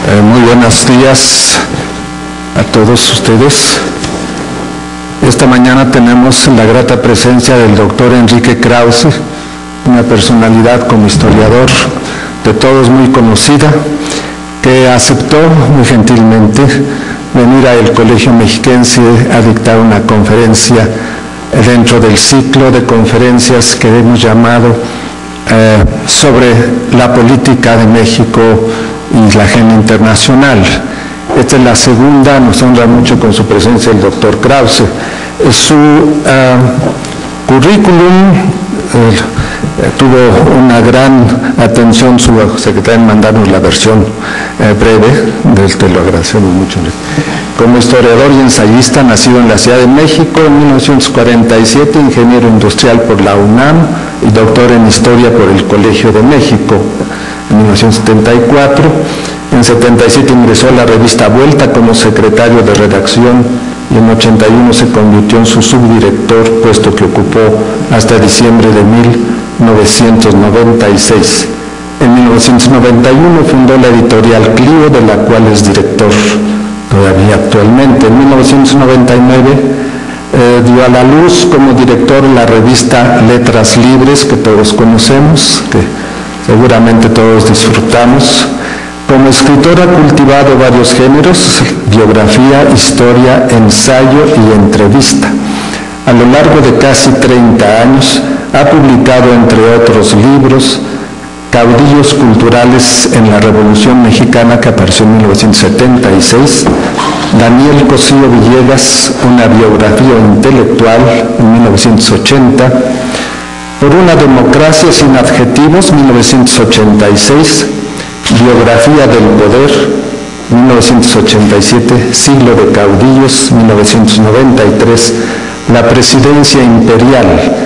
Muy buenos días a todos ustedes. Esta mañana tenemos la grata presencia del doctor Enrique Krause, una personalidad como historiador de todos muy conocida, que aceptó muy gentilmente venir al Colegio Mexiquense a dictar una conferencia dentro del ciclo de conferencias que hemos llamado sobre la política de México y la agenda internacional. Esta es la segunda, nos honra mucho con su presencia el doctor Krause. Su currículum tuvo una gran atención su secretaria en mandarnos la versión breve, te lo agradecemos mucho. Como historiador y ensayista, nacido en la Ciudad de México en 1947, ingeniero industrial por la UNAM y doctor en historia por el Colegio de México en 1974. En 77 ingresó a la revista Vuelta como secretario de redacción y en 81 se convirtió en su subdirector, puesto que ocupó hasta diciembre de 1996. En 1991 fundó la editorial Clio, de la cual es director todavía actualmente. En 1999 dio a la luz como director la revista Letras Libres, que todos conocemos, que seguramente todos disfrutamos. Como escritor ha cultivado varios géneros: biografía, historia, ensayo y entrevista. A lo largo de casi 30 años ha publicado, entre otros libros, Caudillos culturales en la Revolución Mexicana, que apareció en 1976, Daniel Cosío Villegas, una biografía intelectual, en 1980, Por una democracia sin adjetivos, 1986, Biografía del poder, 1987, Siglo de caudillos, 1993, La presidencia imperial,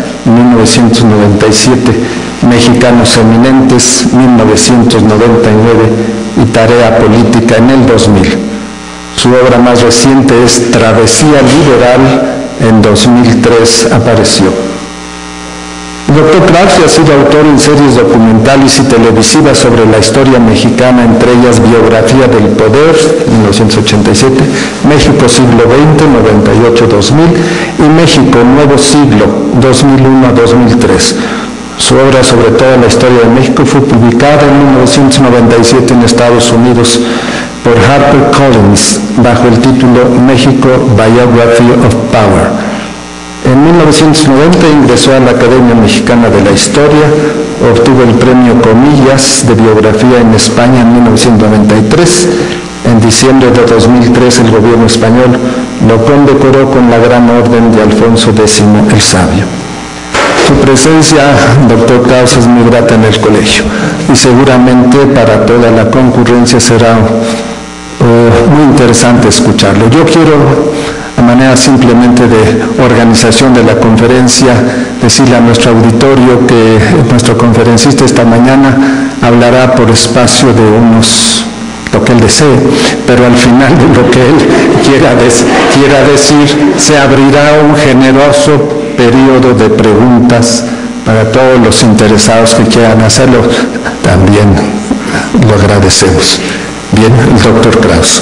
1997, Mexicanos eminentes, 1999, y Tarea política en el 2000. Su obra más reciente es Travesía liberal, en 2003 apareció. El doctor Krause ha sido autor en series documentales y televisivas sobre la historia mexicana, entre ellas Biografía del poder, 1987, México siglo XX, 98-2000, y México nuevo siglo, 2001-2003. Su obra sobre toda la historia de México fue publicada en 1997 en Estados Unidos por HarperCollins bajo el título México Biography of Power. En 1990 ingresó a la Academia Mexicana de la Historia, obtuvo el premio Comillas de Biografía en España en 1993. En diciembre de 2003 el gobierno español lo condecoró con la Gran Orden de Alfonso X el Sabio. Su presencia, doctor Krause, es muy grata en el colegio y seguramente para toda la concurrencia será muy interesante escucharlo. Yo quiero, a manera simplemente de organización de la conferencia, decirle a nuestro auditorio que nuestro conferencista esta mañana hablará por espacio de lo que él desee, pero al final de lo que él quiera decir, se abrirá un generoso periodo de preguntas para todos los interesados que quieran hacerlo. También lo agradecemos. Bien, el doctor Krause.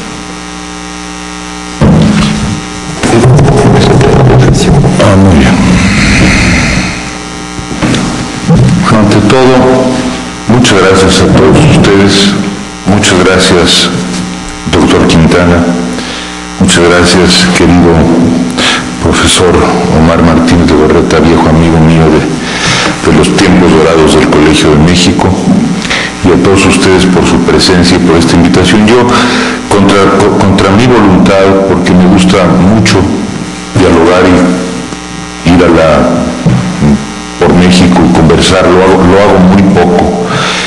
Muy bien. Ante todo, muchas gracias a todos ustedes. Muchas gracias, doctor Quintana. Muchas gracias, querido profesor Omar Martínez de Gorreta, viejo amigo mío de los tiempos dorados del Colegio de México, y a todos ustedes por su presencia y por esta invitación. Yo, contra mi voluntad, porque me gusta mucho dialogar y ir por México y conversar, lo hago muy poco,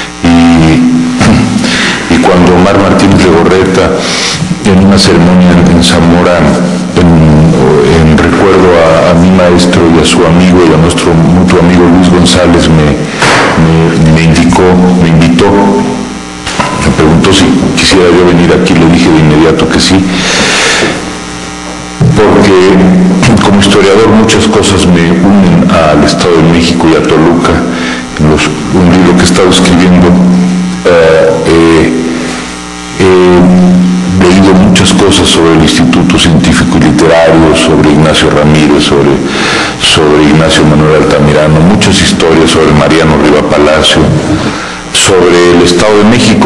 y cuando Omar Martínez de Gorreta, en una ceremonia en Zamora, en recuerdo a mi maestro y a su amigo y a nuestro mutuo amigo Luis González, me invitó, me preguntó si quisiera yo venir aquí, le dije de inmediato que sí, porque como historiador muchas cosas me unen al Estado de México y a Toluca. Un libro que he estado escribiendo, he He leído muchas cosas sobre el Instituto Científico y Literario, sobre Ignacio Ramírez, sobre Ignacio Manuel Altamirano, muchas historias sobre Mariano Riva Palacio, sobre el Estado de México,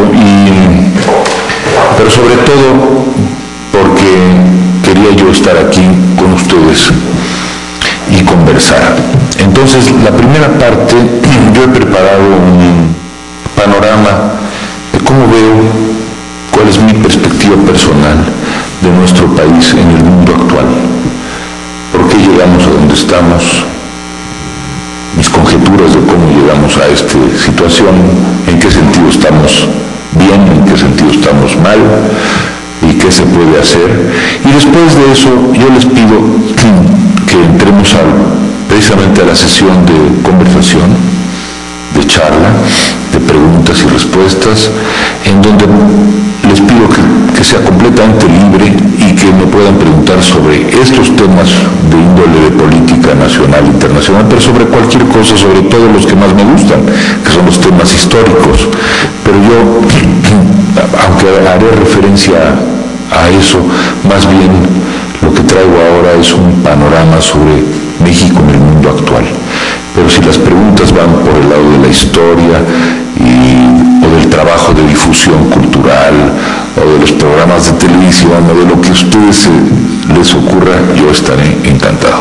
pero sobre todo porque quería yo estar aquí con ustedes y conversar. Entonces, la primera parte, yo he preparado un panorama de cómo veo, cuál es mi perspectiva personal de nuestro país en el mundo actual, por qué llegamos a donde estamos, mis conjeturas de cómo llegamos a esta situación, en qué sentido estamos bien, en qué sentido estamos mal y qué se puede hacer. Y después de eso yo les pido que entremos precisamente a la sesión de conversación, de charla, de preguntas y respuestas, en donde les pido que sea completamente libre y que me puedan preguntar sobre estos temas de índole de política nacional e internacional, pero sobre cualquier cosa, sobre todo los que más me gustan, que son los temas históricos. Pero yo, aunque haré referencia a eso, más bien lo que traigo ahora es un panorama sobre México en el mundo actual. Pero si las preguntas van por el lado de la historia o del trabajo de difusión cultural o de los programas de televisión o de lo que a ustedes les ocurra, yo estaré encantado.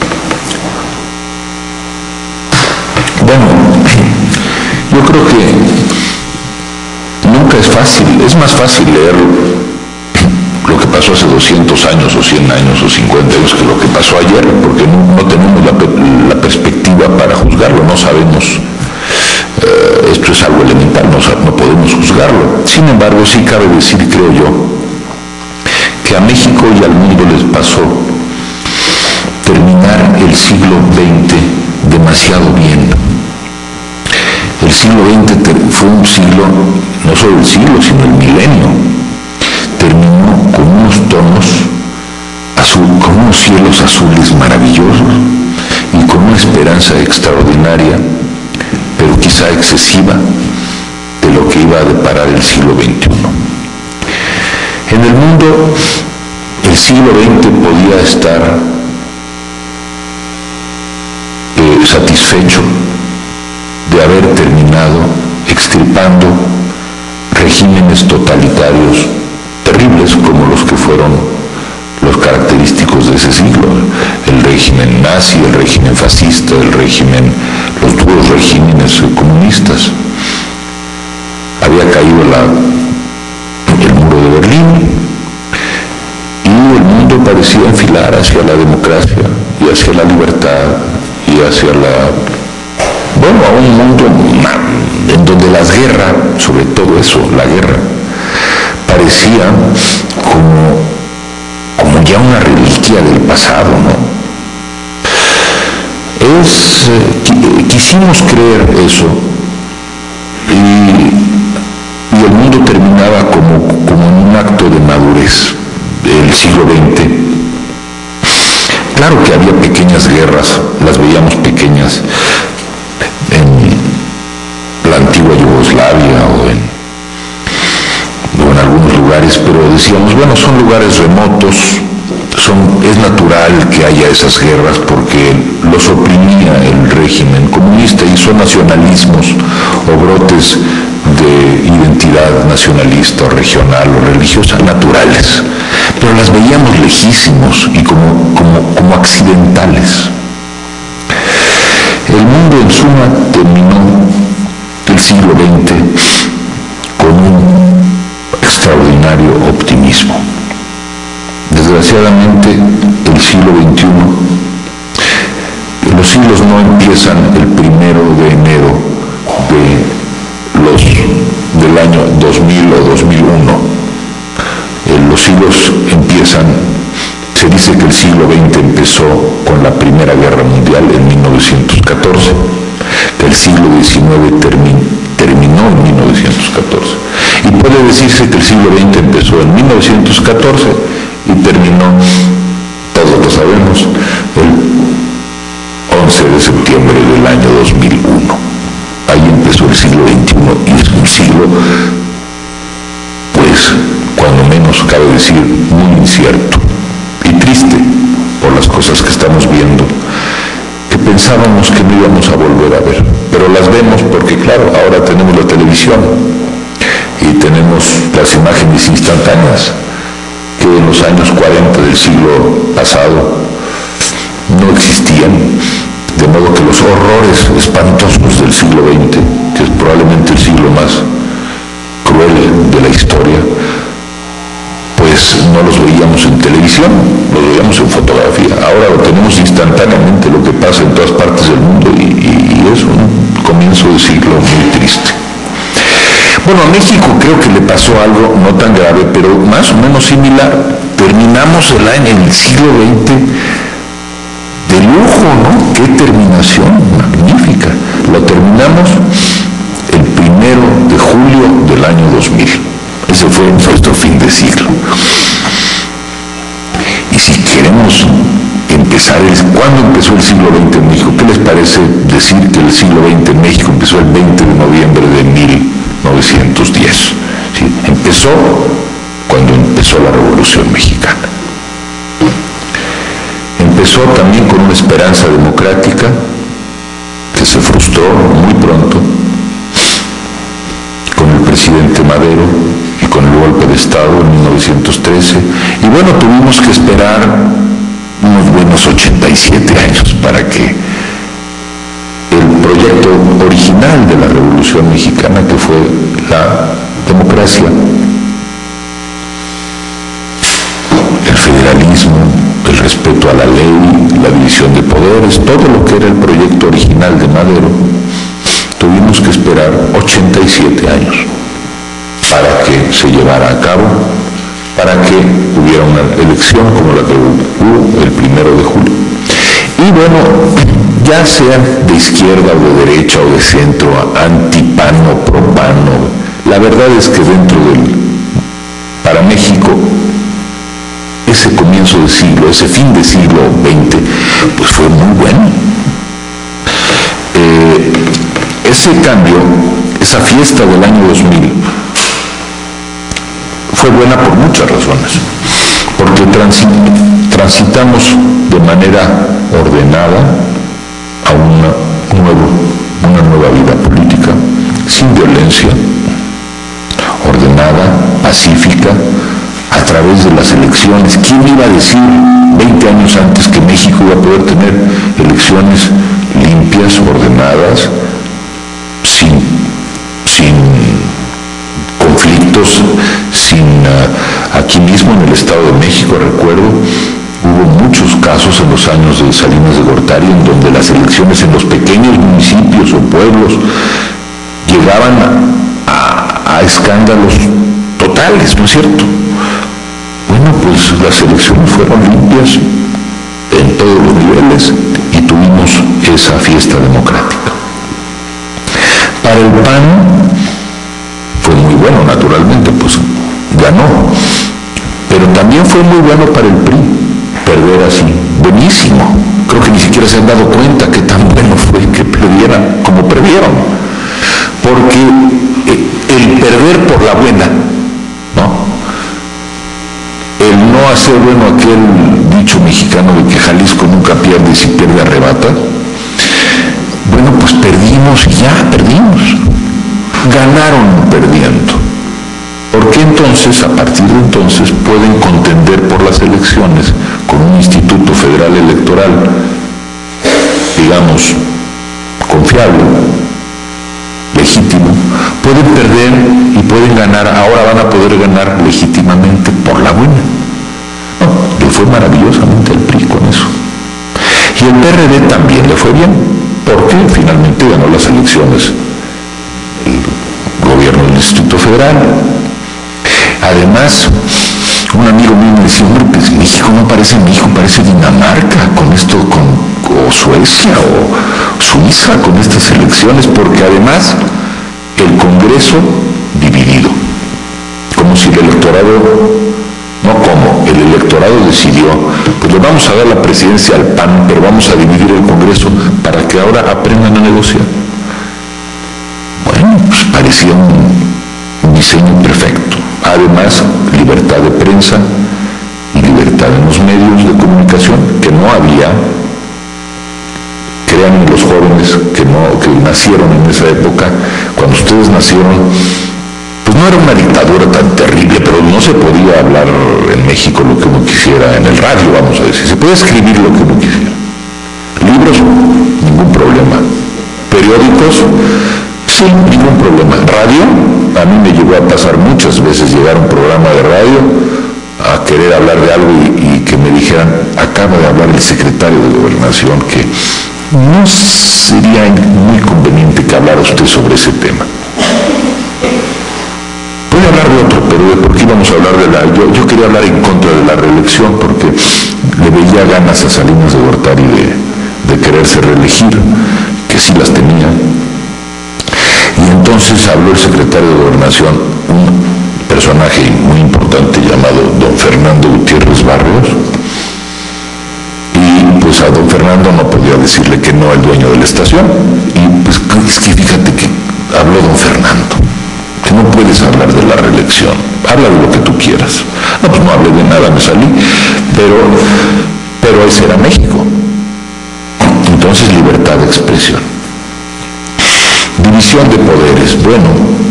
Bueno, yo creo que nunca es fácil, es más fácil leer lo que pasó hace 200 años o 100 años o 50 años que lo que pasó ayer, porque no tenemos la perspectiva para juzgarlo, no sabemos, esto es algo elemental, no podemos juzgarlo. Sin embargo, sí cabe decir, creo yo, que a México y al mundo les pasó terminar el siglo XX demasiado bien. El siglo XX fue un siglo, no solo el siglo, sino el milenio. Terminó con unos tonos azul, con unos cielos azules maravillosos y con una esperanza extraordinaria, pero quizá excesiva, de lo que iba a deparar el siglo XXI. En el mundo, el siglo XX podía estar satisfecho de haber terminado extirpando regímenes totalitarios terribles como los que fueron los característicos de ese siglo, el régimen nazi, el régimen fascista, los duros regímenes comunistas. Había caído el muro de Berlín y el mundo parecía enfilar hacia la democracia y hacia la libertad y hacia a un mundo en donde las guerras, sobre todo eso, la guerra, parecía como ya una reliquia del pasado, ¿no? Quisimos creer eso y el mundo terminaba como en un acto de madurez del siglo XX. Claro que había pequeñas guerras, las veíamos pequeñas en la antigua Yugoslavia o en algunos lugares, pero decíamos, bueno, son lugares remotos, es natural que haya esas guerras porque los oprimía el régimen comunista y son nacionalismos o brotes de identidad nacionalista o regional o religiosa naturales, pero las veíamos lejísimos y como accidentales. El mundo en suma terminó el siglo XX con un extraordinario optimismo. Desgraciadamente, el siglo XXI, los siglos no empiezan el 1 de enero del año 2000 o 2001. Los siglos empiezan, se dice que el siglo XX empezó con la Primera Guerra Mundial en 1914, que el siglo XIX terminó en 1914. Y puede decirse que el siglo XX empezó en 1914 y terminó, todos lo sabemos, el 11 de septiembre del año 2001. Ahí empezó el siglo XXI y es un siglo, pues, menos cabe decir muy incierto y triste por las cosas que estamos viendo, que pensábamos que no íbamos a volver a ver, pero las vemos porque, claro, ahora tenemos la televisión y tenemos las imágenes instantáneas que en los años 40 del siglo pasado no existían, de modo que los horrores espantosos del siglo XX, que es probablemente el siglo más cruel de la historia, pues no los veíamos en televisión, los veíamos en fotografía. Ahora lo tenemos instantáneamente, lo que pasa en todas partes del mundo, y es un comienzo de siglo muy triste. Bueno, a México creo que le pasó algo no tan grave, pero más o menos similar. Terminamos el año en el siglo XX de lujo, ¿no? ¡Qué terminación magnífica! Lo terminamos el 1 de julio del año 2000. Ese fue nuestro fin de siglo. Y si queremos empezar, ¿cuándo empezó el siglo XX en México? ¿Qué les parece decir que el siglo XX en México empezó el 20 de noviembre de 1910? ¿Sí? Empezó cuando empezó la Revolución Mexicana. Empezó también con una esperanza democrática que se frustró muy pronto con el presidente Madero y con el golpe de Estado en 1913. Y bueno, tuvimos que esperar unos buenos 87 años para que el proyecto original de la Revolución Mexicana, que fue la democracia, el federalismo, el respeto a la ley, la división de poderes, todo lo que era el proyecto original de Madero, tuvimos que esperar 87 años para que se llevara a cabo, para que hubiera una elección como la que hubo el 1 de julio. Y bueno, ya sea de izquierda o de derecha o de centro, antipano, propano, la verdad es que para México, ese comienzo de siglo, ese fin de siglo XX, pues fue muy bueno. Ese cambio, esa fiesta del año 2000, fue buena por muchas razones, porque transitamos de manera ordenada a una nueva vida política, sin violencia, ordenada, pacífica, a través de las elecciones. ¿Quién iba a decir 20 años antes que México iba a poder tener elecciones limpias, ordenadas, sin conflictos, aquí mismo en el Estado de México, recuerdo, hubo muchos casos en los años de Salinas de Gortari en donde las elecciones en los pequeños municipios o pueblos llegaban a escándalos totales, ¿no es cierto? Bueno, pues las elecciones fueron limpias en todos los niveles y tuvimos esa fiesta democrática. Para el PAN fue muy bueno, naturalmente, pues ganó, pero también fue muy bueno para el PRI perder así, buenísimo. Creo que ni siquiera se han dado cuenta que tan bueno fue que perdieran como perdieron, porque el perder por la buena, ¿no? El no hacer, bueno, aquel dicho mexicano de que Jalisco nunca pierde y si pierde arrebata. Bueno, pues perdimos y ya perdimos. Ganaron perdiendo. Porque entonces, a partir de entonces, pueden contender por las elecciones con un Instituto Federal Electoral, digamos, confiable, legítimo. Pueden perder y pueden ganar. Ahora van a poder ganar legítimamente por la buena. No, le fue maravillosamente al PRI con eso. Y el PRD también le fue bien, porque finalmente ganó las elecciones el gobierno del Distrito Federal. Además, un amigo mío me decía, hombre, pues México no parece México, parece Dinamarca con esto, o Suecia o Suiza con estas elecciones, porque además el Congreso dividido, como si el electorado, el electorado decidió, pues le vamos a dar la presidencia al PAN, pero vamos a dividir el Congreso para que ahora aprendan a negociar. Bueno, pues parecía un diseño perfecto. Además, libertad de prensa y libertad en los medios de comunicación, que no había. Créanme los jóvenes que nacieron en esa época, cuando ustedes nacieron, pues no era una dictadura tan terrible, pero no se podía hablar en México lo que uno quisiera, en el radio vamos a decir, se podía escribir lo que uno quisiera. Libros, ningún problema. Periódicos, sí, ningún problema. Radio, a mí me llegó a pasar muchas veces llegar a un programa de radio a querer hablar de algo y que me dijeran, acaba de hablar el secretario de Gobernación, que no sería muy conveniente que hablara usted sobre ese tema. Puede hablar de otro, pero ¿de por qué íbamos a hablar de la...? Yo quería hablar en contra de la reelección porque le veía ganas a Salinas de Gortari de quererse reelegir, que sí las tenía. Y entonces habló el secretario de Gobernación, un personaje muy importante llamado don Fernando Gutiérrez Barrios, y pues a don Fernando no podía decirle que no al dueño de la estación, y pues es que fíjate que habló don Fernando, que no puedes hablar de la reelección, habla de lo que tú quieras. No, pues no hablé de nada, me salí, pero ese era México. Entonces, libertad de expresión. División de poderes. Bueno,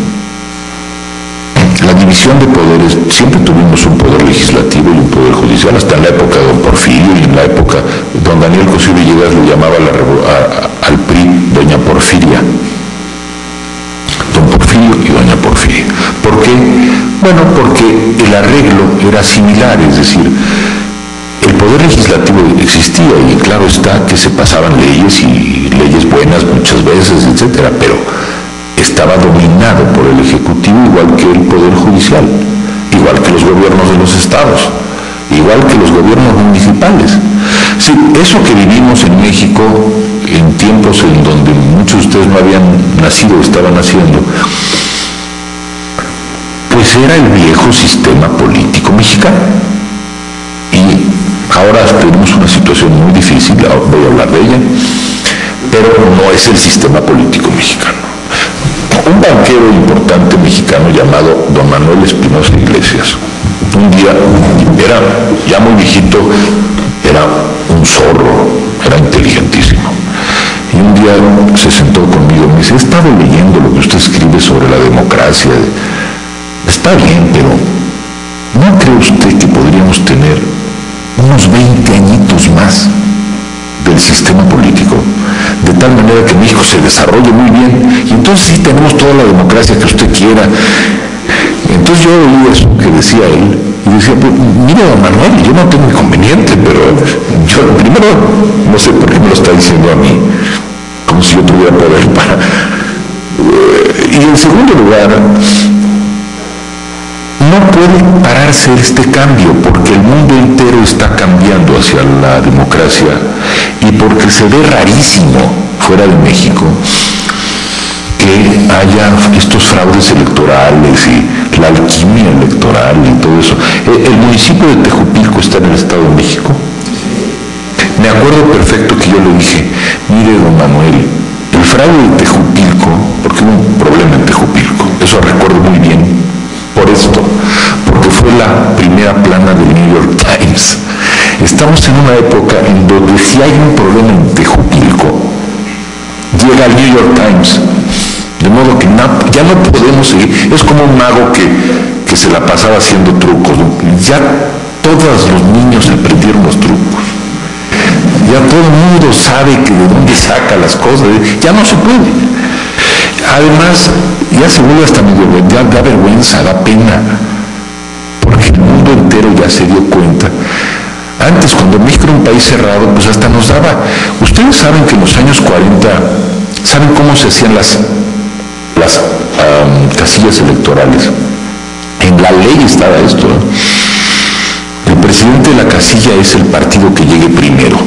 la división de poderes, siempre tuvimos un poder legislativo y un poder judicial, hasta en la época de don Porfirio y en la época de don Daniel Cosío Villegas le llamaba al PRI doña Porfiria. Don Porfirio y doña Porfiria. ¿Por qué? Bueno, porque el arreglo era similar, es decir, el poder legislativo existía y claro está que se pasaban leyes y leyes buenas muchas veces, etcétera, pero estaba dominado por el Ejecutivo igual que el Poder Judicial, igual que los gobiernos de los estados, igual que los gobiernos municipales. Sí, eso que vivimos en México en tiempos en donde muchos de ustedes no habían nacido o estaban naciendo, pues era el viejo sistema político mexicano. Y ahora tenemos una situación muy difícil, voy a hablar de ella, pero no es el sistema político mexicano. Un banquero importante mexicano llamado don Manuel Espinosa Iglesias, un día, era ya muy viejito, era un zorro, era inteligentísimo. Y un día se sentó conmigo y me dice, he estado leyendo lo que usted escribe sobre la democracia. Está bien, pero ¿no cree usted que podríamos tener unos 20 añitos más del sistema político, de tal manera que México se desarrolle muy bien, y entonces sí tenemos toda la democracia que usted quiera? Entonces yo oí eso que decía él, y decía, pues, mire don Manuel, yo no tengo inconveniente, pero yo primero, no sé por qué me lo está diciendo a mí, como si yo tuviera poder para... y en segundo lugar, no puede pararse este cambio porque el mundo entero está cambiando hacia la democracia y porque se ve rarísimo fuera de México que haya estos fraudes electorales y la alquimia electoral y todo eso. El municipio de Tejupilco está en el Estado de México. Me acuerdo perfecto que yo le dije, mire don Manuel, el fraude de Tejupilco, porque hubo un problema en Tejupilco, eso recuerdo muy bien, por esto, porque fue la primera plana del New York Times. Estamos en una época en donde si hay un problema en Tejupilco, llega al New York Times, de modo que ya no podemos seguir. Es como un mago que se la pasaba haciendo trucos. Ya todos los niños aprendieron los trucos. Ya todo el mundo sabe que de dónde saca las cosas. Ya no se puede. Además, ya se vuelve hasta medio, da vergüenza, da pena, porque el mundo entero ya se dio cuenta. Antes, cuando México era un país cerrado, pues hasta nos daba... Ustedes saben que en los años 40, ¿saben cómo se hacían las casillas electorales? En la ley estaba esto, ¿no? El presidente de la casilla es el partido que llegue primero.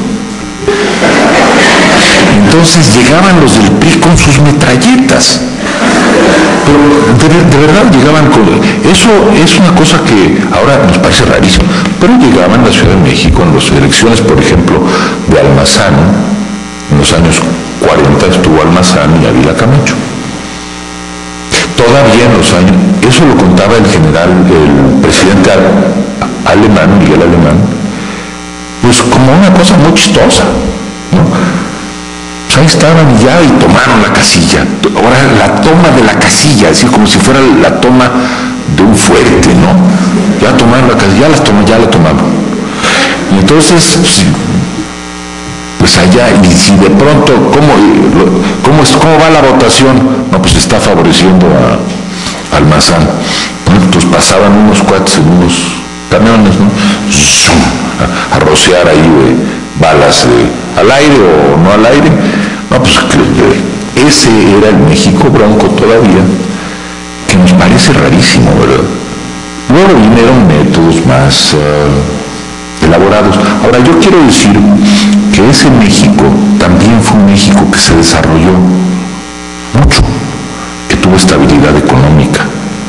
Entonces llegaban los del PRI con sus metralletas, pero de verdad llegaban con... Eso es una cosa que ahora nos parece rarísimo, pero llegaban a la Ciudad de México en las elecciones, por ejemplo, de Almazán. En los años 40 estuvo Almazán y Ávila Camacho. todavía en los años, eso lo contaba el presidente alemán, Miguel Alemán, pues como una cosa muy chistosa, ¿no? Pues ahí estaban y tomaron la casilla. Ahora la toma de la casilla, es decir, como si fuera la toma de un fuerte, ¿no? Ya tomaron la casilla, ya la tomaron. Y entonces, pues allá, y si de pronto, ¿cómo va la votación? No, pues está favoreciendo a Almazán. Entonces pasaban unos cuates en unos camiones, ¿no? A rociar ahí balas al aire o no al aire. No, pues ese era el México bronco todavía, que nos parece rarísimo, ¿verdad? Luego vinieron métodos más elaborados. Ahora, yo quiero decir que ese México también fue un México que se desarrolló mucho, que tuvo estabilidad económica.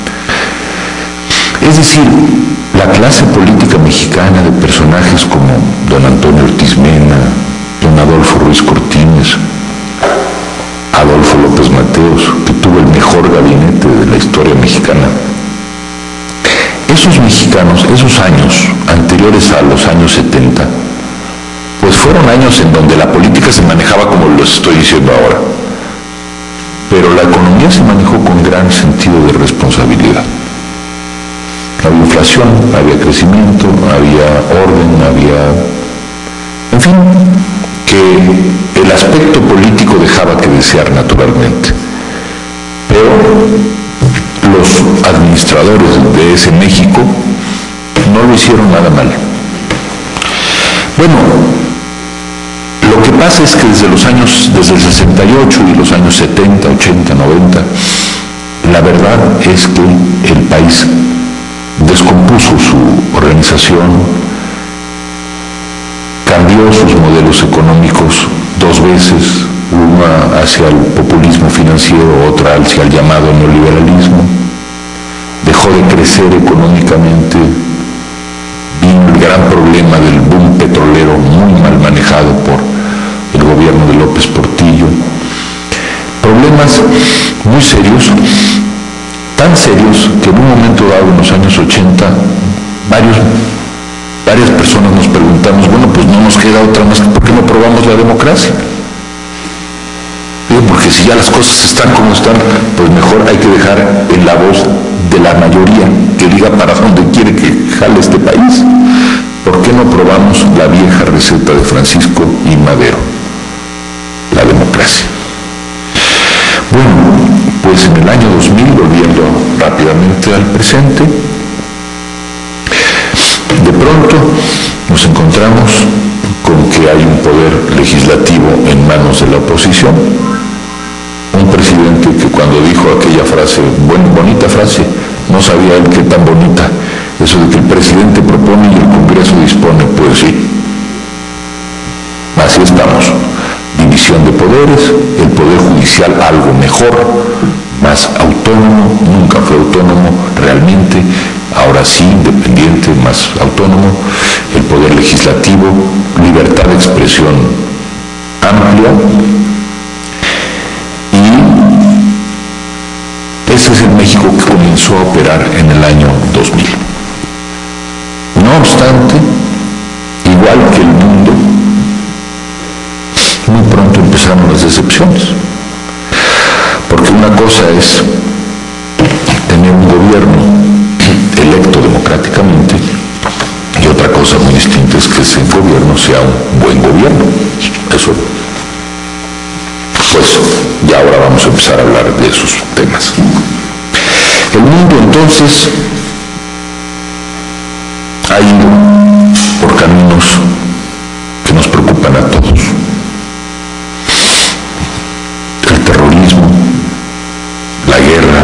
Es decir, la clase política mexicana de personajes como don Antonio Ortiz Mena, don Adolfo Ruiz Cortines, Adolfo López Mateos, que tuvo el mejor gabinete de la historia mexicana. Esos mexicanos, esos años anteriores a los años 70, pues fueron años en donde la política se manejaba como los estoy diciendo ahora, pero la economía se manejó con gran sentido de responsabilidad. Había inflación, había crecimiento, había orden, en fin, que el aspecto político dejaba que desear naturalmente. Pero los administradores de ese México no lo hicieron nada mal. Bueno, lo que pasa es que desde el 68 y los años 70, 80, 90, la verdad es que el país descompuso su organización, cambió sus modelos económicos dos veces, una hacia el populismo financiero, otra hacia el llamado neoliberalismo, dejó de crecer económicamente, vino el gran problema del boom petrolero muy mal manejado por el gobierno de López Portillo, problemas muy serios, tan serios que en un momento dado, en los años 80, varias personas nos preguntamos, bueno, pues no nos queda otra más que ¿por qué no probamos la democracia? Porque si ya las cosas están como están, pues mejor hay que dejar en la voz de la mayoría que diga para dónde quiere que jale este país. ¿Por qué no probamos la vieja receta de Francisco y Madero? La democracia. Bueno, pues en el año 2000, volviendo rápidamente al presente, de pronto nos encontramos con que hay un poder legislativo en manos de la oposición, un presidente que cuando dijo aquella frase, bonita frase, no sabía él qué tan bonita, eso de que el presidente propone y el Congreso dispone, pues sí, así estamos. División de poderes, el Poder Judicial algo mejor, más autónomo, nunca fue autónomo realmente, ahora sí, independiente, más autónomo, el Poder Legislativo, libertad de expresión amplia, y ese es el México que comenzó a operar en el año 2000. No obstante, igual que el mundo, muy pronto empezaron las decepciones, porque una cosa es tener un gobierno electo democráticamente y otra cosa muy distinta es que ese gobierno sea un buen gobierno. Eso, pues ya ahora vamos a empezar a hablar de esos temas. El mundo entonces ha ido por caminos que nos preocupan a todos. El terrorismo, la guerra,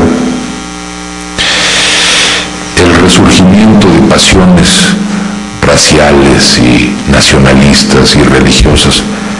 el resurgimiento de pasiones raciales y nacionalistas y religiosas.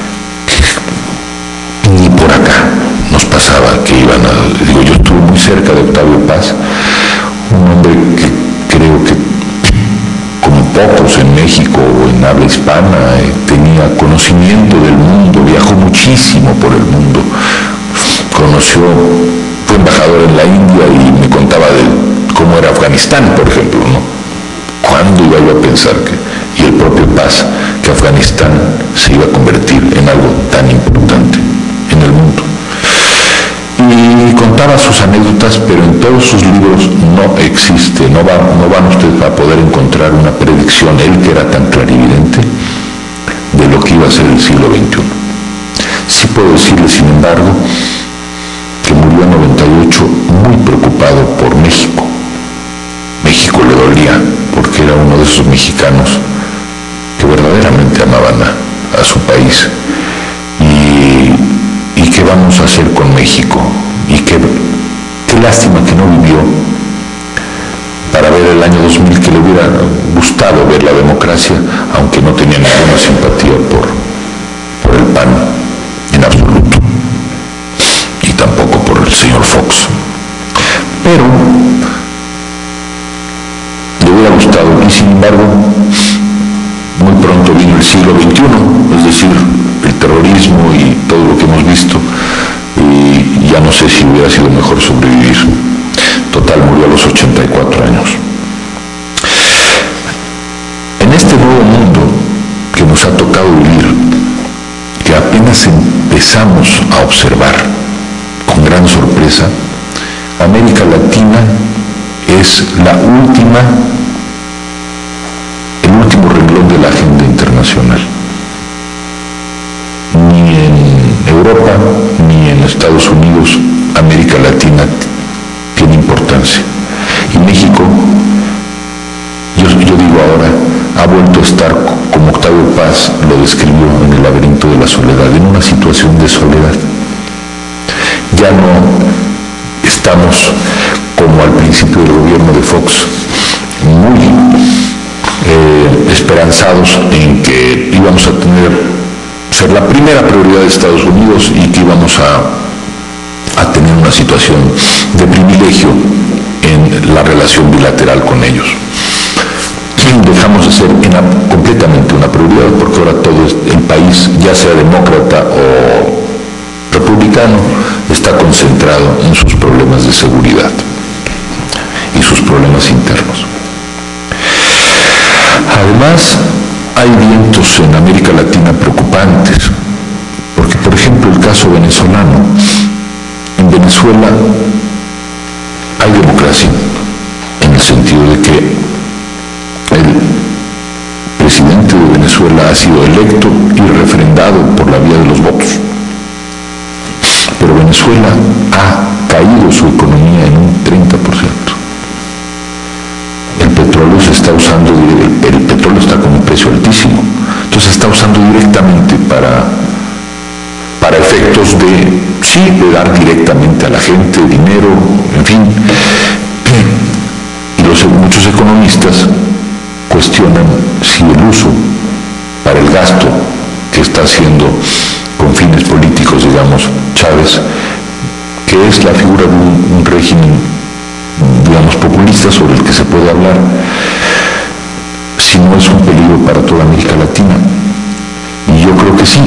Ni por acá nos pasaba que iban a... yo estuve muy cerca de Octavio Paz, un hombre que creo que, como pocos en México o en habla hispana, tenía conocimiento del mundo, viajó muchísimo por el mundo, conoció fue embajador en la India y me contaba de cómo era Afganistán, por ejemplo, ¿no? ¿Cuándo iba yo a pensar y el propio Paz, que Afganistán se iba a convertir en algo tan importante en el mundo? Y contaba sus anécdotas, pero en todos sus libros no existe, no van ustedes a poder encontrar una predicción, él que era tan clarividente, de lo que iba a ser el siglo XXI. Sí puedo decirle, sin embargo, que murió en 98 muy preocupado por México. México le dolía, porque era uno de esos mexicanos que verdaderamente amaban a su país. ¿Y qué vamos a hacer con México? Y qué lástima que no vivió para ver el año 2000, que le hubiera gustado ver la democracia, aunque no tenía ninguna simpatía por el PAN en absoluto, y tampoco por el señor Fox. Pero le hubiera gustado, y sin embargo, muy pronto vino el siglo XXI, es decir, el terrorismo y todo lo que hemos visto, y ya no sé si hubiera sido mejor sobrevivir. Total, murió a los 84 años. En este nuevo mundo que nos ha tocado vivir, que apenas empezamos a observar con gran sorpresa, América Latina es el último renglón de la agenda internacional. Ni en Europa ni en Estados Unidos América Latina tiene importancia. Y México, yo digo ahora, ha vuelto a estar, como Octavio Paz lo describió en El laberinto de la soledad, en una situación de soledad. Ya no estamos como al principio del gobierno de Fox, muy esperanzados en que íbamos a ser la primera prioridad de Estados Unidos y que íbamos a tener una situación de privilegio en la relación bilateral con ellos. Dejamos de ser completamente una prioridad, porque ahora todo el país, ya sea demócrata o republicano, está concentrado en sus problemas de seguridad y sus problemas internos. Además, hay vientos en América Latina preocupantes, porque, por ejemplo, el caso venezolano. En Venezuela hay democracia, en el sentido de que el presidente de Venezuela ha sido electo y refrendado por la vía de los votos. Pero Venezuela ha caído su economía en un 30%. El petróleo se está usando, el petróleo está con un precio altísimo, entonces se está usando directamente para efectos de dar directamente a la gente dinero, en fin. Y muchos economistas cuestionan si el uso para el gasto que está haciendo con fines políticos, digamos, Chávez, que es la figura de un régimen, digamos, populista sobre el que se puede hablar, si no es un peligro para toda América Latina. Y yo creo que sí.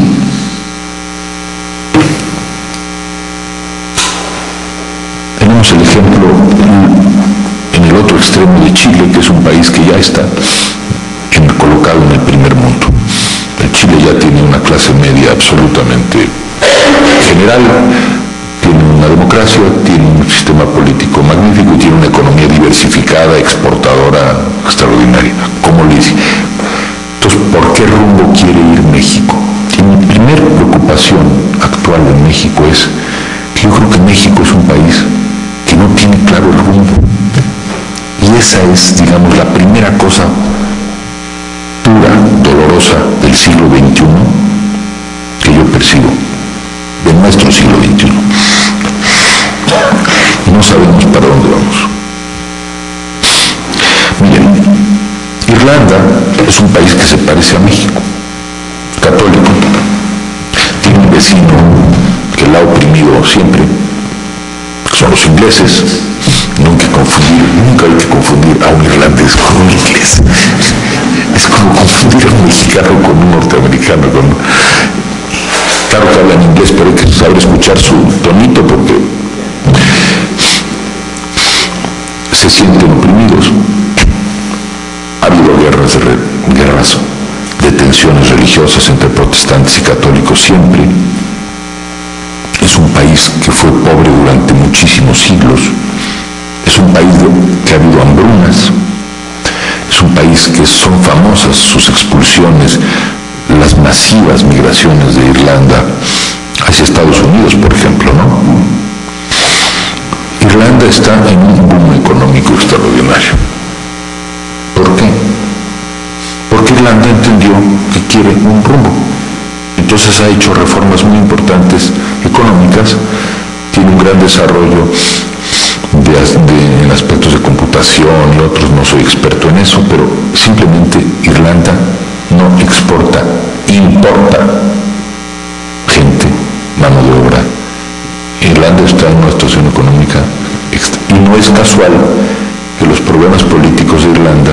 Tenemos el ejemplo en el otro extremo de Chile, que es un país que ya está colocado en el primer mundo. El Chile ya tiene una clase media absolutamente general, tiene una democracia, tiene un sistema político magnífico y tiene una economía diversificada, exportadora extraordinaria, como le dice. Entonces, ¿por qué rumbo quiere ir México? Y mi primera preocupación actual en México es que yo creo que México es un país que no tiene claro el rumbo. Y esa es, digamos, la primera cosa dura, dolorosa del siglo XXI que yo percibo, de nuestro siglo XXI. Y no sabemos para dónde vamos. Miren, Irlanda es un país que se parece a México, católico, tiene un vecino que la ha oprimido siempre, que son los ingleses. Nunca hay que confundir a un irlandés con un inglés. Es como confundir a un mexicano con un norteamericano. Claro que hablan inglés, pero hay que saber escuchar su tonito, porque se sienten oprimidos. Ha habido guerras de tensiones religiosas entre protestantes y católicos siempre. Es un país que fue pobre durante muchísimos siglos. Es un país que ha habido hambrunas. Es un país que son famosas sus expulsiones, las masivas migraciones de Irlanda hacia Estados Unidos, por ejemplo, ¿no? Irlanda está en un boom económico extraordinario. ¿Por qué? Porque Irlanda entendió que quiere un rumbo. Entonces ha hecho reformas muy importantes económicas, tiene un gran desarrollo en aspectos de computación y otros, no soy experto en eso, pero simplemente Irlanda no exporta, importa gente, mano de obra. Irlanda está en una situación económica y no es casual que los problemas políticos de Irlanda,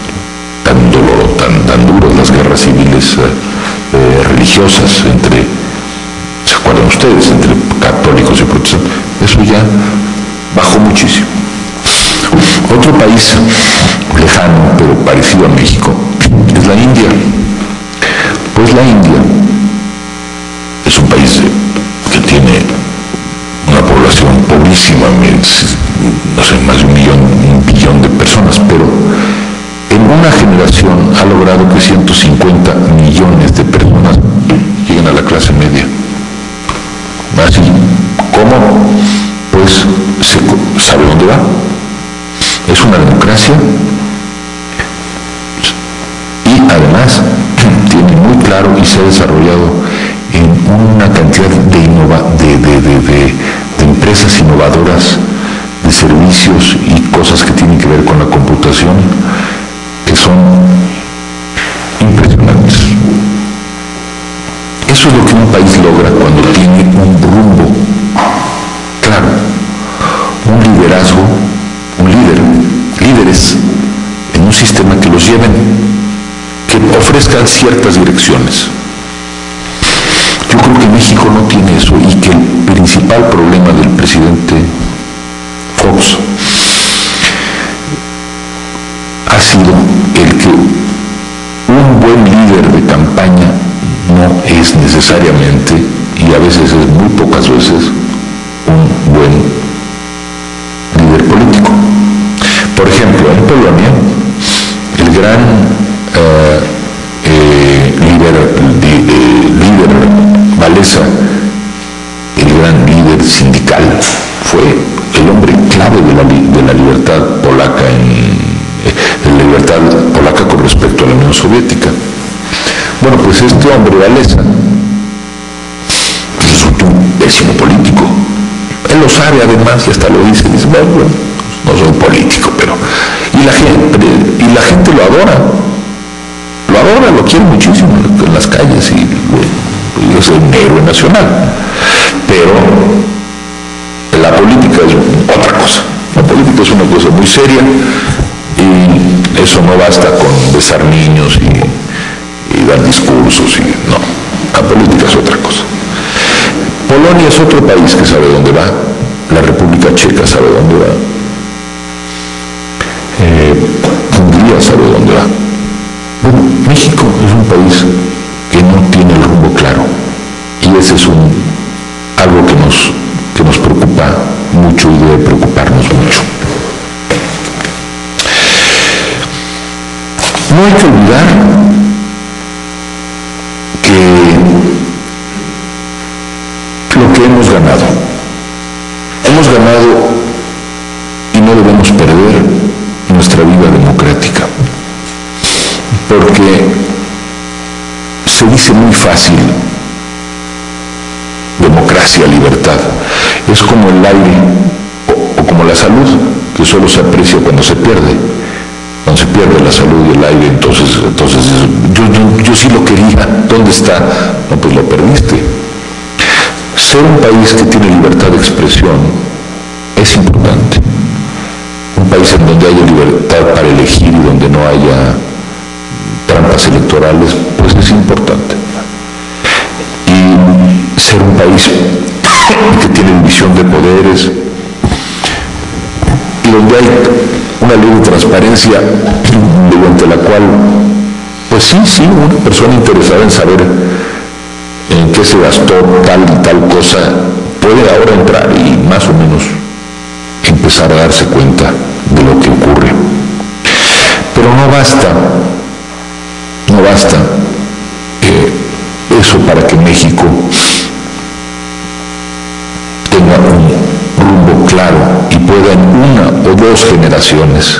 tan duros, las guerras civiles religiosas ¿se acuerdan ustedes? Entre católicos y protestantes, eso ya bajó muchísimo. Otro país lejano, pero parecido a México, es la India. Pues la India es un país que tiene una población pobrísima, no sé, más de un billón de personas, pero en una generación ha logrado que 150 millones de personas lleguen a la clase media. Así, ¿cómo? Pues se sabe dónde va. Es una democracia y además tiene muy claro y se ha desarrollado en una cantidad de empresas innovadoras, de servicios y cosas que tienen que ver con la computación, que son impresionantes. Eso es lo que un país logra cuando tiene un rumbo claro, un liderazgo, líderes en un sistema que los lleven, que ofrezcan ciertas direcciones. Yo creo que México no tiene eso y que el principal problema del presidente Fox ha sido el que un buen líder de campaña no es necesariamente, y a veces es muy pocas veces, un buen líder político. Por ejemplo, en Polonia, el gran líder Walesa, el gran líder sindical, fue el hombre clave de la libertad polaca la libertad polaca con respecto a la Unión Soviética. Bueno, pues este hombre, Walesa, resultó un pésimo político. Él lo sabe además y hasta lo dice, bueno, no soy político, pero... Y la gente lo adora, lo quiere muchísimo en las calles y es un héroe nacional. Pero la política es otra cosa. La política es una cosa muy seria y eso no basta con besar niños y dar discursos. No, la política es otra cosa. Polonia es otro país que sabe dónde va. La República Checa sabe dónde va. Hungría sabe dónde va. Bueno, México es un país que no tiene el rumbo claro y ese es algo que nos preocupa mucho y debe preocuparnos mucho. No hay que olvidar que lo que hemos ganado y no debemos perder nuestra vida democrática, porque se dice muy fácil democracia, libertad, es como el aire o como la salud, que solo se aprecia cuando se pierde. Cuando se pierde la salud y el aire, entonces yo sí lo quería, ¿dónde está? No, pues lo perdiste. Ser un país que tiene libertad de expresión es importante. Un país en donde haya libertad para elegir y donde no haya trampas electorales, pues es importante. Y ser un país que tiene división de poderes y donde hay una ley de transparencia mediante la cual, pues sí, una persona interesada en saber en qué se gastó tal y tal cosa puede ahora entrar y más o menos empezar a darse cuenta de lo que ocurre. Pero no basta eso para que México tenga un rumbo claro y pueda en una o dos generaciones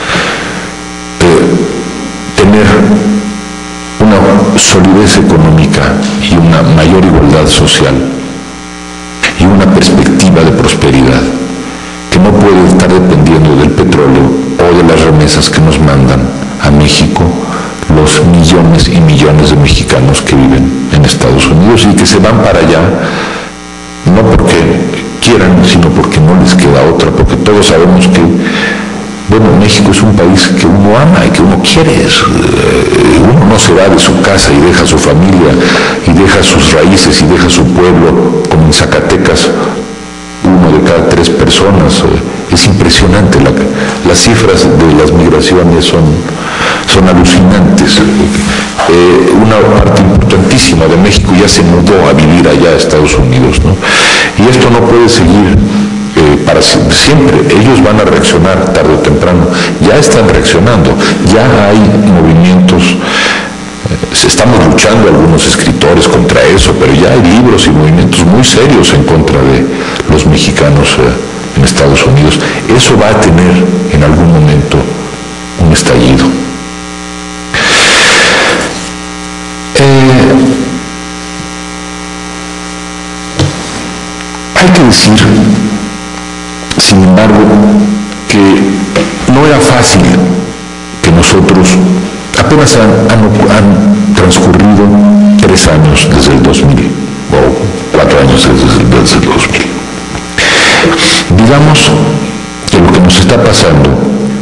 tener una solidez económica y una mayor igualdad social y una perspectiva de prosperidad que no puede estar dependiendo del petróleo o de las remesas que nos mandan a México los millones y millones de mexicanos que viven en Estados Unidos y que se van para allá no porque quieran, sino porque no les queda otra, porque todos sabemos que, bueno, México es un país que uno ama y que uno quiere. Uno no se va de su casa y deja su familia y deja sus raíces y deja su pueblo, como en Zacatecas, 1 de cada 3 personas. Es impresionante, las cifras de las migraciones son alucinantes. Una parte importantísima de México ya se mudó a vivir allá a Estados Unidos, ¿no? Y esto no puede seguir para siempre. Ellos van a reaccionar tarde o temprano. Ya están reaccionando, ya hay movimientos. Estamos luchando algunos escritores contra eso, pero ya hay libros y movimientos muy serios en contra de los mexicanos en Estados Unidos. Eso va a tener en algún momento un estallido. Hay que decir, sin embargo, que no era fácil que nosotros, apenas han transcurrido 3 años desde el 2000, o 4 años desde el 2000. Digamos que lo que nos está pasando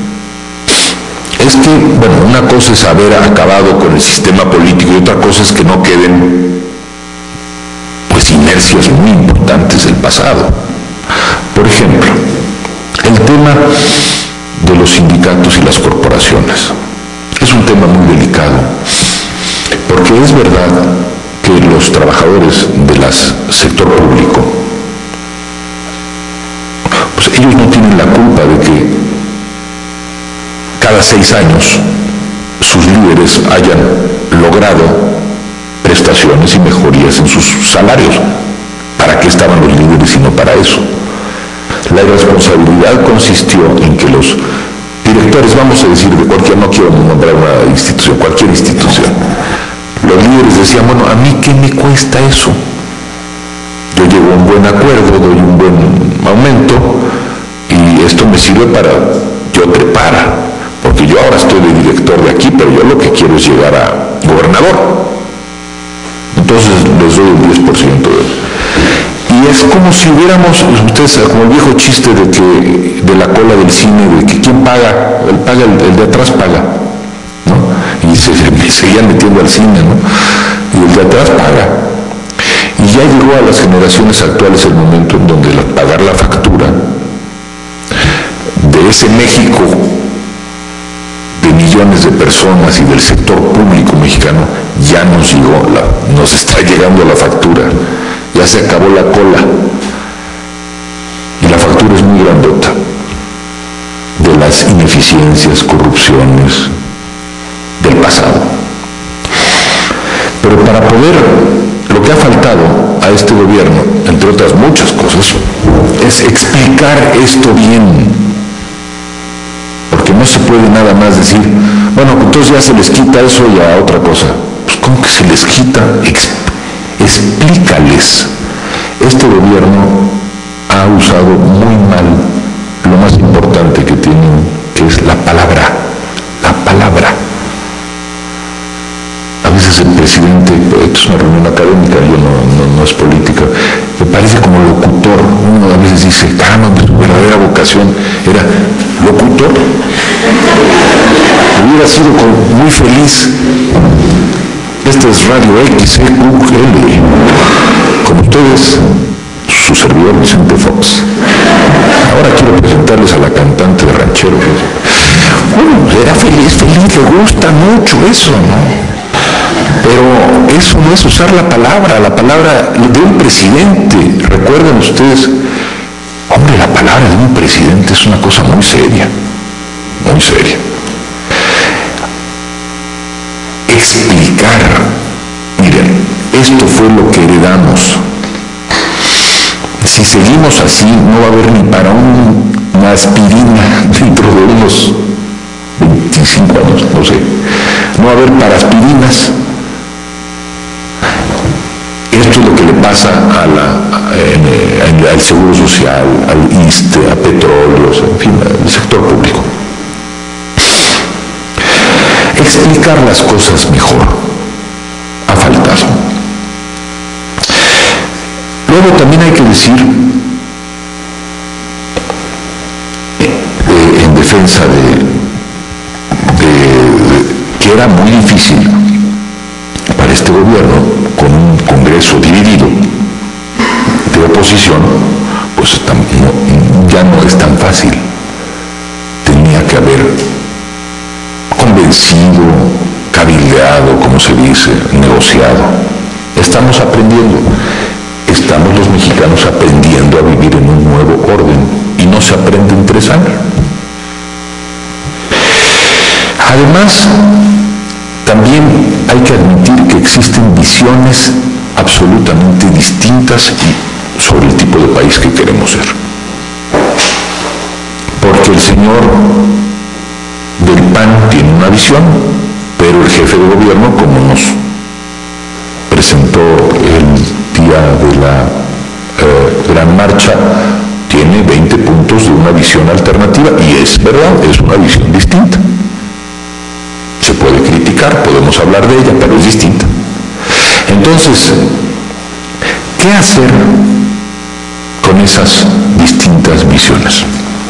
es que, bueno, una cosa es haber acabado con el sistema político y otra cosa es que no queden, pues, inercias muy importantes del pasado. Por ejemplo, el tema de los sindicatos y las corporaciones. Es un tema muy delicado, porque es verdad que los trabajadores del sector público, pues ellos no tienen la culpa de que cada 6 años sus líderes hayan logrado prestaciones y mejorías en sus salarios. ¿Para qué estaban los líderes sino para eso? La irresponsabilidad consistió en que los directores, vamos a decir, de cualquier, no quiero nombrar una institución, cualquier institución, los líderes decían, bueno, ¿a mí qué me cuesta eso? Yo llego a un buen acuerdo, doy un buen aumento y esto me sirve para yo trepar, porque yo ahora estoy de director de aquí, pero yo lo que quiero es llegar a gobernador. Entonces les doy el 10% Y es como si hubiéramos, ustedes, como el viejo chiste de la cola del cine, de que quién paga, el de atrás paga, ¿no? Y se seguían metiendo al cine, ¿no? Y el de atrás paga. Y ya llegó a las generaciones actuales el momento en donde pagar la factura de ese México de millones de personas y del sector público mexicano ya nos está llegando la factura. Ya se acabó la cola y la factura es muy grandota de las ineficiencias, corrupciones del pasado. Pero para poder, lo que ha faltado a este gobierno, entre otras muchas cosas, es explicar esto bien, porque no se puede nada más decir, bueno, entonces ya se les quita eso y a otra cosa. Pues ¿cómo que se les quita? Explícales. Este gobierno ha usado muy mal lo más importante que tienen, que es la palabra. La palabra. A veces el presidente, esto es una reunión académica, no es política, me parece como locutor. Uno a veces dice, caramba, su verdadera vocación era locutor. Hubiera sido muy feliz. Esta es Radio XEQL. Con ustedes, su servidor Vicente Fox. Ahora quiero presentarles a la cantante gusta mucho eso, ¿no? Pero eso no es usar la palabra de un presidente. Recuerden ustedes, hombre, la palabra de un presidente es una cosa muy seria, muy seria. Explicar, miren, esto fue lo que heredamos. Si seguimos así, no va a haber ni para una aspirina dentro de unos 25 años, no sé. No va a haber para aspirinas. Esto es lo que le pasa al Seguro Social, al ISSSTE, a Petróleos, en fin, al sector público. Explicar las cosas mejor ha faltado. Luego también hay que decir, en defensa que era muy difícil para este gobierno, con un Congreso dividido de oposición, pues ya no es tan fácil. Tenía que haber convencido, cabildeado, como se dice, negociado. Estamos aprendiendo. Estamos los mexicanos aprendiendo a vivir en un nuevo orden, y no se aprende en 3 años. Además, también hay que admitir que existen visiones absolutamente distintas sobre el tipo de país que queremos ser. Porque el señor del PAN tiene una visión, pero el jefe de gobierno, como nos presentó el día de la gran marcha, tiene 20 puntos de una visión alternativa, y es verdad, es una visión distinta. Se puede criticar, podemos hablar de ella, pero es distinta. Entonces, ¿qué hacer con esas distintas visiones?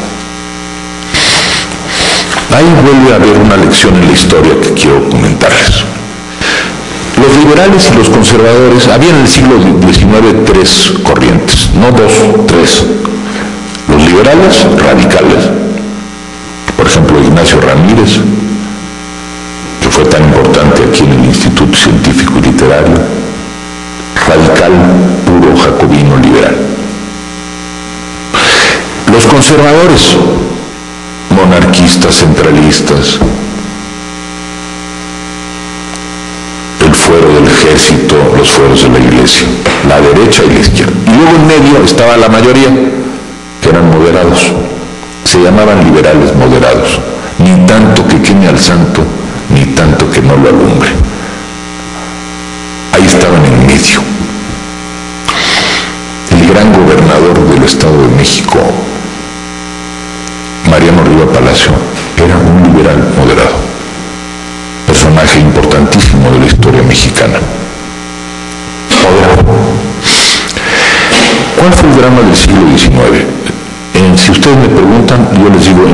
Ahí vuelve a haber una lección en la historia que quiero comentarles. Los liberales y los conservadores, había en el siglo XIX 3 corrientes, no 2, 3. Los liberales radicales, por ejemplo Ignacio Ramírez, que fue tan importante aquí en el Instituto Científico y Literario, radical, puro, jacobino, liberal. Los conservadores, monarquistas, centralistas, el fuero del ejército, los fueros de la iglesia, la derecha y la izquierda. Y luego en medio estaba la mayoría, que eran moderados, se llamaban liberales moderados, ni tanto que queme al santo, ni tanto que no lo alumbre. Ahí estaban en medio. El gran gobernador del Estado de México, Mariano Riva Palacio, era un liberal moderado, personaje importantísimo de la historia mexicana. Moderado. ¿Cuál fue el drama del siglo XIX? Si ustedes me preguntan, yo les digo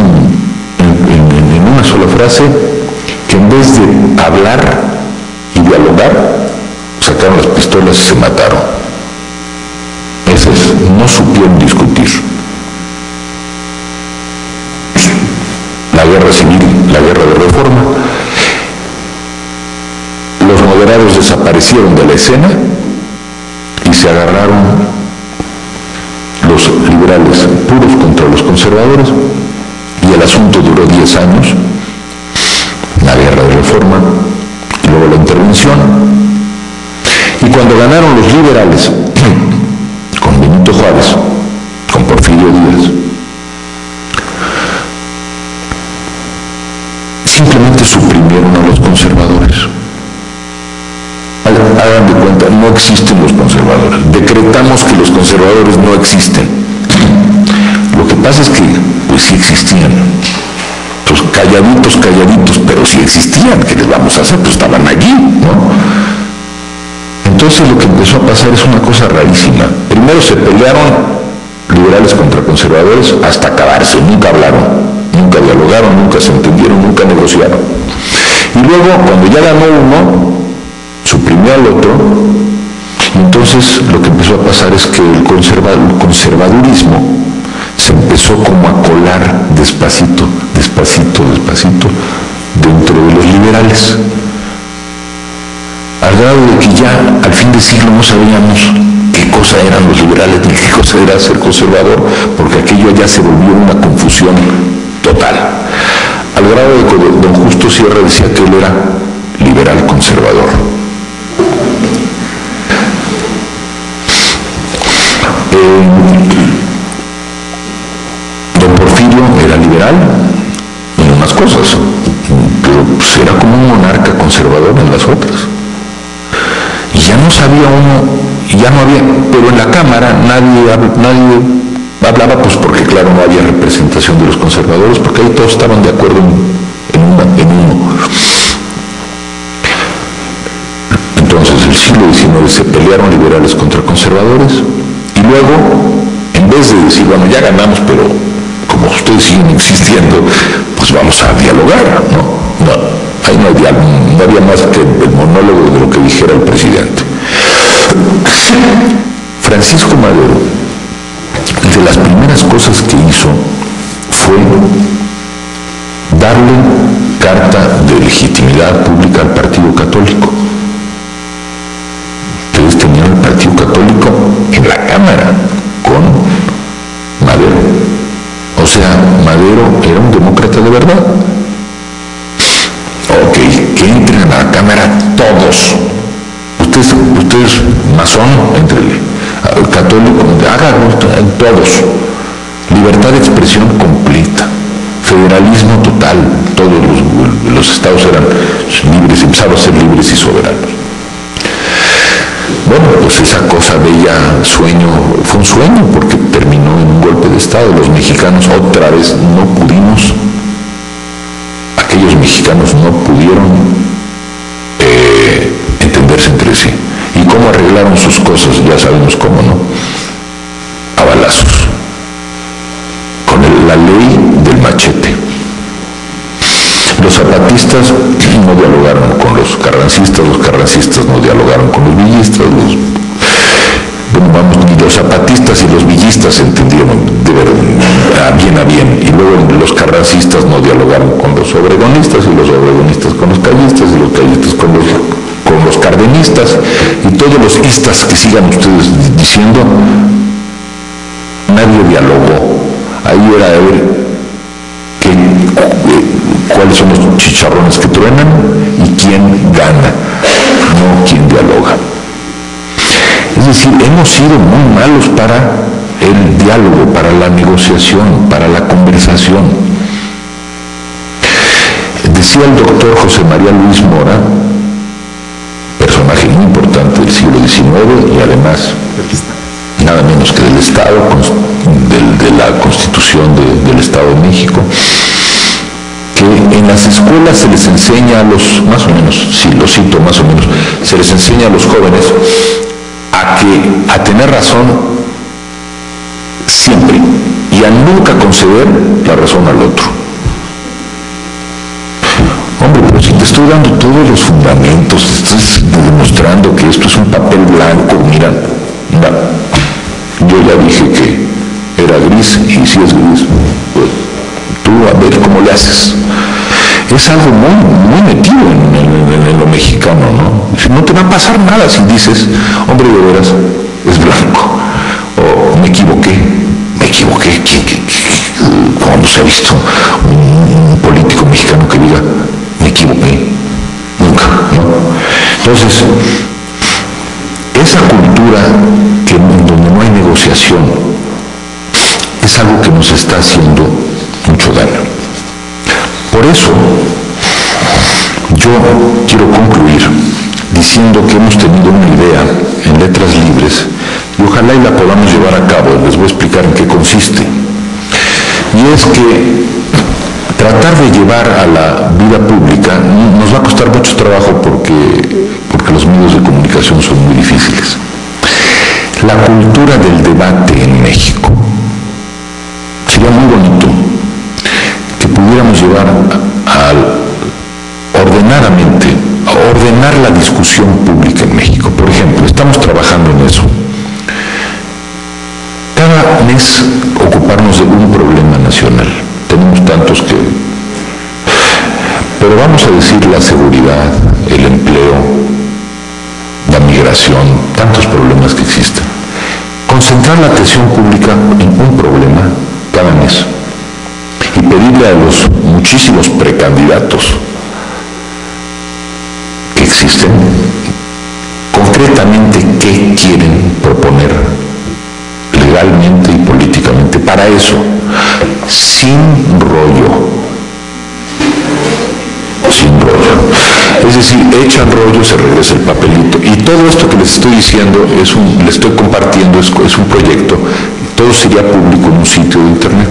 en una sola frase, que en vez de hablar y dialogar, sacaron las pistolas y se mataron. No supieron discutir. La guerra civil, la guerra de reforma, los moderados desaparecieron de la escena y se agarraron los liberales puros contra los conservadores, y el asunto duró 10 años, la guerra de reforma y luego la intervención. Y cuando ganaron los liberales con Benito Juárez, con Porfirio Díaz, simplemente suprimieron a los conservadores. Hagan de cuenta, no existen los conservadores. Decretamos que los conservadores no existen. Lo que pasa es que, pues sí existían. Pues calladitos, pero sí existían. ¿Qué les vamos a hacer? Pues estaban allí, ¿no? Entonces lo que empezó a pasar es una cosa rarísima. Primero se pelearon liberales contra conservadores hasta acabarse. Nunca hablaron, nunca dialogaron, nunca se entendieron, nunca negociaron. Y luego, cuando ya ganó uno, suprimió al otro, y entonces lo que empezó a pasar es que el conservadurismo se empezó como a colar despacito, dentro ese siglo no sabíamos qué cosa eran los liberales ni qué cosa era ser conservador, porque aquello ya se volvió una confusión total. Al grado de que don Justo Sierra decía que él era liberal conservador. Don Porfirio era liberal en unas cosas, pero pues era como un monarca conservador en las otras. Y ya no sabía uno, y ya no había, pero en la Cámara nadie hablaba, pues porque claro, no había representación de los conservadores, porque ahí todos estaban de acuerdo en uno. Entonces, el siglo XIX se pelearon liberales contra conservadores, y luego, en vez de decir, bueno, ya ganamos, pero como ustedes siguen existiendo, pues vamos a dialogar, ¿no? Ahí no había más que el monólogo de lo que dijera el presidente. Francisco Madero, de las primeras cosas que hizo fue darle carta de legitimidad pública al Partido Católico. Ustedes tenían el Partido Católico en la Cámara con Madero. O sea, Madero era un demócrata de verdad. Ok, que entren a la Cámara todos. Ustedes masón, entre católico, háganlo todos. Libertad de expresión completa. Federalismo total. Todos los estados eran libres, empezaron a ser libres y soberanos. Bueno, pues esa cosa bella, sueño, fue un sueño porque terminó en un golpe de estado. Los mexicanos otra vez no pudimos, aquellos mexicanos no pudieron entenderse entre sí. ¿Y cómo arreglaron sus cosas? Ya sabemos cómo, ¿no? A balazos. Con la ley del machete. Los zapatistas no dialogaron con los carrancistas no dialogaron con los villistas, ni los zapatistas y los villistas se entendieron a bien, y luego los carrancistas no dialogaron con los obregonistas, y los obregonistas con los callistas, y los callistas con los cardenistas, y todos los istas que sigan ustedes diciendo, nadie dialogó. Ahí era ver cuáles son los chicharrones que truenan y quién gana, no quién dialoga. Es decir, hemos sido muy malos para el diálogo, para la negociación, para la conversación. Decía el doctor José María Luis Mora, personaje muy importante del siglo XIX y además nada menos que del Estado, de la Constitución del Estado de México, que en las escuelas se les enseña a los, más o menos, sí, lo cito más o menos, se les enseña a los jóvenes a tener razón siempre y a nunca conceder la razón al otro. Hombre, pero si te estoy dando todos los fundamentos, te estoy demostrando que esto es un papel blanco, mira, yo ya dije que era gris, y si es gris, pues tú a ver cómo le haces. Es algo muy metido en lo mexicano, ¿no? No te va a pasar nada si dices, hombre, de veras, es blanco, o me equivoqué. ¿Cuándo se ha visto un político mexicano que diga, me equivoqué? Nunca, ¿no? Entonces, esa cultura donde no hay negociación es algo que nos está haciendo mucho daño. Por eso, yo quiero concluir diciendo que hemos tenido una idea en Letras Libres y ojalá y la podamos llevar a cabo. Les voy a explicar en qué consiste. Y es que tratar de llevar a la vida pública nos va a costar mucho trabajo porque los medios de comunicación son muy difíciles. La cultura del debate en México. Sería muy bonito que pudiéramos llevar a ordenar la discusión pública en México. Por ejemplo, estamos trabajando en eso. Cada mes ocuparnos de un problema nacional. Tenemos tantos que... Pero vamos a decir la seguridad, el empleo, la migración. migración, tantos problemas que existen. Concentrar la atención pública en un problema cada mes y pedirle a los muchísimos precandidatos que existen, concretamente qué quieren proponer legalmente y políticamente. Para eso, sin rollo. Es decir, echan rollo, se regresa el papelito. Y todo esto que les estoy diciendo, les estoy compartiendo, es un proyecto, todo sería público en un sitio de internet.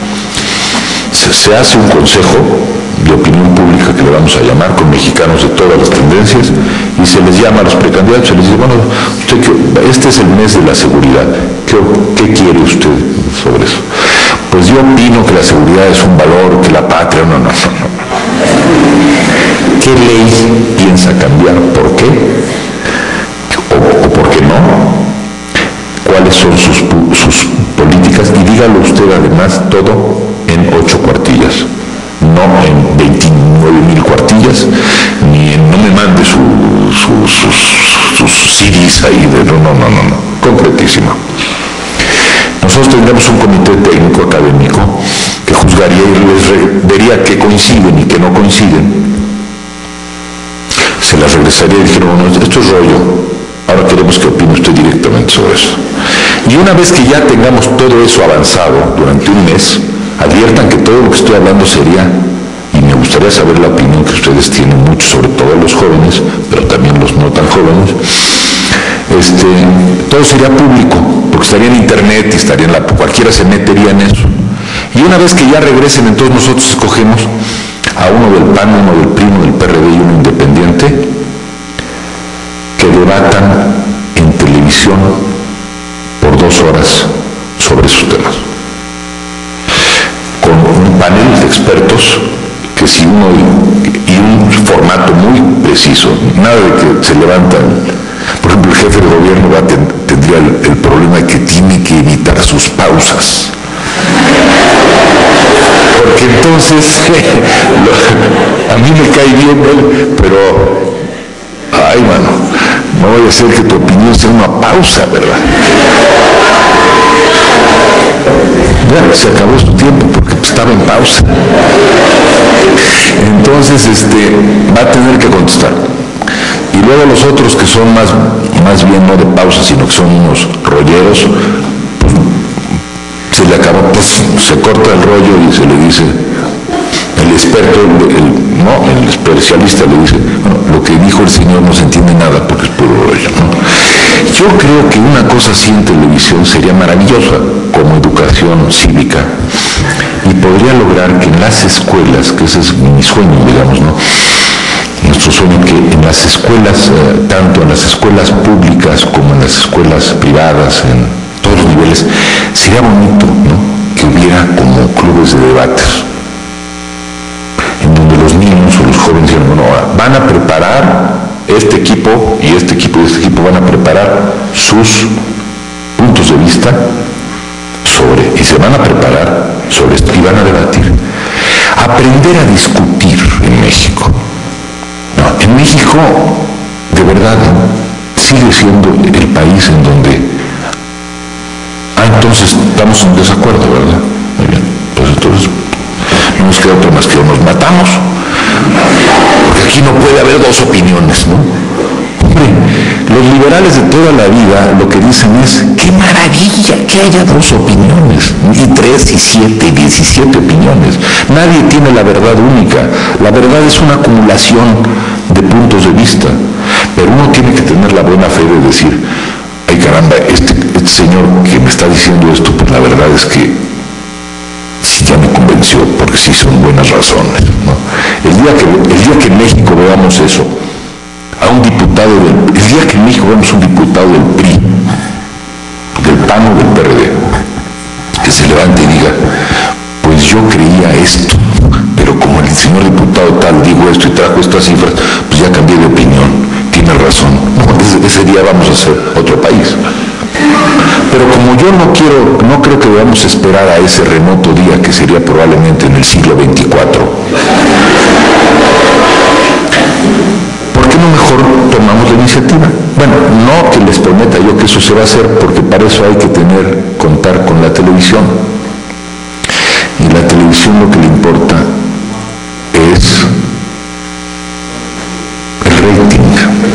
Se hace un consejo de opinión pública que le vamos a llamar, con mexicanos de todas las tendencias, y se les llama a los precandidatos, se les dice, bueno, este es el mes de la seguridad, ¿qué quiere usted sobre eso? Pues yo opino que la seguridad es un valor, que la patria, no. ¿Qué ley piensa cambiar? ¿Por qué? ¿O por qué no? ¿Cuáles son sus políticas? Y dígalo usted además todo en 8 cuartillas, no en 29,000 cuartillas, no me mande sus CDs ahí de no, concretísimo. Nosotros tendremos un comité técnico académico que juzgaría y les vería que coinciden y que no coinciden. Se las regresaría y dijeron, bueno, esto es rollo, ahora queremos que opine usted directamente sobre eso. Y una vez que ya tengamos todo eso avanzado durante un mes, adviertan que todo lo que estoy hablando sería, y me gustaría saber la opinión que ustedes tienen mucho, sobre todo los jóvenes, pero también los no tan jóvenes, todo sería público, porque estaría en internet y cualquiera se metería en eso. Y una vez que ya regresen, entonces nosotros escogemos a uno del PAN, uno del PRI, uno del PRD y uno independiente, que debatan en televisión por 2 horas sobre esos temas, con un panel de expertos que y un formato muy preciso, nada de que se levantan. Por ejemplo, el jefe de gobierno tendría el problema de que tiene que evitar sus pausas, porque entonces a mí me cae bien él, pero ay, mano, no vaya a ser que tu opinión sea una pausa, ¿verdad? Ya, se acabó su tiempo porque estaba en pausa. Entonces, va a tener que contestar. Y luego los otros que son más bien no de pausa, sino que son unos rolleros, pues se le acabó, pues se corta el rollo y se le dice, el experto, el especialista le dice, bueno, lo que dijo el señor no se entiende nada porque es puro rollo, ¿no? Yo creo que una cosa así en televisión sería maravillosa como educación cívica y podría lograr que en las escuelas, que ese es mi sueño, digamos, ¿no? Nuestro sueño, que en las escuelas, tanto en las escuelas públicas como en las escuelas privadas, en todos los niveles, sería bonito, ¿no?, que hubiera como clubes de debates, en donde los niños o los jóvenes digan, bueno, van a preparar este equipo y este equipo y este equipo van a preparar sus puntos de vista y se van a preparar sobre esto y van a debatir. Aprender a discutir en México. No, en México, de verdad, sigue siendo el país en donde entonces estamos en desacuerdo, ¿verdad? Muy bien, pues entonces no nos queda otra más que nos matamos, porque aquí no puede haber 2 opiniones, ¿no? Hombre, los liberales de toda la vida lo que dicen es, qué maravilla que haya 2 opiniones, y 3, y 7, y 17 opiniones. Nadie tiene la verdad única. La verdad es una acumulación de puntos de vista, pero uno tiene que tener la buena fe de decir, ay caramba, este señor que me está diciendo esto, pues la verdad es que sí ya me convenció, porque sí son buenas razones, ¿no? El día que en México veamos eso, a un diputado el día que en México vemos un diputado del PRI, del PAN o del PRD, que se levante y diga, pues yo creía esto, pero como el señor diputado tal dijo esto y trajo estas cifras, pues ya cambié de opinión, tiene razón. No, ese día vamos a ser otro país. Pero como yo no creo que debamos esperar a ese remoto día, que sería probablemente en el siglo 24, ¿por qué no mejor tomamos la iniciativa? Bueno, no que les prometa yo que eso se va a hacer, porque para eso hay que contar con la televisión. Y la televisión lo que le importa es el rating.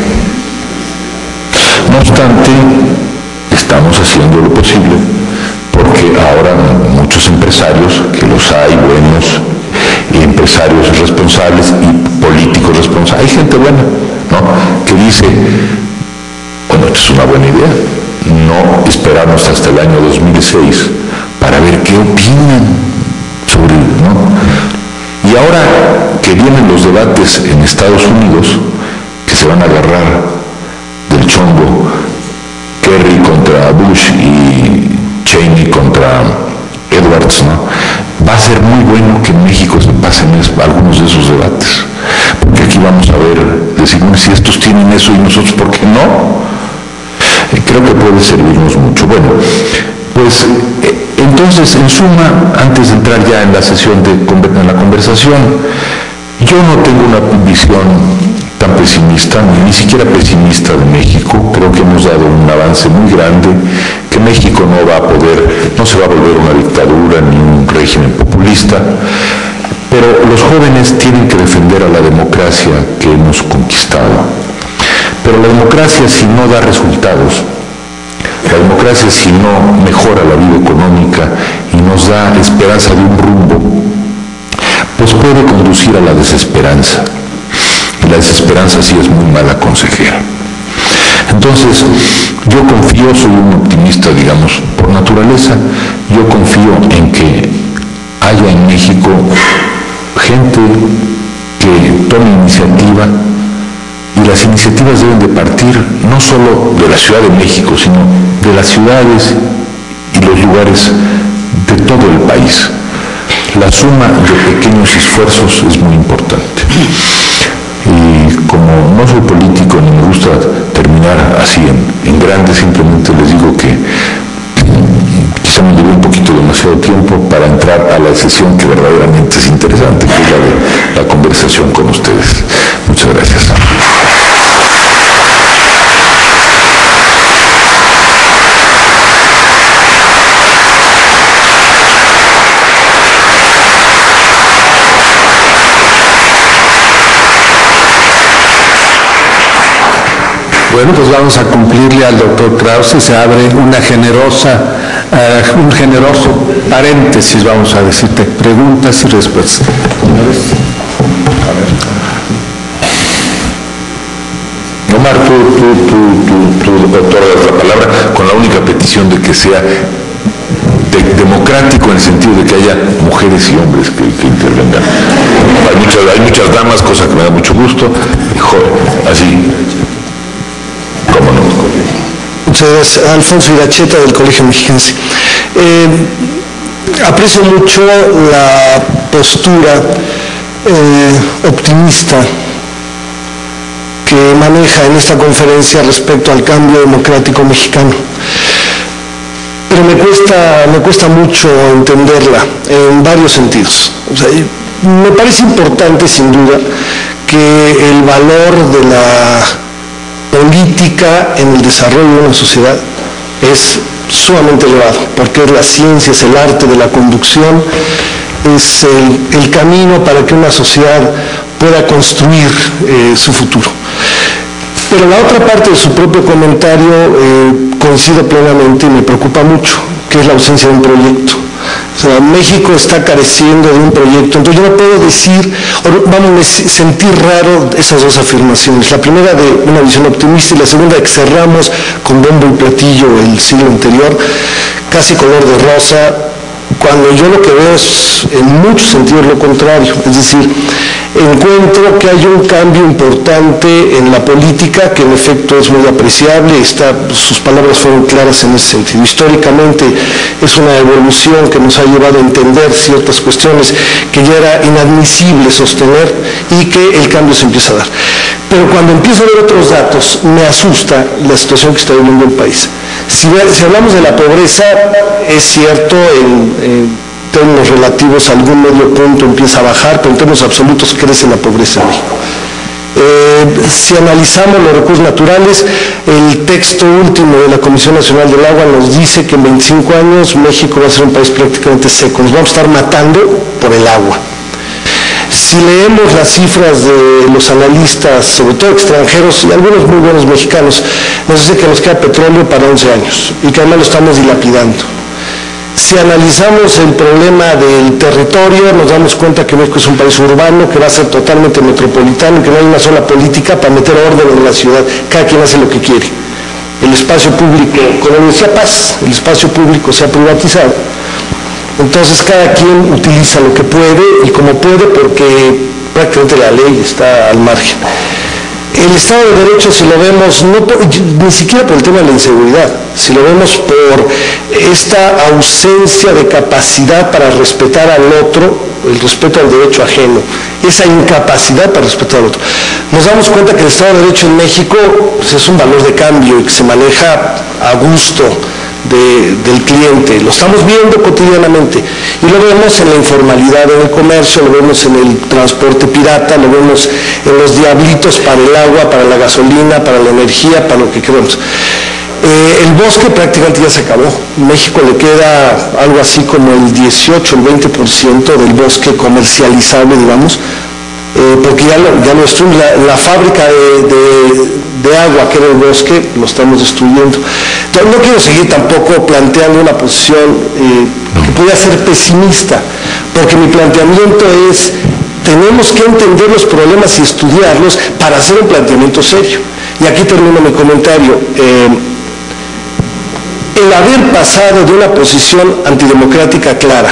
No obstante, estamos haciendo lo posible, porque ahora muchos empresarios, que los hay buenos, y empresarios responsables y políticos responsables, hay gente buena, ¿no?, que dice, bueno, esto es una buena idea, no esperarnos hasta el año 2006 para ver qué opinan sobre, ¿no? Y ahora que vienen los debates en Estados Unidos, que se van a agarrar del chongo, Kerry contra Bush y Cheney contra Edwards, ¿no?, va a ser muy bueno que en México se pasen algunos de esos debates, porque aquí vamos a ver, decir, bueno, si estos tienen eso y nosotros, ¿por qué no? Creo que puede servirnos mucho. Bueno, pues entonces, en suma, antes de entrar ya en la sesión en la conversación, yo no tengo una visión tan pesimista, ni siquiera pesimista de México. Creo que hemos dado un avance muy grande, que México no se va a volver una dictadura ni un régimen populista, pero los jóvenes tienen que defender a la democracia que hemos conquistado. Pero la democracia, si no da resultados, la democracia, si no mejora la vida económica y nos da esperanza de un rumbo, pues puede conducir a la desesperanza. Y la desesperanza sí es muy mala consejera. Entonces, yo confío, soy un optimista, digamos, por naturaleza. Yo confío en que haya en México gente que tome iniciativa, y las iniciativas deben de partir no solo de la Ciudad de México, sino de las ciudades y los lugares de todo el país. La suma de pequeños esfuerzos es muy importante. Y como no soy político ni me gusta terminar así en grande, simplemente les digo que quizá me llevé un poquito demasiado tiempo para entrar a la sesión que verdaderamente es interesante, que es la de la conversación con ustedes. Muchas gracias. Bueno, pues vamos a cumplirle al doctor Krause. Se abre un generoso paréntesis, vamos a decirte, preguntas y respuestas. Omar, tú otorgas la palabra con la única petición de que sea democrático, en el sentido de que haya mujeres y hombres que intervengan. Hay muchas damas, cosa que me da mucho gusto, así. ¿Cómo no? Muchas gracias. Alfonso Iracheta, del Colegio Mexiquense. Aprecio mucho la postura optimista que maneja en esta conferencia respecto al cambio democrático mexicano. Pero me cuesta mucho entenderla en varios sentidos. O sea, me parece importante, sin duda, que el valor de la política en el desarrollo de una sociedad es sumamente elevado, porque es la ciencia, es el arte de la conducción, es el camino para que una sociedad pueda construir su futuro. Pero la otra parte de su propio comentario coincido plenamente y me preocupa mucho, que es la ausencia de un proyecto. O sea, México está careciendo de un proyecto, entonces yo no puedo decir, vamos a sentir raro esas dos afirmaciones. La primera de una visión optimista y la segunda de que cerramos con bombo y platillo el siglo anterior, casi color de rosa, cuando yo lo que veo es en muchos sentidos lo contrario. Es decir, encuentro que hay un cambio importante en la política, que en efecto es muy apreciable, sus palabras fueron claras en ese sentido. Históricamente es una evolución que nos ha llevado a entender ciertas cuestiones que ya era inadmisible sostener y que el cambio se empieza a dar. Pero cuando empiezo a ver otros datos, me asusta la situación que está viviendo el país. Si hablamos de la pobreza, es cierto, en términos relativos a algún medio punto empieza a bajar, pero en términos absolutos crece la pobreza en México. Si analizamos los recursos naturales, el texto último de la Comisión Nacional del Agua nos dice que en 25 años México va a ser un país prácticamente seco, nos vamos a estar matando por el agua. Si leemos las cifras de los analistas, sobre todo extranjeros y algunos muy buenos mexicanos, nos dice que nos queda petróleo para 11 años y que además lo estamos dilapidando. Si analizamos el problema del territorio, nos damos cuenta que México es un país urbano, que va a ser totalmente metropolitano, que no hay una sola política para meter orden en la ciudad, cada quien hace lo que quiere. El espacio público, como decía Paz, el espacio público se ha privatizado. Entonces cada quien utiliza lo que puede y como puede, porque prácticamente la ley está al margen. El Estado de Derecho, si lo vemos, ni siquiera por el tema de la inseguridad, si lo vemos por esta ausencia de capacidad para respetar al otro, el respeto al derecho ajeno, esa incapacidad para respetar al otro. Nos damos cuenta que el Estado de Derecho en México pues, es un valor de cambio y que se maneja a gusto del cliente, lo estamos viendo cotidianamente y lo vemos en la informalidad en el comercio, lo vemos en el transporte pirata, lo vemos en los diablitos para el agua, para la gasolina, para la energía, para lo que queremos. El bosque prácticamente ya se acabó. México le queda algo así como el 18, el 20% del bosque comercializable, digamos, porque ya lo destruimos. La fábrica de agua que era el bosque lo estamos destruyendo. Entonces, no quiero seguir tampoco planteando una posición que pueda ser pesimista, porque mi planteamiento es, tenemos que entender los problemas y estudiarlos para hacer un planteamiento serio. Y aquí termino mi comentario. El haber pasado de una posición antidemocrática clara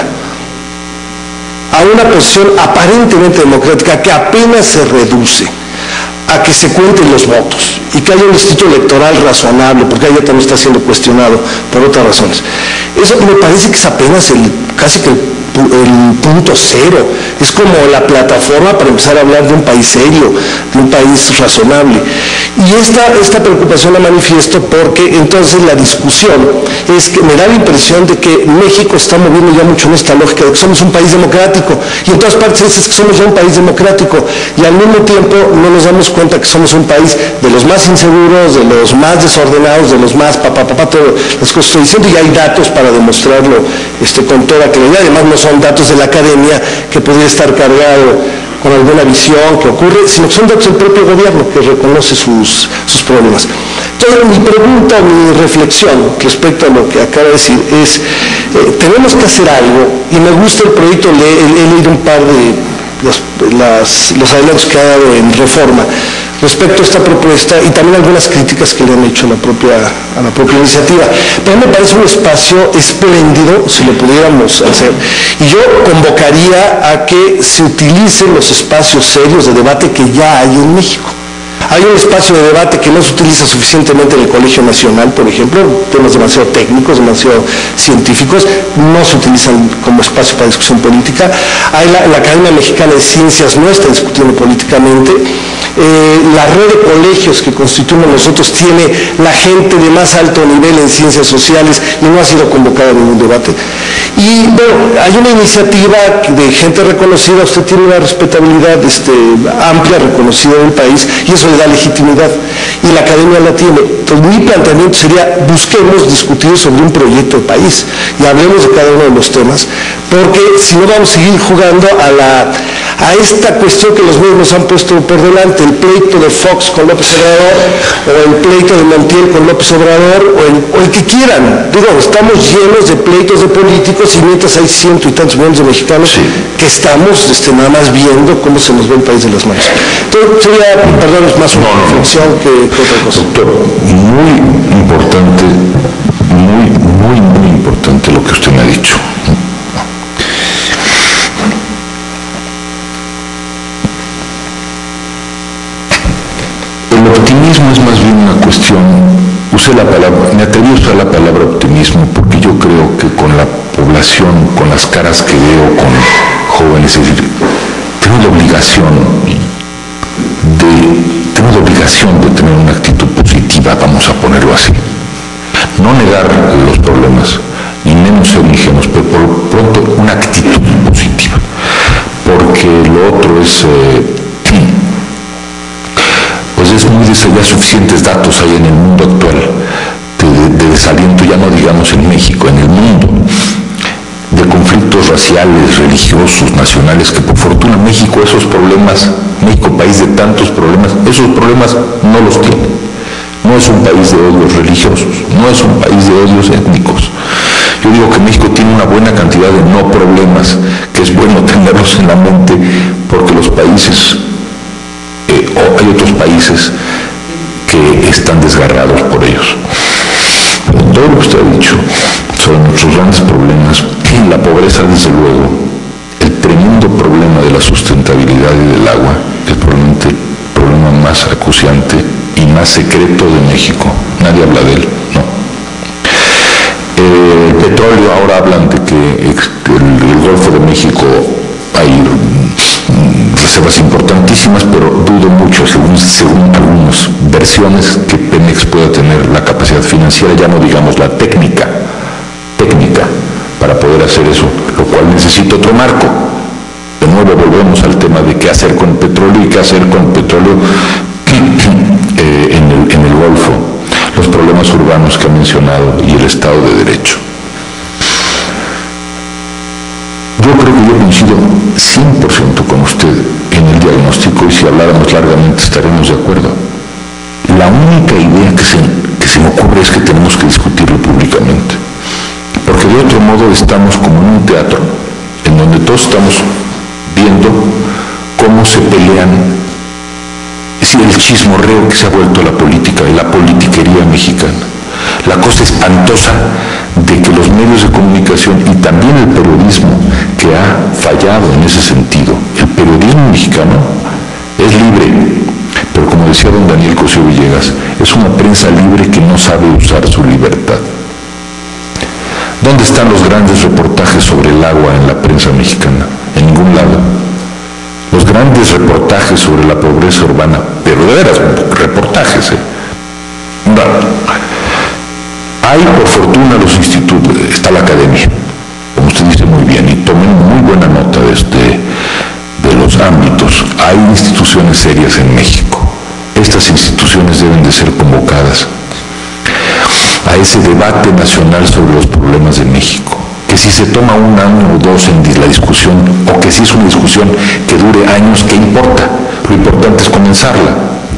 a una posición aparentemente democrática que apenas se reduce a que se cuenten los votos y que haya un instituto electoral razonable, porque ahí ya también está siendo cuestionado por otras razones. Eso me parece que es apenas casi que el punto cero, es como la plataforma para empezar a hablar de un país serio, de un país razonable. Y esta preocupación la manifiesto porque entonces la discusión es que me da la impresión de que México está moviendo ya mucho en esta lógica de que somos un país democrático, y en todas partes es que somos ya un país democrático, y al mismo tiempo no nos damos cuenta que somos un país de los más inseguros, de los más desordenados, de los más todas las cosas que estoy diciendo, y hay datos para demostrarlo con toda claridad. Además no son datos de la academia que podría estar cargado con alguna visión que ocurre, sino que son datos del propio gobierno que reconoce sus problemas. Entonces mi pregunta, mi reflexión respecto a lo que acaba de decir es, tenemos que hacer algo, y me gusta el proyecto, he leído un par de los adelantos que ha dado en Reforma respecto a esta propuesta y también algunas críticas que le han hecho a la propia iniciativa. Pero me parece un espacio espléndido si lo pudiéramos hacer. Y yo convocaría a que se utilicen los espacios serios de debate que ya hay en México. Hay un espacio de debate que no se utiliza suficientemente en el Colegio Nacional, por ejemplo, temas demasiado técnicos, demasiado científicos, no se utilizan como espacio para discusión política. Hay la Academia Mexicana de Ciencias no está discutiendo políticamente. La red de colegios que constituimos nosotros tiene la gente de más alto nivel en ciencias sociales y no ha sido convocada a ningún debate. Y bueno, hay una iniciativa de gente reconocida, usted tiene una respetabilidad amplia, reconocida en el país, y eso le da legitimidad, y la academia la tiene. Entonces mi planteamiento sería, busquemos discutir sobre un proyecto de país y hablemos de cada uno de los temas, porque si no vamos a seguir jugando a esta cuestión que los medios nos han puesto por delante, el pleito de Fox con López Obrador, o el pleito de Montiel con López Obrador, o el que quieran. Digo, estamos llenos de pleitos de políticos, y mientras hay 100 y tantos millones de mexicanos que estamos nada más viendo cómo se nos ve el país de las manos. Entonces sería, perdón, más una reflexión que otra cosa. Doctor, muy importante, muy importante lo que usted me ha dicho. El optimismo es más bien una cuestión, me atreví a usar la palabra optimismo porque yo creo que con la población, con las caras que veo, con jóvenes, es decir, tengo la obligación de tener una actitud positiva, vamos a ponerlo así. No negar los problemas, ni menos ser ingenuos, pero por lo pronto una actitud positiva, porque lo otro es ya suficientes datos hay en el mundo actual de desaliento, ya no digamos en México, en el mundo, de conflictos raciales, religiosos, nacionales, que por fortuna México esos problemas, México, país de tantos problemas, esos problemas no los tiene. No es un país de odios religiosos, no es un país de odios étnicos. Yo digo que México tiene una buena cantidad de no problemas, que es bueno tenerlos en la mente, porque los países, o hay otros países que están desgarrados por ellos. Pero todo lo que usted ha dicho sobre nuestros grandes problemas, la pobreza desde luego, el tremendo problema de la sustentabilidad y del agua, es probablemente el problema más acuciante y más secreto de México. Nadie habla de él, ¿no? El petróleo, ahora hablan de que el Golfo de México hay reservas importantísimas, pero dudo mucho, según algunas versiones, que Pemex pueda tener la capacidad financiera, ya no digamos la técnica, para poder hacer eso, lo cual necesita otro marco. De nuevo volvemos al tema de qué hacer con el petróleo y qué hacer con el petróleo en el Golfo, los problemas urbanos que ha mencionado y el Estado de Derecho. Yo creo que yo coincido 100% con usted en el diagnóstico, y si habláramos largamente estaremos de acuerdo. La única idea que se me ocurre es que tenemos que discutirlo públicamente, porque de otro modo estamos como en un teatro en donde todos estamos viendo cómo se pelean, es decir, el chismorreo que se ha vuelto la política y la politiquería mexicana, la cosa espantosa de que los medios de comunicación y también el periodismo, que ha fallado en ese sentido, el periodismo mexicano es libre, pero como decía don Daniel Cosío Villegas, es una prensa libre que no sabe usar su libertad. ¿Dónde están los grandes reportajes sobre el agua en la prensa mexicana? En ningún lado. Los grandes reportajes sobre la pobreza urbana, pero de veras reportajes, No. Hay, por fortuna, los institutos, está la academia, como usted dice muy bien, y tomen muy buena nota de los ámbitos. Hay instituciones serias en México. Estas instituciones deben de ser convocadas a ese debate nacional sobre los problemas de México, que si se toma un año o dos en la discusión, o que si es una discusión que dure años, ¿qué importa? Lo importante es comenzarla.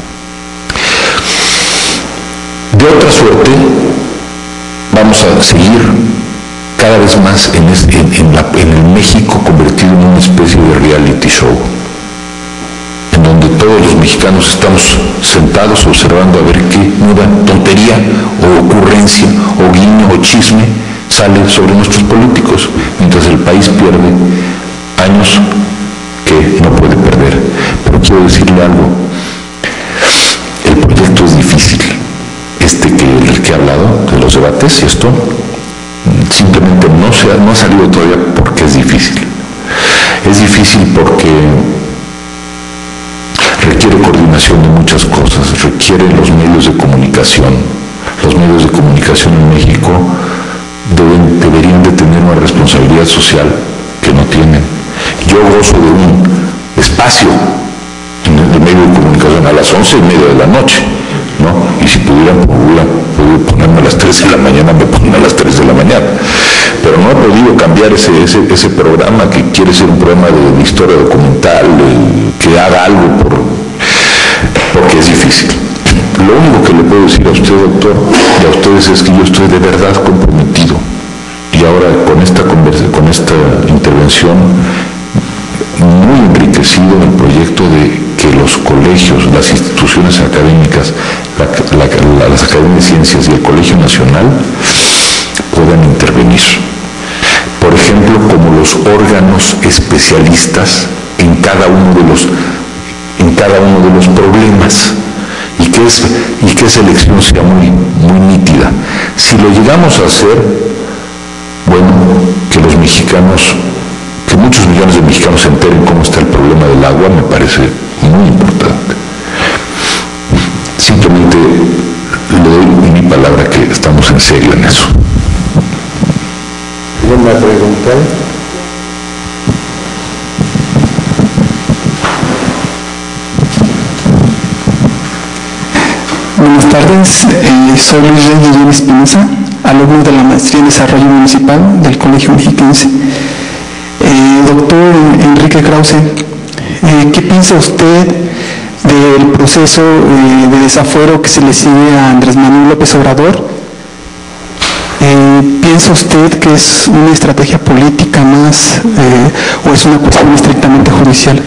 De otra suerte, vamos a seguir cada vez más en el México convertido en una especie de reality show, en donde todos los mexicanos estamos sentados observando a ver qué nueva tontería o ocurrencia o guiño o chisme sale sobre nuestros políticos, mientras el país pierde años que no puede perder. Pero quiero decirle algo, el proyecto es difícil, el que he hablado de los debates, y esto simplemente no ha salido todavía porque es difícil. Es difícil porque requiere coordinación de muchas cosas, requiere los medios de comunicación. Los medios de comunicación en México deberían de tener una responsabilidad social que no tienen. Yo gozo de un espacio en el medio de comunicación a las 11:30 de la noche, ¿no? Y si pudiera ponerme a las 3 de la mañana, me pongo a las 3 de la mañana. Pero no he podido cambiar ese programa que quiere ser un programa de historia documental, que haga algo porque es difícil. Lo único que le puedo decir a usted, doctor, y a ustedes es que yo estoy de verdad comprometido. Y ahora con esta intervención muy enriquecido en el proyecto de que los colegios, las instituciones académicas, las academias de ciencias y el Colegio Nacional puedan intervenir. Por ejemplo, como los órganos especialistas en cada uno de los problemas, y que esa elección sea muy nítida. Si lo llegamos a hacer, bueno, que los mexicanos, que muchos millones de mexicanos se enteren cómo está el problema del agua, me parece muy importante. Simplemente le doy mi palabra que estamos en serio en eso. ¿Alguna pregunta? Buenas tardes, soy Luis Rey Guillén Espinosa, alumno de la Maestría en Desarrollo Municipal del Colegio Mexiquense. Doctor Enrique Krause, ¿qué piensa usted del proceso de desafuero que se le sigue a Andrés Manuel López Obrador? ¿Piensa usted que es una estrategia política más o es una cuestión estrictamente judicial?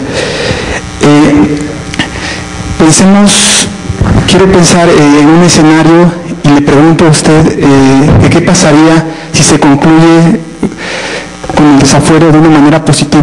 Quiero pensar en un escenario y le pregunto a usted qué pasaría si se concluye con el desafuero de una manera positiva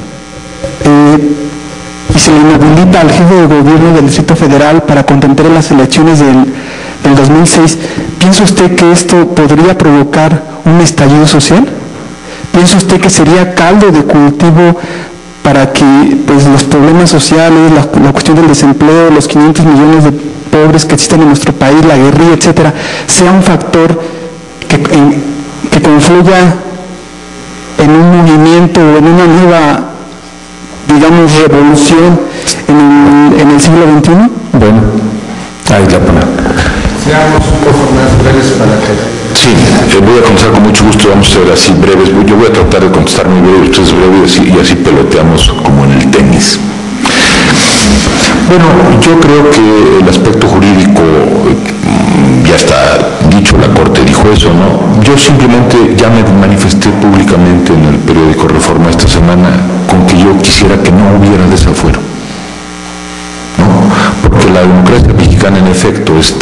y se le inhabilita al jefe de gobierno del Distrito Federal para contender las elecciones del 2006. ¿Piensa usted que esto podría provocar un estallido social? ¿Piensa usted que sería caldo de cultivo para que pues, los problemas sociales, la cuestión del desempleo, los 500 millones de pobres que existen en nuestro país, la guerrilla, etcétera, sea un factor que confluya en un movimiento o en una nueva, digamos, revolución en el siglo XXI? Bueno, ahí la ponemos. Seamos un poco más breves para que... Sí, voy a contestar con mucho gusto, vamos a ser así breves. Yo voy a tratar de contestar muy breve, ustedes breves y así peloteamos como en el tenis. Bueno, yo creo que el aspecto jurídico, ya está dicho, la Corte dijo eso, ¿no? Yo simplemente ya me manifesté públicamente en el periódico Reforma esta semana con que yo quisiera que no hubiera desafuero, ¿no? Porque la democracia mexicana en efecto es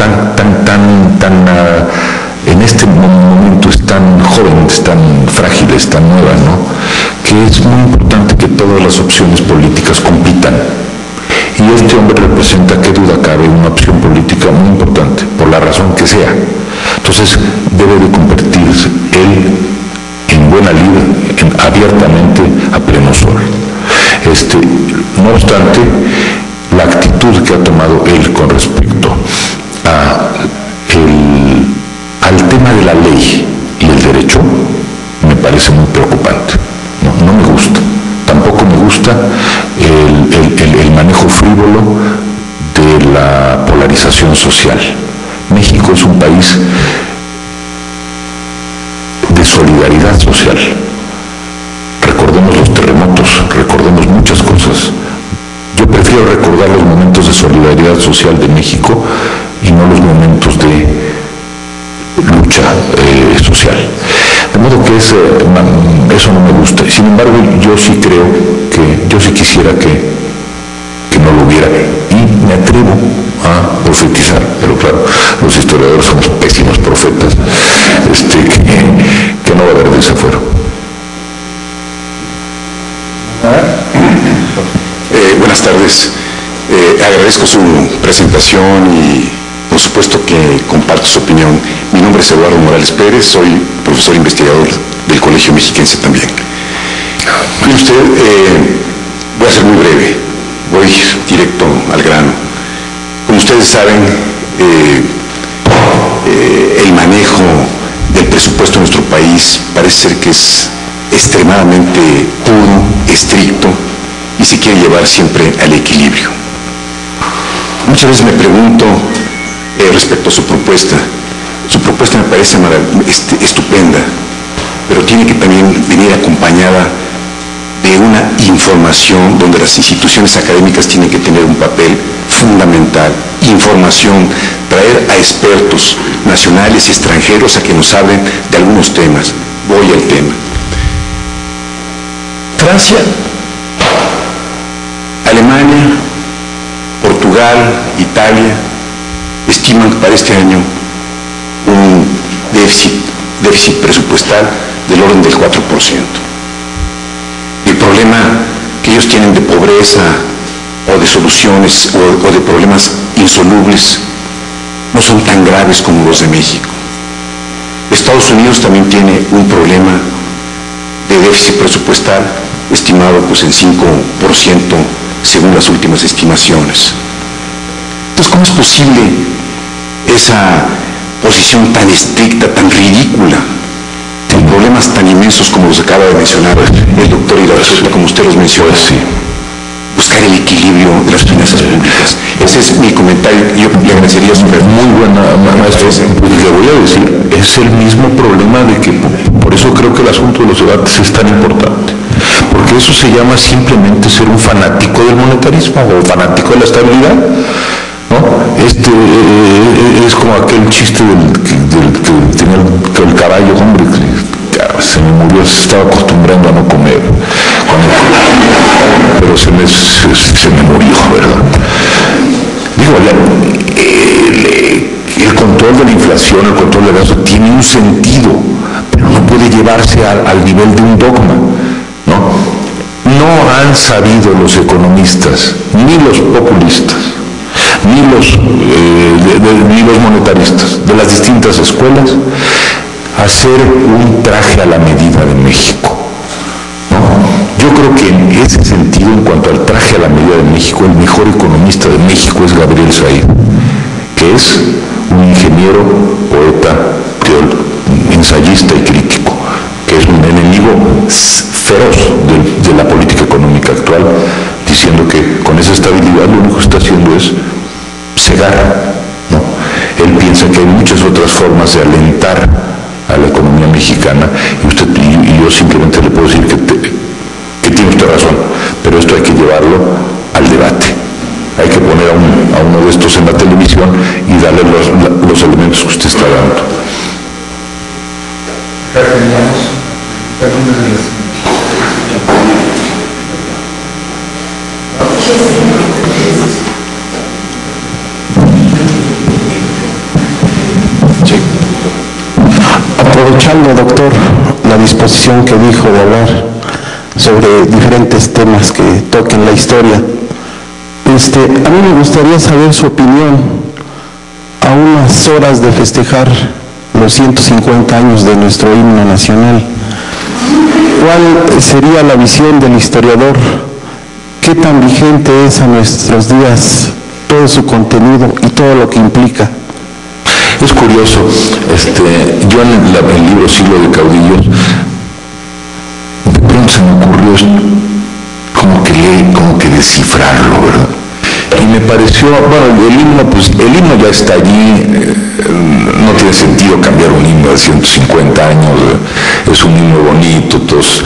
en este momento es tan joven, es tan frágil, es tan nueva, ¿no? Que es muy importante que todas las opciones políticas compitan. Y este hombre representa, qué duda cabe, una opción política muy importante, por la razón que sea. Entonces, debe de convertirse él en buena lid, abiertamente a pleno sol. No obstante, la actitud que ha tomado él con respecto al tema de la ley y el derecho me parece muy preocupante. No me gusta. Tampoco me gusta el manejo frívolo de la polarización social. México es un país de solidaridad social. Recordemos los terremotos, recordemos muchas cosas. Yo prefiero recordar los momentos de solidaridad social de México y no los momentos de lucha social. De modo que eso no me gusta. Sin embargo, yo sí creo yo sí quisiera que no lo hubiera y me atrevo a profetizar, pero claro, los historiadores somos pésimos profetas, que no va a haber desafuero. Buenas tardes. Agradezco su presentación y por supuesto que comparto su opinión. Mi nombre es Eduardo Morales Pérez, soy profesor investigador del Colegio Mexiquense también. Mire usted, voy a ser muy breve, voy directo al grano. Como ustedes saben, el manejo del presupuesto en nuestro país parece ser que es extremadamente puro, estricto y se quiere llevar siempre al equilibrio. Muchas veces me pregunto respecto a su propuesta. Su propuesta me parece estupenda, pero tiene que también venir acompañada de una información donde las instituciones académicas tienen que tener un papel fundamental. Información, traer a expertos nacionales y extranjeros a que nos hablen de algunos temas. Voy al tema. Francia, Alemania, Portugal, Italia, estiman para este año un déficit presupuestal del orden del 4%. El problema que ellos tienen de pobreza o de soluciones o de problemas insolubles no son tan graves como los de México. Estados Unidos también tiene un problema de déficit presupuestal estimado pues en 5% según las últimas estimaciones. Entonces, ¿cómo es posible esa posición tan estricta, tan ridícula, en problemas tan inmensos como los acaba de mencionar el doctor Iracheta, como usted los menciona? Sí. Buscar el equilibrio de las finanzas públicas. Ese es mi comentario. Yo le agradecería su muy buena, maestro. Pues le voy a decir, es el mismo problema de que, por eso creo que el asunto de los debates es tan importante, porque eso se llama simplemente ser un fanático del monetarismo o fanático de la estabilidad, ¿no? Es como aquel chiste que tenía el caballo, hombre, que se me murió, se estaba acostumbrando a no comer, pero se me murió, ¿verdad? Digo, el control de la inflación, el control del gasto tiene un sentido, pero no puede llevarse al nivel de un dogma, ¿no? No han sabido los economistas, ni los populistas, ni los monetaristas de las distintas escuelas, hacer un traje a la medida de México, ¿no? Yo creo que en ese sentido, en cuanto al traje a la medida de México, el mejor economista de México es Gabriel Said, que es un ingeniero, poeta, ensayista y crítico, que es un enemigo feroz de la política económica actual, diciendo que con esa estabilidad lo único que está haciendo es cegar, ¿no? Él piensa que hay muchas otras formas de alentar a la economía mexicana, y yo simplemente le puedo decir que tiene usted razón, pero esto hay que llevarlo al debate. Hay que poner a uno de estos en la televisión y darle los elementos que usted está dando. Sí. Aprovechando, doctor, la disposición que dijo de hablar sobre diferentes temas que toquen la historia, a mí me gustaría saber su opinión a unas horas de festejar los 150 años de nuestro himno nacional. ¿Cuál sería la visión del historiador? ¿Qué tan vigente es a nuestros días todo su contenido y todo lo que implica? Es curioso, yo en el libro Siglo de Caudillos, de pronto se me ocurrió como que descifrarlo, ¿verdad? Y me pareció, bueno, el himno ya está allí, no tiene sentido cambiar un himno de 150 años, es un himno bonito, todos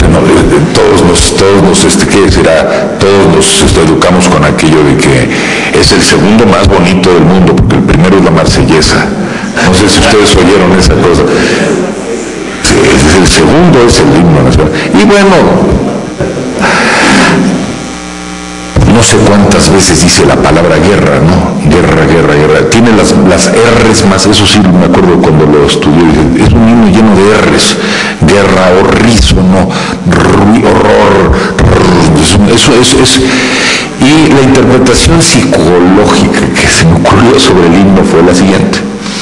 nos educamos con aquello de que es el segundo más bonito del mundo, porque el primero es la Marsellesa. No sé si ustedes oyeron esa cosa. El segundo es el himno nacional. Y bueno, no sé cuántas veces dice la palabra guerra, ¿no? Guerra, guerra, guerra. Tiene las R's más, eso sí me acuerdo cuando lo estudié, es un himno lleno de R's. Guerra, horrísono, horror, eso es. Y la interpretación psicológica que se me ocurrió sobre el himno fue la siguiente.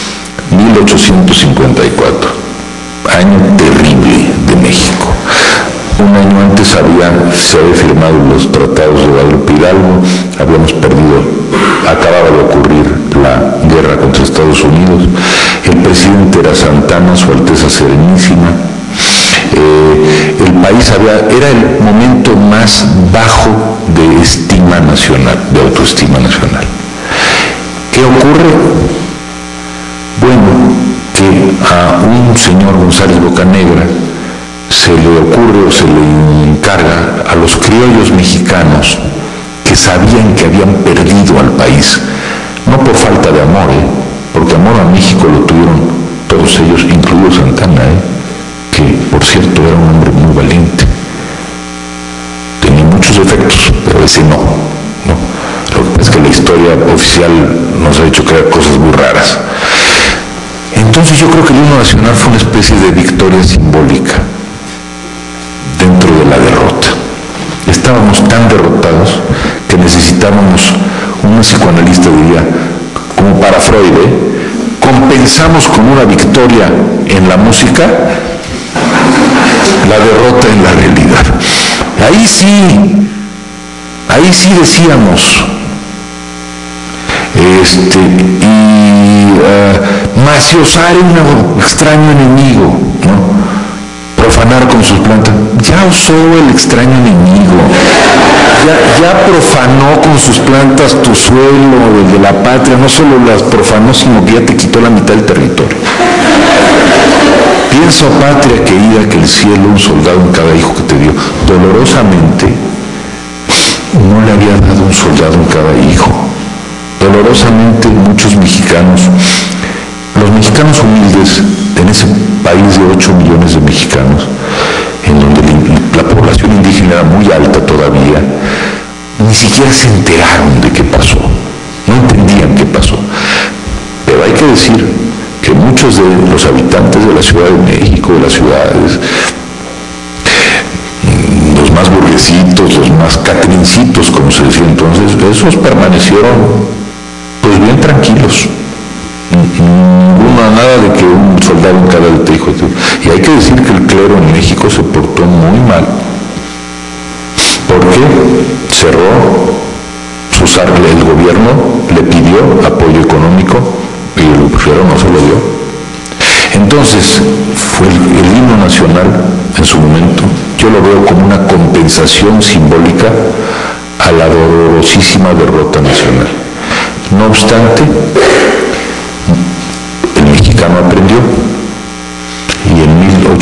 1854, año terrible de México. Un año antes se habían firmado los tratados de Guadalupe Hidalgo, acababa de ocurrir la guerra contra Estados Unidos, el presidente era Santana, Su Alteza Serenísima, el país era el momento más bajo de estima nacional, de autoestima nacional. ¿Qué ocurre? Bueno, que a un señor González Bocanegra se le ocurre o se le encarga a los criollos mexicanos que sabían que habían perdido al país, no por falta de amor, porque amor a México lo tuvieron todos ellos, incluido Santana, que por cierto era un hombre muy valiente, tenía muchos defectos, pero ese no. Lo que pasa es que la historia oficial nos ha hecho creer cosas muy raras. Entonces yo creo que el himno nacional fue una especie de victoria simbólica dentro de la derrota. Estábamos tan derrotados que necesitábamos, un psicoanalista diría, como para Freud, compensamos con una victoria en la música la derrota en la realidad. Ahí sí decíamos, maciosare un extraño enemigo, ¿no? profanar con sus plantas. Ya usó el extraño enemigo, ya profanó con sus plantas tu suelo, el de la patria, no solo las profanó, sino que ya te quitó la mitad del territorio. Pienso, patria querida, que el cielo, un soldado en cada hijo que te dio, dolorosamente no le había dado un soldado en cada hijo. Dolorosamente muchos mexicanos, los mexicanos humildes, en ese país de 8 millones de mexicanos, en donde la población indígena era muy alta todavía, ni siquiera se enteraron de qué pasó, no entendían qué pasó. Pero hay que decir que muchos de los habitantes de la Ciudad de México, de las ciudades, los más burguesitos, los más catrincitos, como se decía entonces, esos permanecieron pues bien tranquilos. Nada de que un soldado en cada tejo. Y hay que decir que el clero en México se portó muy mal, porque cerró sus arcas, el gobierno le pidió apoyo económico y el clero no se lo dio. Entonces fue el himno nacional en su momento, yo lo veo como una compensación simbólica a la dolorosísima derrota nacional. No obstante, el mexicano aprendió, y en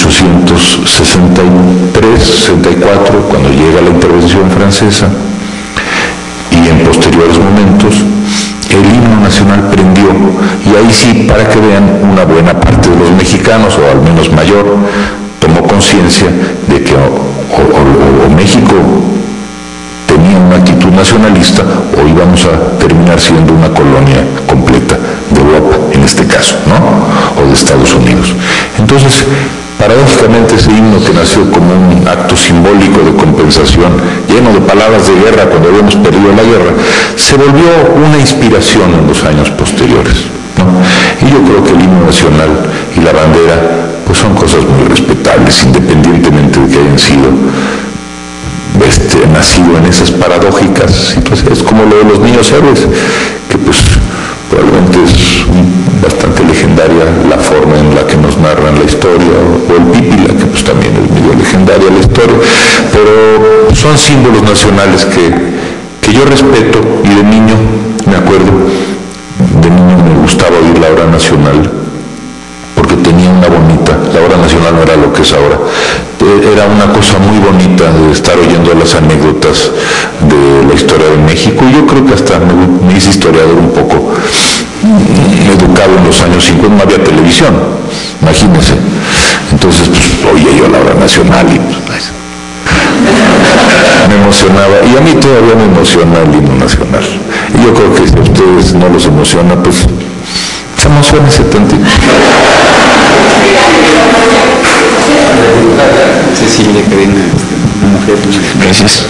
1863-64, cuando llega la intervención francesa, y en posteriores momentos, el himno nacional prendió, y ahí sí, para que vean, una buena parte de los mexicanos, o al menos mayor, tomó conciencia de que o México tenía una actitud nacionalista, o íbamos a terminar siendo una colonia completa de Europa, en este caso, ¿no? O de Estados Unidos. Entonces, paradójicamente, ese himno que nació como un acto simbólico de compensación, lleno de palabras de guerra cuando habíamos perdido la guerra, se volvió una inspiración en los años posteriores, ¿no? Y yo creo que el himno nacional y la bandera pues son cosas muy respetables, independientemente de que hayan sido nacido en esas paradójicas situaciones, como lo de los niños héroes, que pues probablemente es bastante legendaria la forma en la que nos narran la historia, o el Pípila, que pues también es medio legendaria la historia, pero son símbolos nacionales que yo respeto, y de niño, me acuerdo, de niño me gustaba oír la hora nacional, porque tenía una bonita, la hora nacional no era lo que es ahora, era una cosa muy bonita de estar oyendo las anécdotas de la historia de México, y yo creo que hasta me hice historiador un poco, educado en los años 50, no había televisión, imagínense, entonces pues oía yo la hora nacional y pues, me emocionaba, y a mí todavía me emociona el himno nacional, y yo creo que si a ustedes no los emociona, pues se emocionense tantito. Cecilia Cadena, una mujer. Gracias.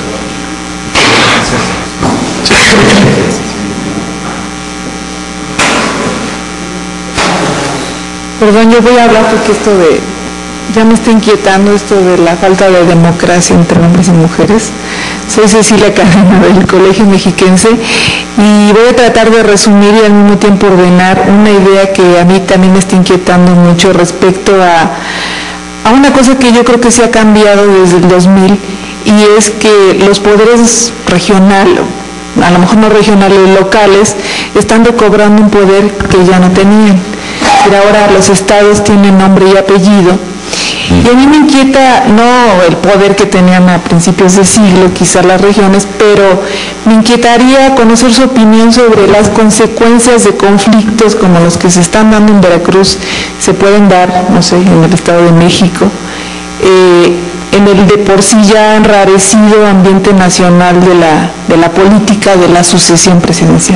Perdón, yo voy a hablar porque ya me está inquietando esto de la falta de democracia entre hombres y mujeres. Soy Cecilia Cadena del Colegio Mexiquense y voy a tratar de resumir y al mismo tiempo ordenar una idea que a mí también me está inquietando mucho respecto a una cosa que yo creo que se ha cambiado desde el 2000, y es que los poderes regionales, a lo mejor no regionales, locales, están recobrando un poder que ya no tenían. Pero ahora los estados tienen nombre y apellido. Y a mí me inquieta, no el poder que tenían a principios de siglo, quizás las regiones, pero me inquietaría conocer su opinión sobre las consecuencias de conflictos como los que se están dando en Veracruz, se pueden dar, no sé, en el Estado de México, en el de por sí ya enrarecido ambiente nacional de la política de la sucesión presidencial.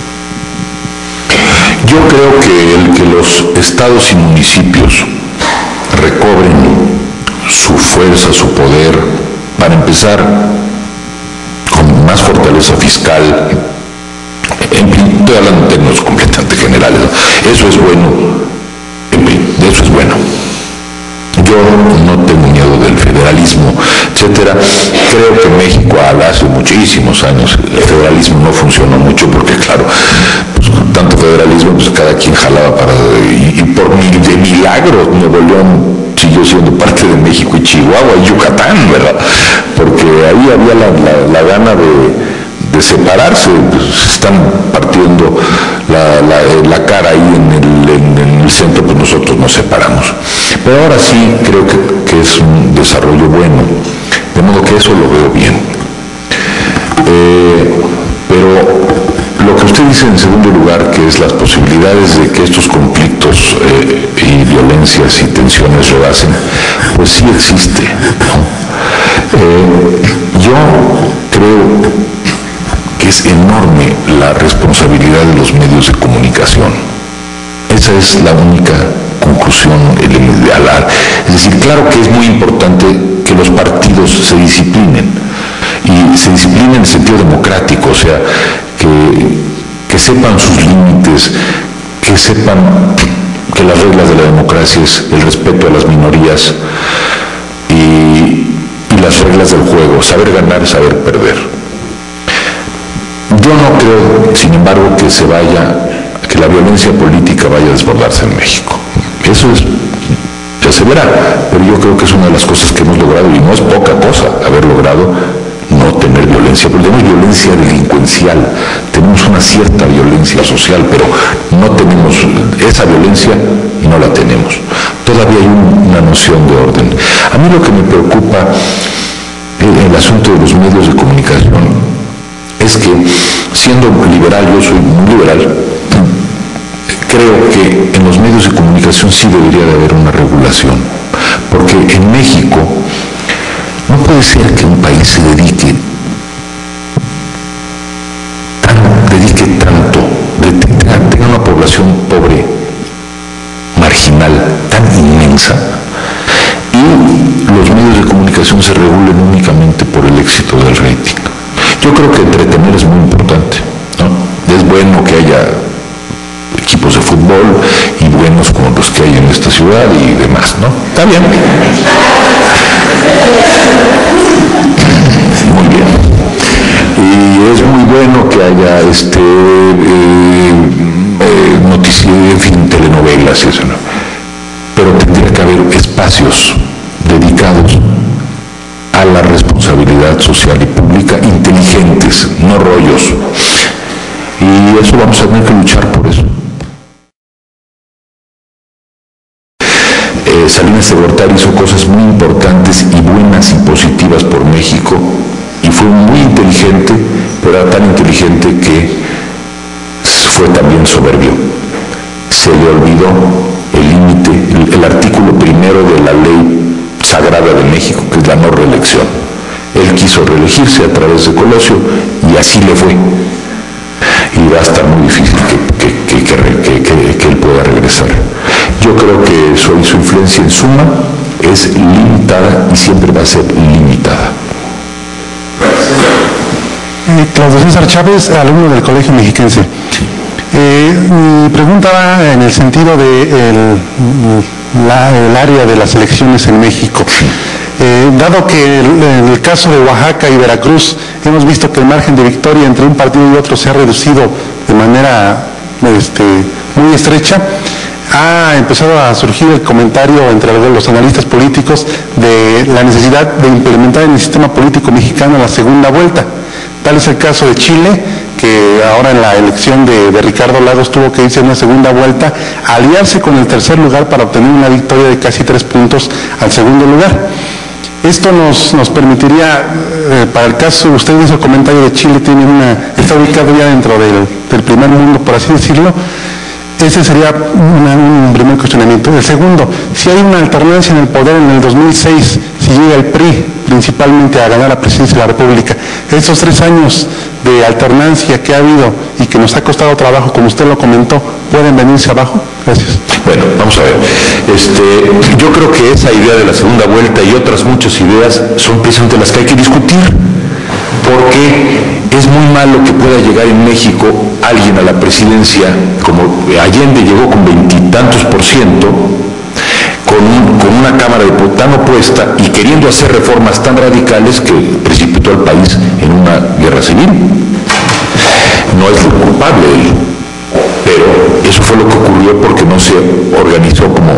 Yo creo que los estados y municipios recobren su fuerza, su poder, para empezar con más fortaleza fiscal. Estoy hablando en términos completamente generales, ¿no? Eso es bueno, de eso es bueno. Yo no tengo miedo del federalismo, etcétera. Creo que México hace muchísimos años el federalismo no funcionó mucho porque, claro, pues, con tanto federalismo, pues cada quien jalaba para... Y por de milagro Nuevo León siguió siguió siendo parte de México y Chihuahua y Yucatán, ¿verdad? Porque ahí había la gana de separarse, pues, están partiendo la cara ahí en el centro, pues nosotros nos separamos. Pero ahora sí creo que es un desarrollo bueno, de modo que eso lo veo bien. Pero lo que usted dice en segundo lugar, que es las posibilidades de que estos conflictos y violencias y tensiones rebasen, pues sí existe, ¿no? Yo creo que es enorme la responsabilidad de los medios de comunicación. Esa es la única conclusión ideal. Es decir, claro que es muy importante que los partidos se disciplinen, y se disciplinen en el sentido democrático, o sea, que sepan sus límites, que sepan que las reglas de la democracia es el respeto a las minorías y las reglas del juego, saber ganar, saber perder. Yo no creo, sin embargo, que la violencia política vaya a desbordarse en México. Eso ya se verá, pero yo creo que es una de las cosas que hemos logrado, y no es poca cosa haber logrado no tener violencia, pero tenemos violencia delincuencial, tenemos una cierta violencia social, pero no tenemos esa violencia, no la tenemos. Todavía hay una noción de orden. A mí lo que me preocupa el asunto de los medios de comunicación es que, siendo liberal, yo soy muy liberal, creo que en los medios de comunicación sí debería de haber una regulación, porque en México no puede ser que un país se dedique tanto, tenga una población pobre, marginal, tan inmensa, y los medios de comunicación se regulen únicamente por el éxito del rating. Yo creo que entretener es muy importante, ¿no? Es bueno que haya equipos de fútbol y buenos como los que hay en esta ciudad y demás, ¿no? Está bien. Muy bien. Y es muy bueno que haya noticiero, en fin, telenovelas y eso, ¿no? Pero tendría que haber espacios dedicados a la responsabilidad social y pública, inteligentes, no rollos. Y eso vamos a tener que luchar por eso. Salinas de Gortari hizo cosas muy importantes y buenas y positivas por México, y fue muy inteligente, pero era tan inteligente que fue también soberbio. Se le olvidó el límite, el artículo primero de la ley sagrada de México, que es la no reelección. Él quiso reelegirse a través de Colosio y así le fue. Y va a estar muy difícil que él pueda regresar. Yo creo que su influencia en suma es limitada y siempre va a ser limitada. Claudio César Chávez, alumno del Colegio Mexiquense. Mi pregunta va en el sentido de el área de las elecciones en México. Dado que en el caso de Oaxaca y Veracruz hemos visto que el margen de victoria entre un partido y otro se ha reducido de manera muy estrecha, ha empezado a surgir el comentario entre los analistas políticos de la necesidad de implementar en el sistema político mexicano la segunda vuelta. Tal es el caso de Chile, que ahora en la elección de Ricardo Lagos tuvo que irse en una segunda vuelta, aliarse con el tercer lugar para obtener una victoria de casi 3 puntos al segundo lugar. Esto nos permitiría, para el caso, usted hizo el comentario de Chile, está ubicado ya dentro del primer mundo, por así decirlo. Ese sería un primer cuestionamiento. El segundo, si hay una alternancia en el poder en el 2006, si llega el PRI principalmente a ganar la presidencia de la República, estos 3 años de alternancia que ha habido y que nos ha costado trabajo, como usted lo comentó, ¿pueden venirse abajo? Gracias. Bueno, vamos a ver. Yo creo que esa idea de la segunda vuelta y otras muchas ideas son precisamente las que hay que discutir, porque es muy malo que pueda llegar en México alguien a la presidencia, como Allende llegó con 20 y tantos %, con una Cámara de Diputados tan opuesta y queriendo hacer reformas tan radicales que precipitó al país en una guerra civil. No es el culpable él, pero eso fue lo que ocurrió porque no se organizó como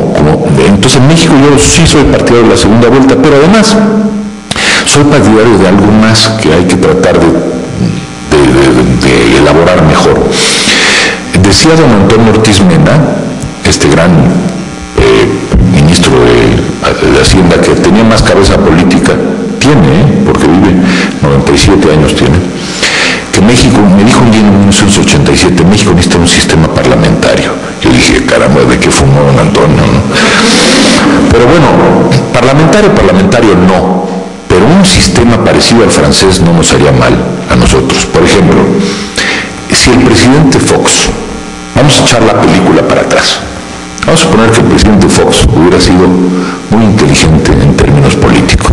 Entonces en México yo sí soy partidario de la segunda vuelta, pero además soy partidario de algo más que hay que tratar de elaborar mejor. Decía don Antonio Ortiz Mena, este gran ministro de Hacienda, que tenía más cabeza política, porque vive 97 años tiene, que México, me dijo un día en 1987, México necesita un sistema parlamentario. Yo dije, caramba, ¿de qué fumó don Antonio? ¿No? Pero bueno, parlamentario no, pero un sistema parecido al francés no nos haría mal a nosotros. Por ejemplo, si el presidente Fox, vamos a echar la película para atrás, vamos a suponer que el presidente Fox hubiera sido muy inteligente en términos políticos.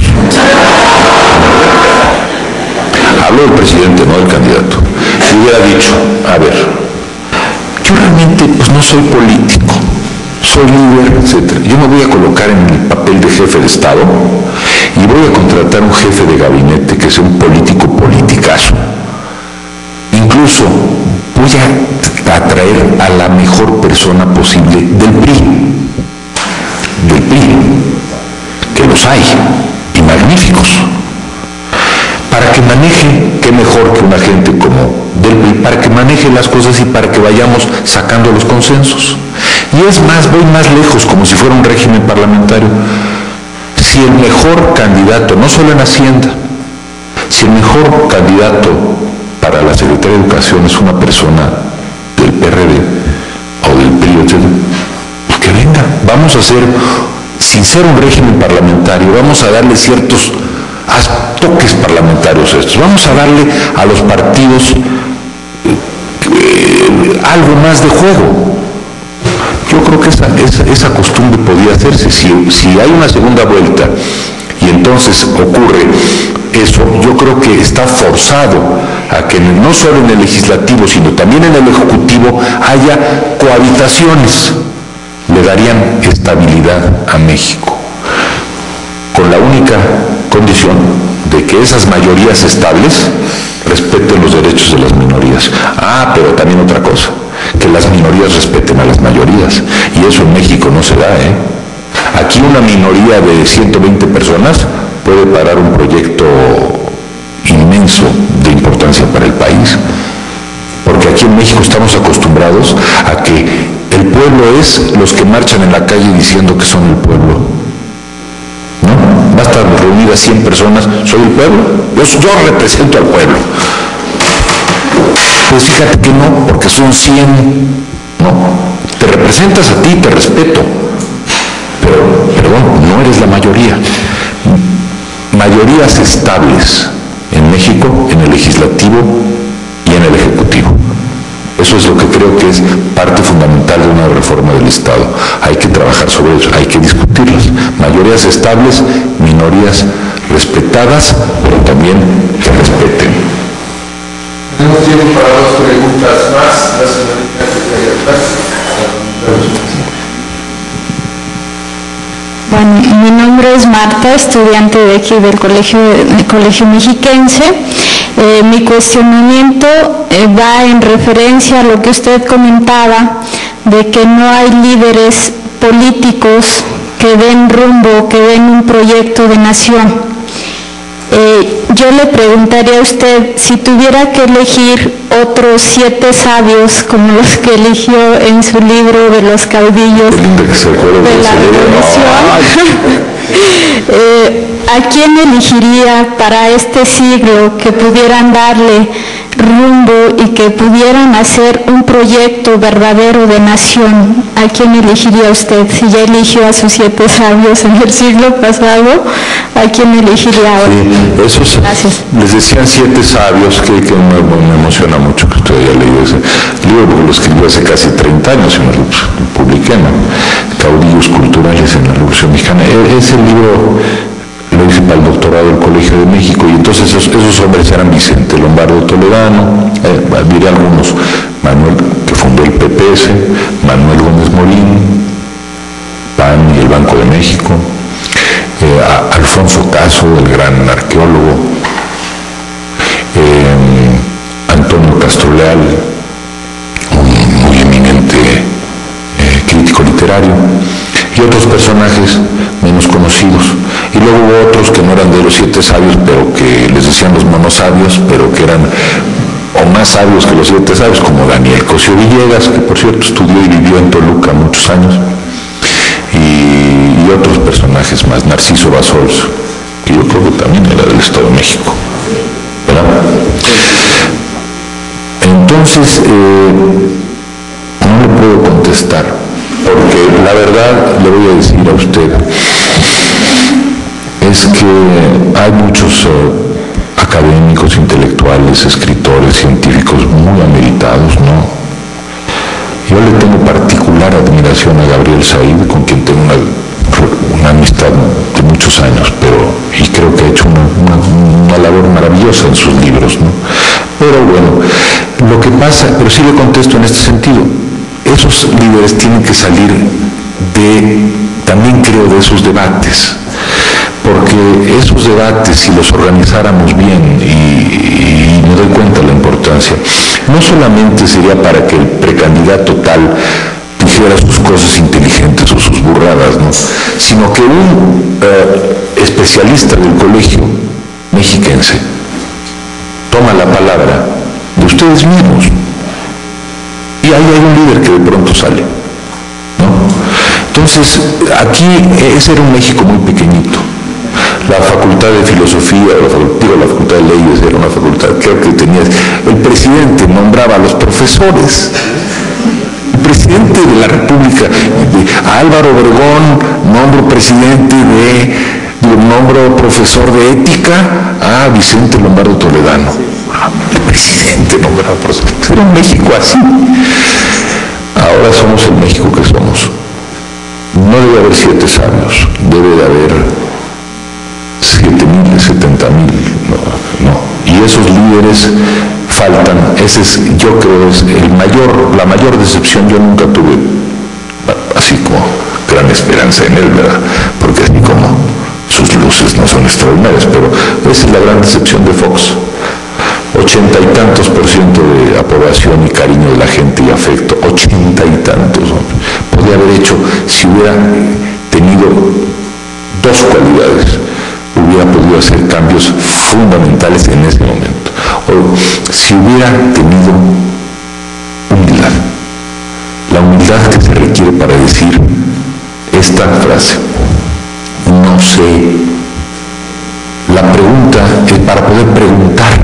Habló del presidente, no del candidato. Y hubiera dicho, a ver, yo realmente pues no soy político, soy líder, etc. Yo me voy a colocar en el papel de jefe de Estado y voy a contratar un jefe de gabinete que sea un político politicazo. Incluso voy a atraer a la mejor persona posible del PRI, que los hay, y magníficos, para que maneje, qué mejor que una gente como del PRI, para que maneje las cosas y para que vayamos sacando los consensos. Y es más, voy más lejos, como si fuera un régimen parlamentario. Si el mejor candidato, no solo en Hacienda, si el mejor candidato para la Secretaría de Educación es una persona del PRD o del PRI, etc., pues que venga, vamos a hacer, sin ser un régimen parlamentario, vamos a darle ciertos toques parlamentarios a estos, vamos a darle a los partidos algo más de juego. Yo creo que esa costumbre podría hacerse. Si hay una segunda vuelta y entonces ocurre eso, yo creo que está forzado a que no solo en el legislativo, sino también en el ejecutivo haya cohabitaciones. Le darían estabilidad a México, con la única condición de que esas mayorías estables respeten los derechos de las minorías. Pero también otra cosa, que las minorías respeten a las mayorías, y eso en México no se da, Aquí una minoría de 120 personas puede parar un proyecto inmenso de importancia para el país, porque aquí en México estamos acostumbrados a que el pueblo es los que marchan en la calle diciendo que son el pueblo. ¿No? Basta reunidas 100 personas, soy el pueblo, yo represento al pueblo. Pues fíjate que no, porque son 100, no, te representas a ti, te respeto, pero, perdón, no eres la mayoría. Mayorías estables en México, en el legislativo y en el ejecutivo. Eso es lo que creo que es parte fundamental de una reforma del Estado. Hay que trabajar sobre eso, hay que discutirlas. Mayorías estables, minorías respetadas, pero también que respeten. Tenemos tiempo para dos preguntas más. La señorita que está ahí atrás. Bueno, mi nombre es Marta, estudiante de aquí del Colegio Mexiquense. Mi cuestionamiento va en referencia a lo que usted comentaba, de que no hay líderes políticos que den rumbo, que den un proyecto de nación. Yo le preguntaría a usted, si tuviera que elegir otros 7 sabios como los que eligió en su libro de los caudillos de la revolución, ¿a quién elegiría para este siglo que pudieran darle rumbo y que pudieran hacer un proyecto verdadero de nación? ¿A quién elegiría usted? Si ya eligió a sus 7 sabios en el siglo pasado, ¿a quién elegiría ahora? Sí, esos, gracias. Les decían 7 sabios, que me emociona mucho que usted haya leído ese libro, porque lo escribió hace casi 30 años y lo publiqué, ¿no? Caudillos culturales en la Revolución Mexicana. Ese libro lo hice para el doctorado del Colegio de México, y entonces esos hombres eran Vicente Lombardo Toledano, diré algunos, Manuel, que fundó el PPS, Manuel Gómez Morín, PAN y el Banco de México, Alfonso Caso, el gran arqueólogo, Antonio Castroleal, un muy eminente crítico literario, y otros personajes menos conocidos. Y luego hubo otros que no eran de los 7 sabios, pero que les decían los monosabios, pero que eran o más sabios que los 7 sabios, como Daniel Cosío Villegas, que por cierto estudió y vivió en Toluca muchos años, y otros personajes más, Narciso Basols, que yo creo que también era del Estado de México, ¿verdad? Entonces, no le puedo contestar, porque la verdad, le voy a decir a usted, es que hay muchos académicos, intelectuales, escritores, científicos muy ameritados, ¿no? Yo le tengo particular admiración a Gabriel Said, con quien tengo una amistad de muchos años, y creo que ha hecho una labor maravillosa en sus libros, ¿no? Pero bueno, lo que pasa, pero sí le contesto en este sentido, esos líderes tienen que salir también creo, de esos debates, porque esos debates, si los organizáramos bien, y me doy cuenta de la importancia, no solamente sería para que el precandidato tal dijera sus cosas inteligentes o sus burradas, ¿no?, sino que un especialista del colegio mexiquense toma la palabra de ustedes mismos, y ahí hay un líder que de pronto sale, ¿no? Entonces, aquí ese era un México muy pequeñito. La facultad de filosofía, la facultad de leyes era una facultad, creo que tenía, el presidente nombraba a los profesores. El presidente de la República, a Álvaro Obregón, nombro presidente nombro profesor de ética a Vicente Lombardo Toledano. El presidente nombraba profesor. Era un México así. Ahora somos el México que somos. No debe haber 7 sabios, debe de haber 7,000, 70,000, no. Y esos líderes faltan. Ese es, yo creo, es la mayor decepción. Yo nunca tuve así como gran esperanza en él, ¿verdad? Porque así como sus luces no son extraordinarias, pero esa es la gran decepción de Fox. 80 y tantos % de aprobación y cariño de la gente y afecto, 80 y tantos, hombre. Podría haber hecho, si hubiera tenido 2 cualidades, hubiera podido hacer cambios fundamentales en ese momento. O si hubiera tenido humildad, la humildad que se requiere para decir esta frase, no sé. La pregunta es para poder preguntar,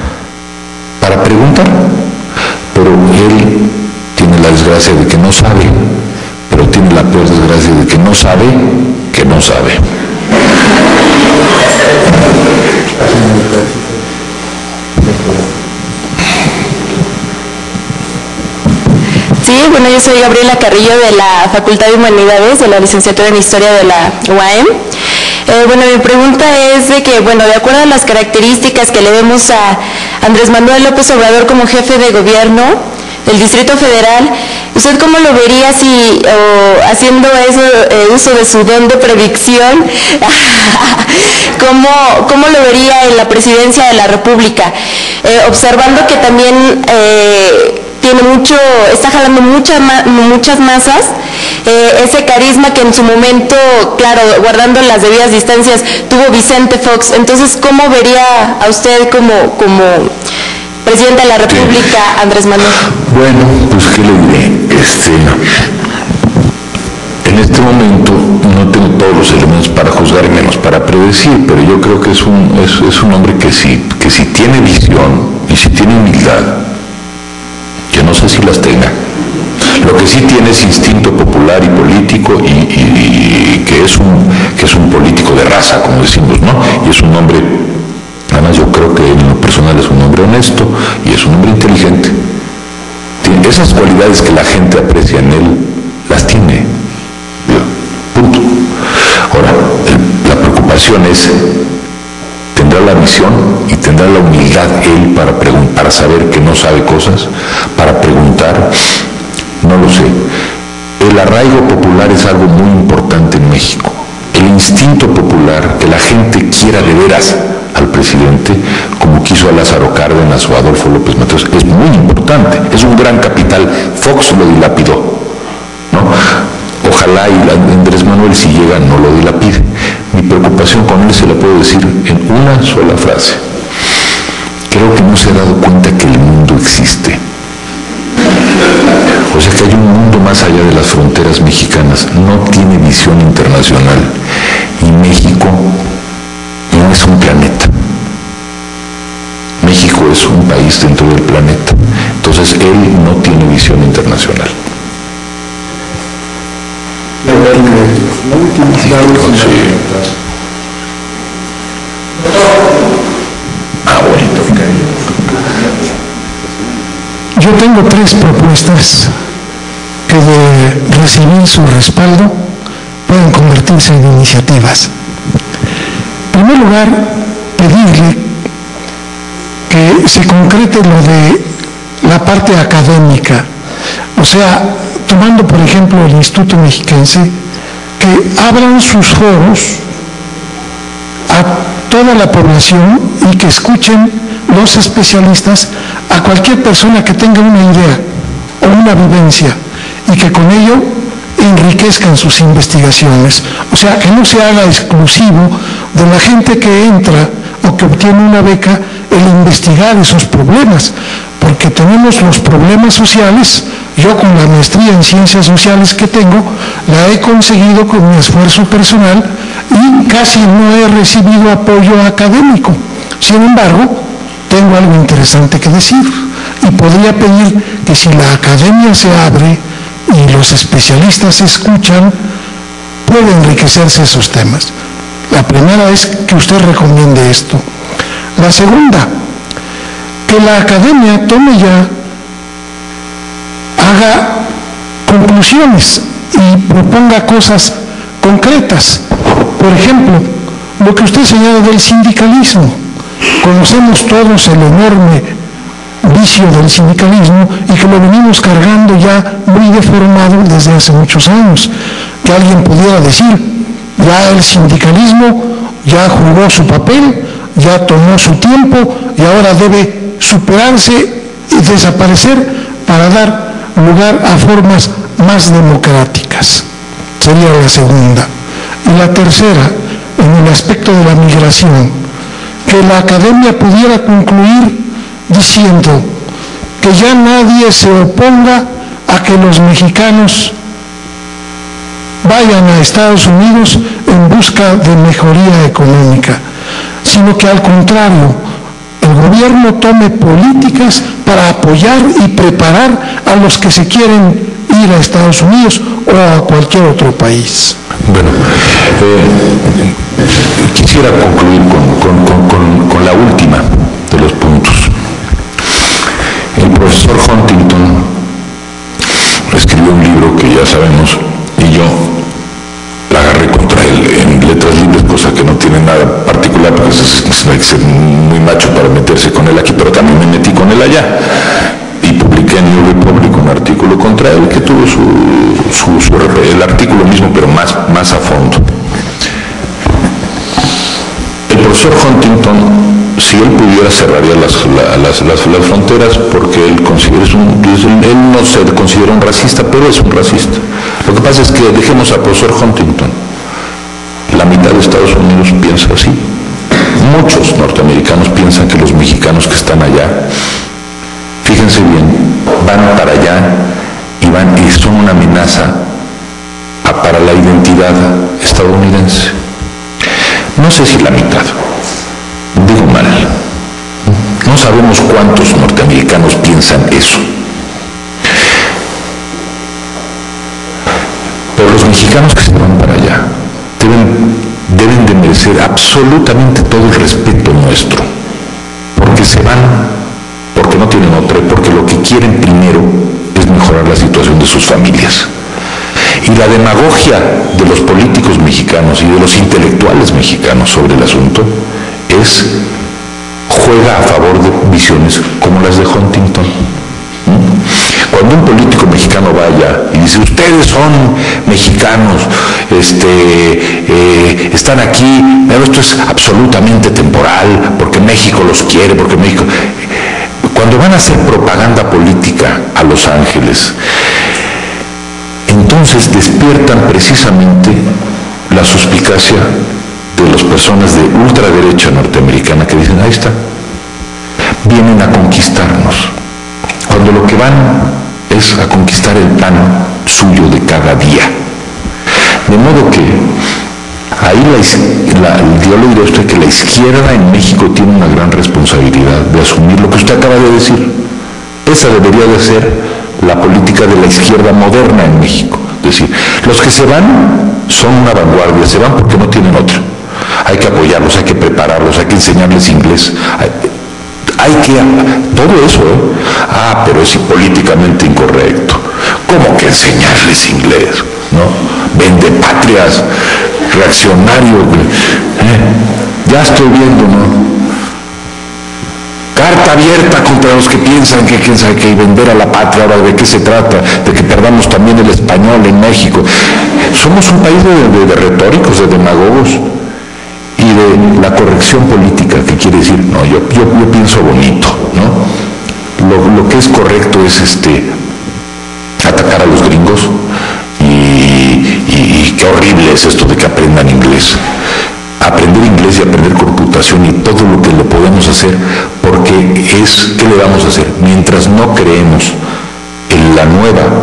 pero él tiene la desgracia de que no sabe, pero tiene la peor desgracia de que no sabe que no sabe. Sí, bueno, yo soy Gabriela Carrillo de la Facultad de Humanidades, de la licenciatura en Historia de la UAM. Bueno, mi pregunta es de que, bueno, de acuerdo a las características que le vemos a Andrés Manuel López Obrador como jefe de gobierno del Distrito Federal, ¿usted cómo lo vería haciendo uso de su don de predicción? ¿Cómo lo vería en la presidencia de la República? Observando que también está jalando muchas masas, ese carisma que en su momento, claro, guardando las debidas distancias, tuvo Vicente Fox. Entonces, ¿cómo vería a usted como presidente de la República, Andrés Manuel? Bueno, pues qué le diré. En este momento no tengo todos los elementos para juzgar y menos para predecir, pero yo creo que es un hombre que si tiene visión y si tiene humildad, que no sé si las tenga. Lo que sí tiene es instinto popular y político y que es un político de raza, como decimos, ¿no? Y es un hombre, además yo creo que en lo personal es un hombre honesto y es un hombre inteligente. Tiene esas cualidades que la gente aprecia en él, las tiene. Punto. Ahora, la preocupación es, ¿tendrá la visión y tendrá la humildad él para saber que no sabe cosas, para preguntar? No lo sé. El arraigo popular es algo muy importante en México. El instinto popular, que la gente quiera de veras al presidente, como quiso a Lázaro Cárdenas o a Adolfo López Mateos, es muy importante. Es un gran capital. Fox lo dilapidó, ¿no? ojalá y Andrés Manuel, si llega, no lo dilapide. Mi preocupación con él se la puedo decir en una sola frase. Creo que no se ha dado cuenta que el mundo existe. O sea que hay un mundo más allá de las fronteras mexicanas, no tiene visión internacional. Y México no es un planeta. México es un país dentro del planeta. Entonces él no tiene visión internacional. Yo tengo 3 propuestas que de recibir su respaldo pueden convertirse en iniciativas. En primer lugar, pedirle que se concrete lo de la parte académica, o sea, tomando por ejemplo el Instituto Mexiquense, que abran sus foros a toda la población y que escuchen los especialistas a cualquier persona que tenga una idea o una vivencia y que con ello enriquezcan sus investigaciones. O sea, que no se haga exclusivo de la gente que entra o que obtiene una beca el investigar esos problemas, porque tenemos los problemas sociales. Yo con la maestría en ciencias sociales que tengo, la he conseguido con mi esfuerzo personal y casi no he recibido apoyo académico. Sin embargo, tengo algo interesante que decir y podría pedir que si la academia se abre y los especialistas escuchan, puede enriquecerse esos temas. La primera es que usted recomiende esto. La segunda, que la academia tome ya, haga conclusiones y proponga cosas concretas. Por ejemplo, lo que usted señala del sindicalismo. Conocemos todos el enorme vicio del sindicalismo y que lo venimos cargando ya muy deformado desde hace muchos años. Que alguien pudiera decir, ya el sindicalismo ya jugó su papel, ya tomó su tiempo y ahora debe superarse y desaparecer para dar lugar a formas más democráticas. Sería la segunda. Y la tercera, en el aspecto de la migración, que la academia pudiera concluir diciendo que ya nadie se oponga a que los mexicanos vayan a Estados Unidos en busca de mejoría económica, sino que al contrario, el gobierno tome políticas para apoyar y preparar a los que se quieren ir a Estados Unidos o a cualquier otro país. Bueno, quisiera concluir con la última de los puntos. El profesor Huntington escribió un libro que ya sabemos y yo la agarré contra él en letras libres, cosa que no tiene nada particular, porque hay que ser muy macho para meterse con él aquí, pero también me metí con él allá. Y publiqué en New Republic un artículo contra él que tuvo el artículo mismo, pero más a fondo. El profesor Huntington, si él pudiera, cerraría las fronteras, porque él no se considera un racista, pero es un racista. Lo que pasa es que dejemos al profesor Huntington. La mitad de Estados Unidos piensa así. Muchos norteamericanos piensan que los mexicanos que están allá, fíjense bien, van para allá y son una amenaza para la identidad estadounidense. No sé si la mitad, digo mal. No sabemos cuántos norteamericanos piensan eso. Pero los mexicanos que se van para allá deben de merecer absolutamente todo el respeto nuestro, porque se van, porque no tienen otra, porque lo que quieren primero es mejorar la situación de sus familias. Y la demagogia de los políticos mexicanos y de los intelectuales mexicanos sobre el asunto juega a favor de visiones como las de Huntington. Cuando un político mexicano vaya y dice, ustedes son mexicanos, están aquí, pero esto es absolutamente temporal, porque México los quiere, porque México... Cuando van a hacer propaganda política a Los Ángeles, entonces entonces despiertan precisamente la suspicacia de las personas de ultraderecha norteamericana que dicen, ahí está, vienen a conquistarnos, cuando lo que van es a conquistar el pan suyo de cada día. De modo que ahí yo le diría a usted que la izquierda en México tiene una gran responsabilidad de asumir lo que usted acaba de decir. Esa debería de ser la política de la izquierda moderna en México. Es decir, los que se van son una vanguardia, se van porque no tienen otra. Hay que apoyarlos, hay que prepararlos, hay que enseñarles inglés. Hay que... todo eso, pero es políticamente incorrecto. ¿Cómo que enseñarles inglés? ¿No? Vende patrias, reaccionario. Ya estoy viendo, ¿no? Carta abierta contra los que piensan que quién sabe que vender a la patria. Ahora, ¿de qué se trata? De que perdamos también el español en México. Somos un país de retóricos, de demagogos y de la corrección política, que quiere decir, no, yo pienso bonito, ¿no? Lo que es correcto es atacar a los gringos y qué horrible es esto de que aprendan inglés. Aprender inglés y aprender computación y todo lo que le podemos hacer, porque ¿qué le vamos a hacer? Mientras no creemos en la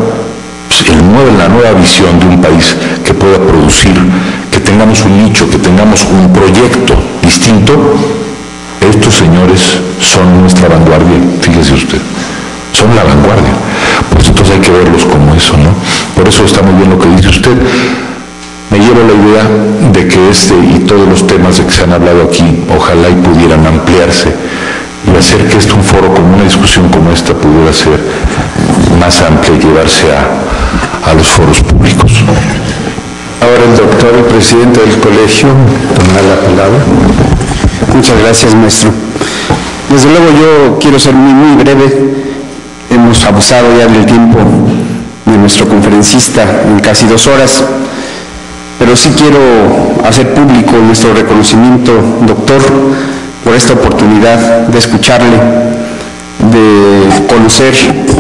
nueva visión de un país que pueda producir, que tengamos un nicho, que tengamos un proyecto distinto, estos señores son nuestra vanguardia, fíjese usted, son la vanguardia. Pues entonces hay que verlos como eso, ¿no? Por eso está muy bien lo que dice usted. Me llevo la idea de que y todos los temas de que se han hablado aquí, ojalá y pudieran ampliarse y hacer que un foro como una discusión como esta pudiera ser más amplia y llevarse a los foros públicos. Ahora el doctor, el presidente del colegio, toma la palabra. Muchas gracias, maestro. Desde luego yo quiero ser muy breve. Hemos abusado ya del tiempo de nuestro conferencista en casi 2 horas. Pero sí quiero hacer público nuestro reconocimiento, doctor, por esta oportunidad de escucharle, de conocer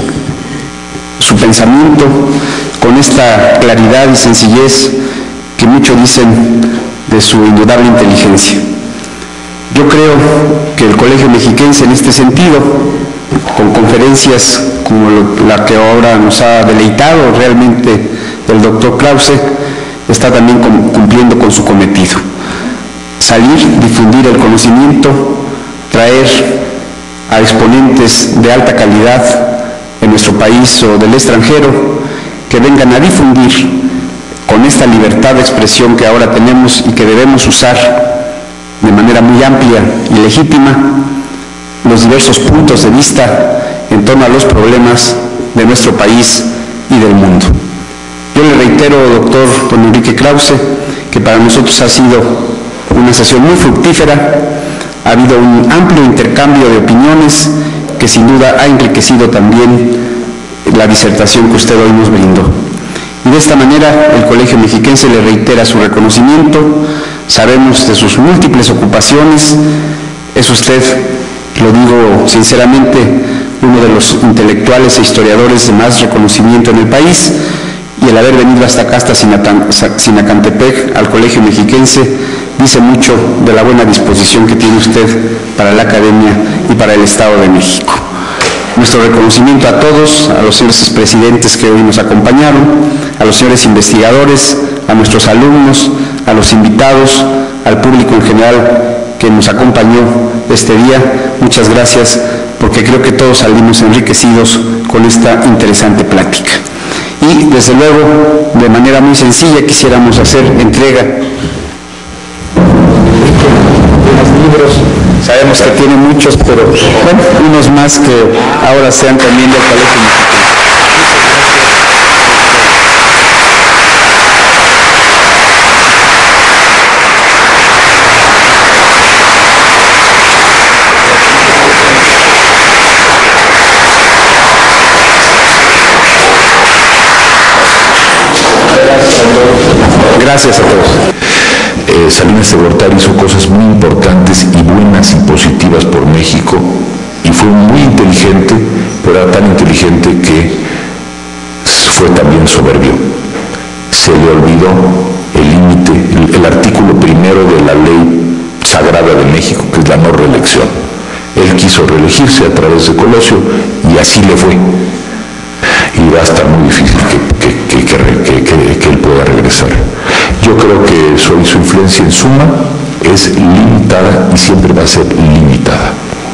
su pensamiento con esta claridad y sencillez que muchos dicen de su indudable inteligencia. Yo creo que el Colegio Mexiquense en este sentido, con conferencias como la que ahora nos ha deleitado realmente el doctor Krause, está también cumpliendo con su cometido. Salir, difundir el conocimiento, traer a exponentes de alta calidad en nuestro país o del extranjero que vengan a difundir con esta libertad de expresión que ahora tenemos y que debemos usar de manera muy amplia y legítima los diversos puntos de vista en torno a los problemas de nuestro país y del mundo. Yo le reitero, doctor don Enrique Krause, que para nosotros ha sido una sesión muy fructífera, ha habido un amplio intercambio de opiniones que sin duda ha enriquecido también la disertación que usted hoy nos brindó. Y de esta manera el Colegio Mexiquense le reitera su reconocimiento, sabemos de sus múltiples ocupaciones, es usted, lo digo sinceramente, uno de los intelectuales e historiadores de más reconocimiento en el país, y el haber venido hasta acá, hasta Sinacantepec, al Colegio Mexiquense, dice mucho de la buena disposición que tiene usted para la academia y para el Estado de México. Nuestro reconocimiento a todos, a los señores expresidentes que hoy nos acompañaron, a los señores investigadores, a nuestros alumnos, a los invitados, al público en general que nos acompañó este día. Muchas gracias, porque creo que todos salimos enriquecidos con esta interesante plática. Y desde luego, de manera muy sencilla, quisiéramos hacer entrega de los libros. Sabemos que tiene muchos, pero bueno, unos más que ahora sean también del Colegio Mexicano. Gracias a todos. Salinas de Gortari hizo cosas muy importantes y buenas y positivas por México, y fue muy inteligente, pero era tan inteligente que fue también soberbio. se le olvidó el límite, el artículo primero de la ley sagrada de México, que es la no reelección. Él quiso reelegirse a través de Colosio y así le fue. Y va a estar muy difícil que él pueda regresar. Yo creo que su influencia en suma es limitada y siempre va a ser limitada.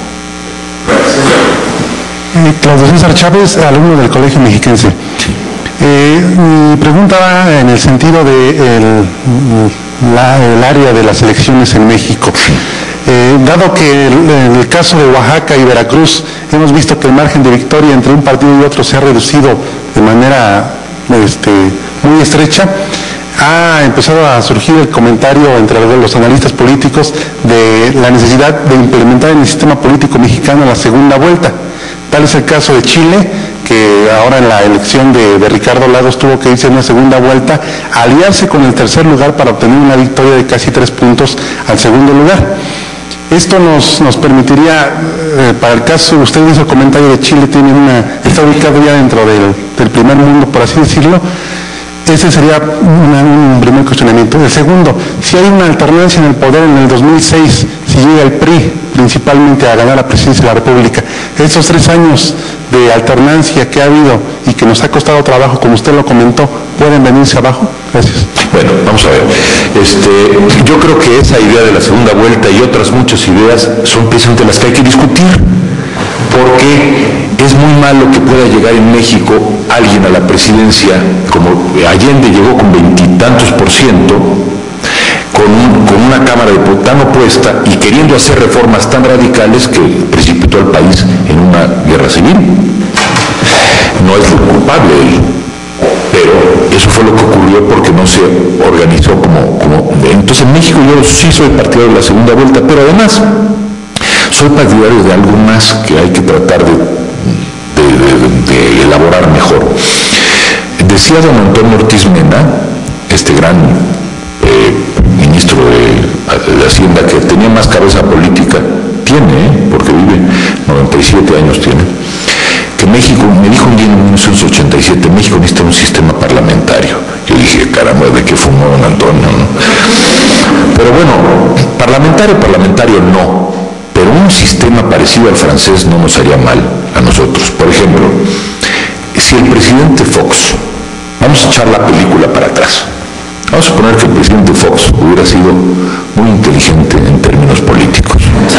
Claudio César Chávez, alumno del Colegio Mexiquense. Mi pregunta va en el sentido de el área de las elecciones en México. Dado que en el caso de Oaxaca y Veracruz hemos visto que el margen de victoria entre un partido y otro se ha reducido de manera muy estrecha, ha empezado a surgir el comentario entre los analistas políticos de la necesidad de implementar en el sistema político mexicano la segunda vuelta. Tal es el caso de Chile, que ahora en la elección de Ricardo Lagos tuvo que irse en una segunda vuelta, aliarse con el tercer lugar para obtener una victoria de casi 3 puntos al segundo lugar. Esto nos permitiría, para el caso, usted hizo el comentario de Chile, está ubicado ya dentro del primer mundo, por así decirlo. Ese sería un primer cuestionamiento. El segundo, si hay una alternancia en el poder en el 2006, si llega el PRI principalmente a ganar la presidencia de la República, estos 3 años de alternancia que ha habido y que nos ha costado trabajo, como usted lo comentó, ¿pueden venirse abajo? Gracias. Bueno, vamos a ver. Yo creo que esa idea de la segunda vuelta y otras muchas ideas son precisamente las que hay que discutir, porque es muy malo que pueda llegar en México alguien a la presidencia, como Allende llegó con 20 y tantos %, con una Cámara de Diputados tan opuesta y queriendo hacer reformas tan radicales que precipitó al país en una guerra civil. No es culpable él, pero eso fue lo que ocurrió porque no se organizó como... Entonces en México yo sí soy partidario de la segunda vuelta, pero además soy partidario de algo más que hay que tratar de elaborar mejor. Decía don Antonio Ortiz Mena, este gran ministro de Hacienda, que tenía más cabeza política, porque vive 97 años tiene, que México, me dijo un día en 1987, México necesita un sistema parlamentario. Yo dije, caramba, ¿de qué fumó don Antonio, no? Pero bueno, parlamentario no, pero un sistema parecido al francés no nos haría mal a nosotros. Por ejemplo, si el presidente Fox, vamos a echar la película para atrás, vamos a suponer que el presidente Fox hubiera sido muy inteligente en términos políticos.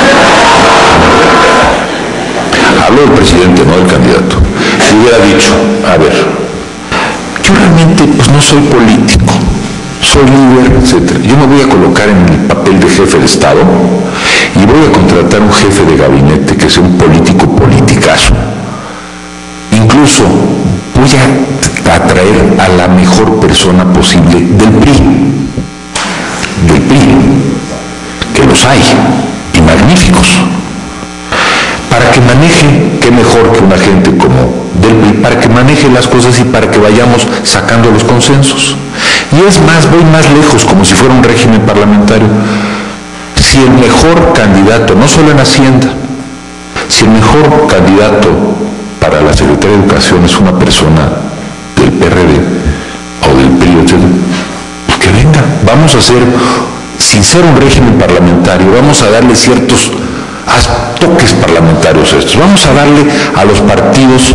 Hablo del presidente, no del candidato. Y hubiera dicho, a ver, yo realmente pues no soy político, soy líder, etc. Yo me voy a colocar en el papel de jefe de Estado y voy a contratar un jefe de gabinete que sea un político politicazo. Incluso voy a atraer a la mejor persona posible del PRI, que los hay, y magníficos, para que maneje, qué mejor que una gente como del PRI, para que maneje las cosas y para que vayamos sacando los consensos. Y es más, voy más lejos, como si fuera un régimen parlamentario. Si el mejor candidato, no solo en Hacienda, si el mejor candidato para la Secretaría de Educación es una persona del PRD o del PRI, etc., pues que venga, vamos a hacer, sin ser un régimen parlamentario, vamos a darle ciertos toques parlamentarios a estos, vamos a darle a los partidos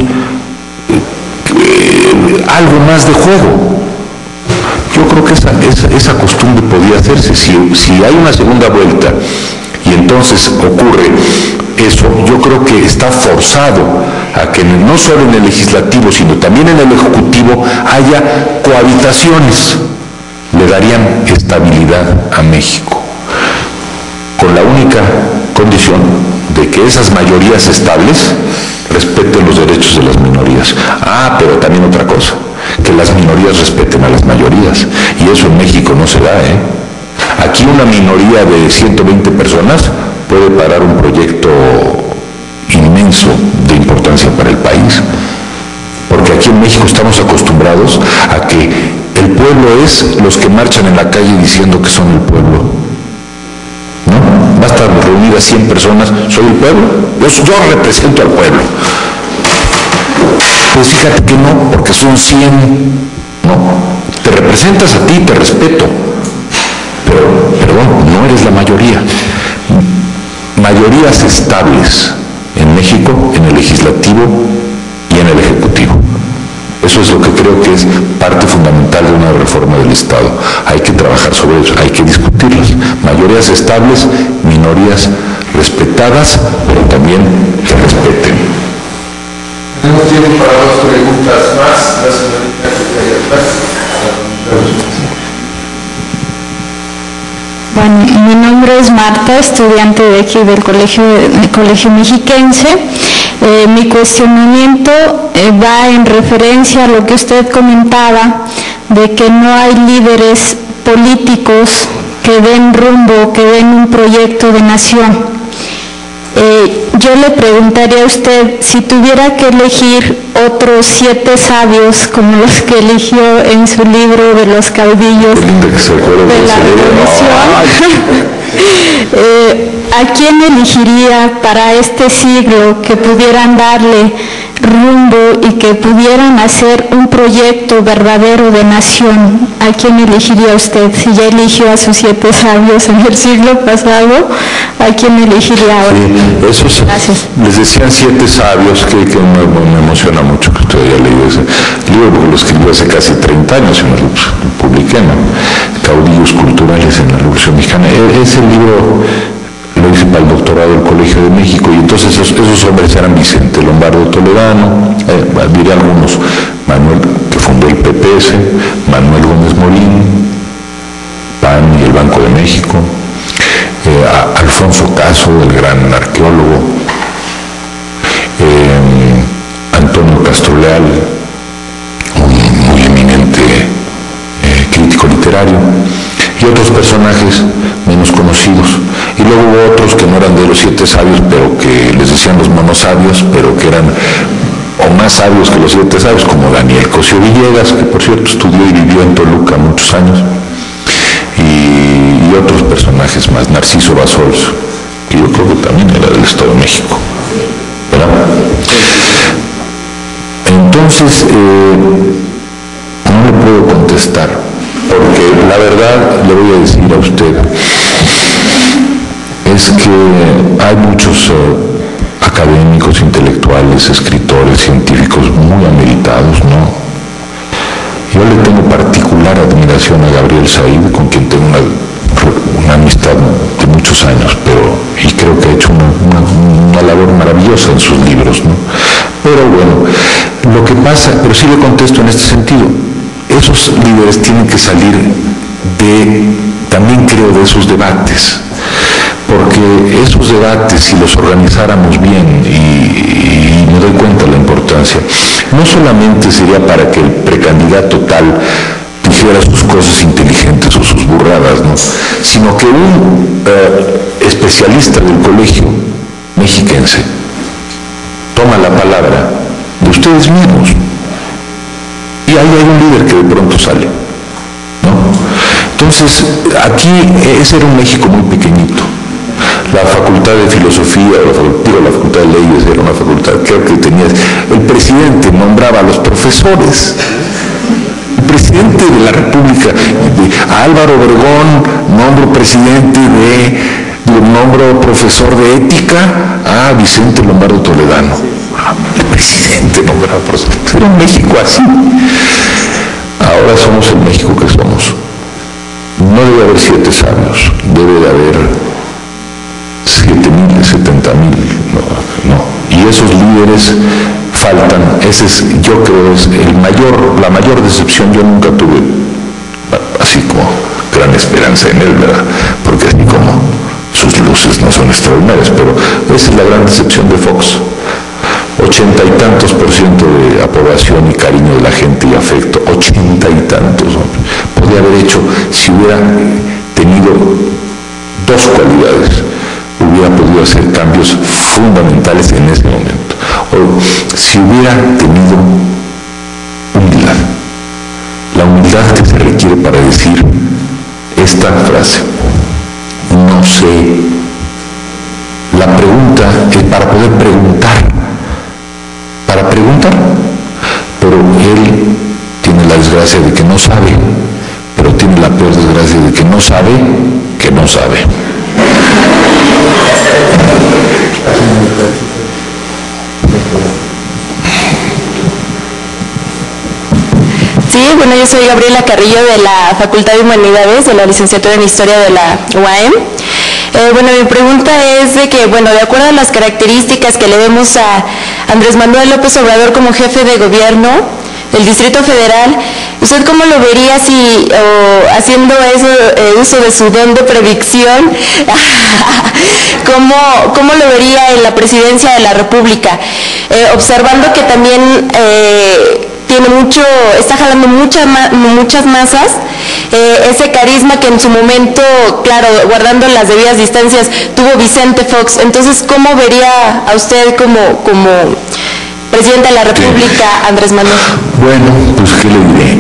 algo más de juego. Yo creo que esa costumbre podría hacerse. Si hay una segunda vuelta y entonces ocurre eso, yo creo que está forzado a que no solo en el legislativo, sino también en el ejecutivo haya cohabitaciones. Le darían estabilidad a México, con la única condición de que esas mayorías estables respeten los derechos de las minorías. Pero también otra cosa, que las minorías respeten a las mayorías, y eso en México no se da, Aquí una minoría de 120 personas puede parar un proyecto inmenso de importancia para el país, porque aquí en México estamos acostumbrados a que el pueblo es los que marchan en la calle diciendo que son el pueblo. ¿No? Basta reunidas 100 personas, soy el pueblo, yo represento al pueblo. Pues fíjate que no, porque son 100, no, te representas a ti, te respeto, pero, perdón, no eres la mayoría. Mayorías estables en México, en el legislativo y en el ejecutivo. Eso es lo que creo que es parte fundamental de una reforma del Estado. Hay que trabajar sobre eso, hay que discutirlas. Mayorías estables, minorías respetadas, pero también que respeten. Tenemos tiempo para 2 preguntas más. La señorita que está ahí atrás. Bueno, mi nombre es Marta, estudiante de aquí del Colegio Mexiquense. Mi cuestionamiento va en referencia a lo que usted comentaba, de que no hay líderes políticos que den rumbo, que den un proyecto de nación. Yo le preguntaría a usted, si tuviera que elegir otros 7 sabios como los que eligió en su libro de los caudillos de la revolución, ¿a quién elegiría para este siglo que pudieran darle rumbo y que pudieran hacer un proyecto verdadero de nación? ¿A quién elegiría usted? Si ya eligió a sus 7 sabios en el siglo pasado, ¿a quién elegiría ahora? Sí, esos, les decían 7 sabios, que me emociona mucho que usted haya leído ese libro, porque lo escribió hace casi 30 años y lo publiqué, ¿no? Caudillos culturales en la Revolución Mexicana. Ese libro lo hice para el doctorado del Colegio de México, y entonces esos hombres eran Vicente Lombardo Toledano, diré algunos, Manuel, que fundó el PPS, Manuel Gómez Morín, PAN y el Banco de México, Alfonso Caso, el gran arqueólogo, Antonio Castroleal, un muy eminente crítico literario, y otros personajes menos conocidos. Y luego hubo otros que no eran de los 7 sabios, pero que les decían los monosabios, pero que eran o más sabios que los 7 sabios, como Daniel Cosío Villegas, que por cierto estudió y vivió en Toluca muchos años, y otros personajes más, Narciso Basols, que yo creo que también era del Estado de México, ¿verdad? Entonces, no le puedo contestar, porque la verdad, le voy a decir a usted, es que hay muchos académicos, intelectuales, escritores, científicos muy ameritados, ¿no? Yo le tengo particular admiración a Gabriel Said, con quien tengo una amistad de muchos años, y creo que ha hecho una labor maravillosa en sus libros, ¿no? Pero bueno, lo que pasa, pero sí le contesto en este sentido, esos líderes tienen que salir también creo, de esos debates, porque esos debates, si los organizáramos bien, y me doy cuenta de la importancia, no solamente sería para que el precandidato tal dijera sus cosas inteligentes o sus burradas, ¿no?, sino que un especialista del Colegio Mexiquense toma la palabra de ustedes mismos, y ahí hay un líder que de pronto sale, ¿no? Entonces, aquí ese era un México muy pequeñito. La facultad de filosofía, la facultad de leyes era una facultad, creo que tenía, el presidente nombraba a los profesores. El presidente de la República, a Álvaro Obregón, nombro presidente nombro profesor de ética a Vicente Lombardo Toledano. El presidente nombraba profesor. Era un México así. Ahora somos el México que somos. No debe haber 7 sabios, debe de haber 7,000, 70,000, no. Y esos líderes faltan. Ese es, yo creo, es la mayor decepción. Yo nunca tuve así como gran esperanza en él, ¿verdad? Porque así como sus luces no son extraordinarias, pero esa es la gran decepción de Fox. 80 y tantos % de aprobación y cariño de la gente y afecto, 80 y tantos, hombre. Podría haber hecho, si hubiera tenido 2 cualidades, hubiera podido hacer cambios fundamentales en ese momento. O si hubiera tenido humildad, la humildad que se requiere para decir esta frase: no sé. La pregunta es para poder preguntar, pero él tiene la desgracia de que no sabe, pero tiene la peor desgracia de que no sabe que no sabe. Sí, bueno, yo soy Gabriela Carrillo de la Facultad de Humanidades, de la licenciatura en Historia de la UAM. Bueno, mi pregunta es de que, bueno, de acuerdo a las características que le vemos a Andrés Manuel López Obrador como jefe de gobierno del Distrito Federal, ¿usted cómo lo vería si, haciendo eso, uso de su don de predicción, cómo lo vería en la presidencia de la República? Observando que también está jalando muchas masas, ese carisma que en su momento, claro, guardando las debidas distancias, tuvo Vicente Fox. Entonces, ¿cómo vería a usted como presidente de la República, Andrés Manuel? Bueno, pues ¿qué le diré?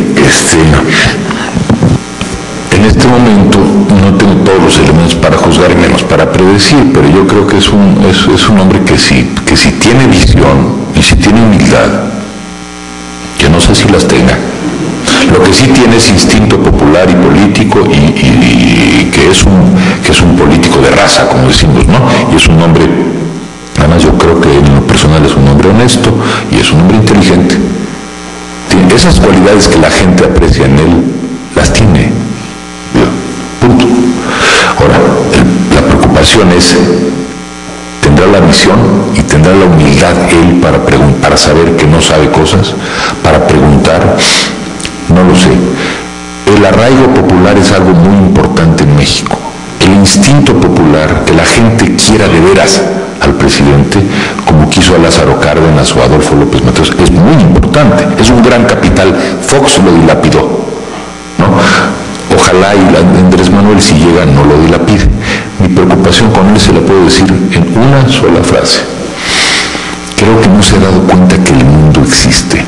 En este momento no tengo todos los elementos para juzgar y menos para predecir, pero yo creo que es un hombre que si tiene visión y si tiene humildad, que no sé si las tenga. Lo que sí tiene es instinto popular y político y que es un político de raza, como decimos, ¿no? Y es un hombre, además yo creo que en lo personal es un hombre honesto y es un hombre inteligente. Tiene esas cualidades que la gente aprecia en él, las tiene. Punto. Ahora, la preocupación es, ¿tendrá la visión y tendrá la humildad él para saber que no sabe cosas, para preguntar? No lo sé. El arraigo popular es algo muy importante en México. El instinto popular, que la gente quiera de veras al presidente, como quiso a Lázaro Cárdenas o a Adolfo López Mateos, es muy importante. Es un gran capital. Fox lo dilapidó, ¿no? Ojalá y Andrés Manuel, si llega, no lo dilapide. Mi preocupación con él se la puedo decir en una sola frase. Creo que no se ha dado cuenta que el mundo existe.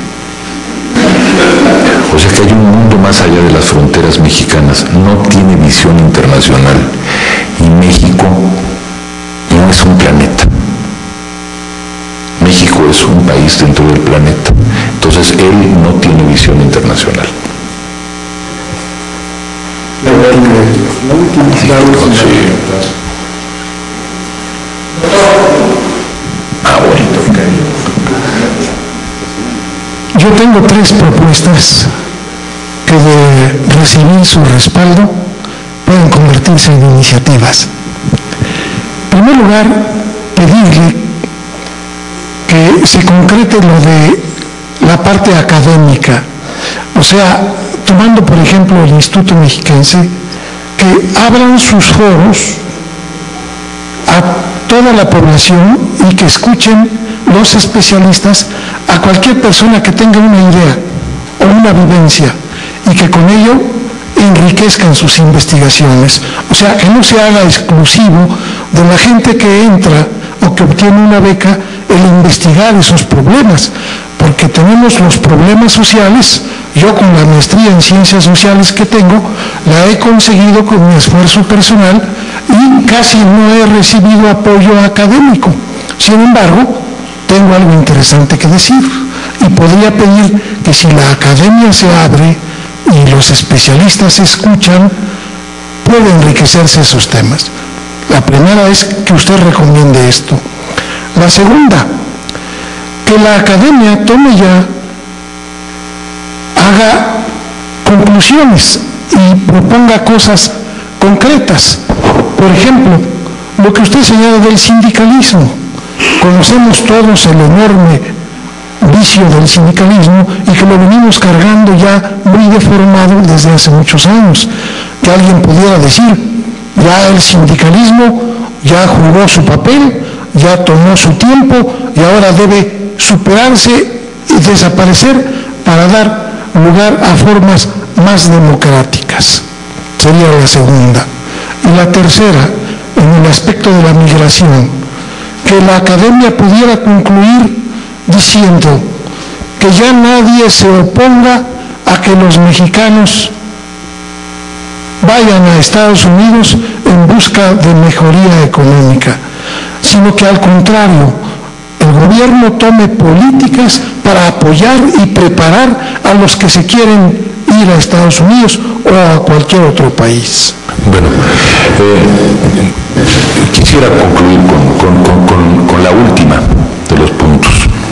O sea que hay un mundo más allá de las fronteras mexicanas. No tiene visión internacional. Y México no es un planeta. México es un país dentro del planeta. Entonces él no tiene visión internacional. Yo tengo 3 propuestas que de recibir su respaldo pueden convertirse en iniciativas. En primer lugar, pedirle que se concrete lo de la parte académica, o sea, tomando por ejemplo el Instituto Mexiquense, que abran sus foros a toda la población y que escuchen los especialistas a cualquier persona que tenga una idea o una vivencia y que con ello enriquezcan sus investigaciones. O sea, que no se haga exclusivo de la gente que entra o que obtiene una beca el investigar esos problemas, porque tenemos los problemas sociales. Yo con la maestría en ciencias sociales que tengo, la he conseguido con mi esfuerzo personal y casi no he recibido apoyo académico. Sin embargo, tengo algo interesante que decir y podría pedir que si la academia se abre y los especialistas escuchan, puede enriquecerse esos temas. La primera es que usted recomiende esto. La segunda, que la academia tome ya, haga conclusiones y proponga cosas concretas. Por ejemplo, lo que usted señala del sindicalismo. Conocemos todos el enorme vicio del sindicalismo y que lo venimos cargando ya muy deformado desde hace muchos años. Que alguien pudiera decir, ya el sindicalismo ya jugó su papel, ya tomó su tiempo y ahora debe superarse y desaparecer para dar lugar a formas más democráticas. Sería la segunda. Y la tercera, en el aspecto de la migración, que la academia pudiera concluir diciendo que ya nadie se oponga a que los mexicanos vayan a Estados Unidos en busca de mejoría económica, sino que al contrario, el gobierno tome políticas para apoyar y preparar a los que se quieren ir a Estados Unidos o a cualquier otro país. Bueno, quisiera concluir con la última de los puntos.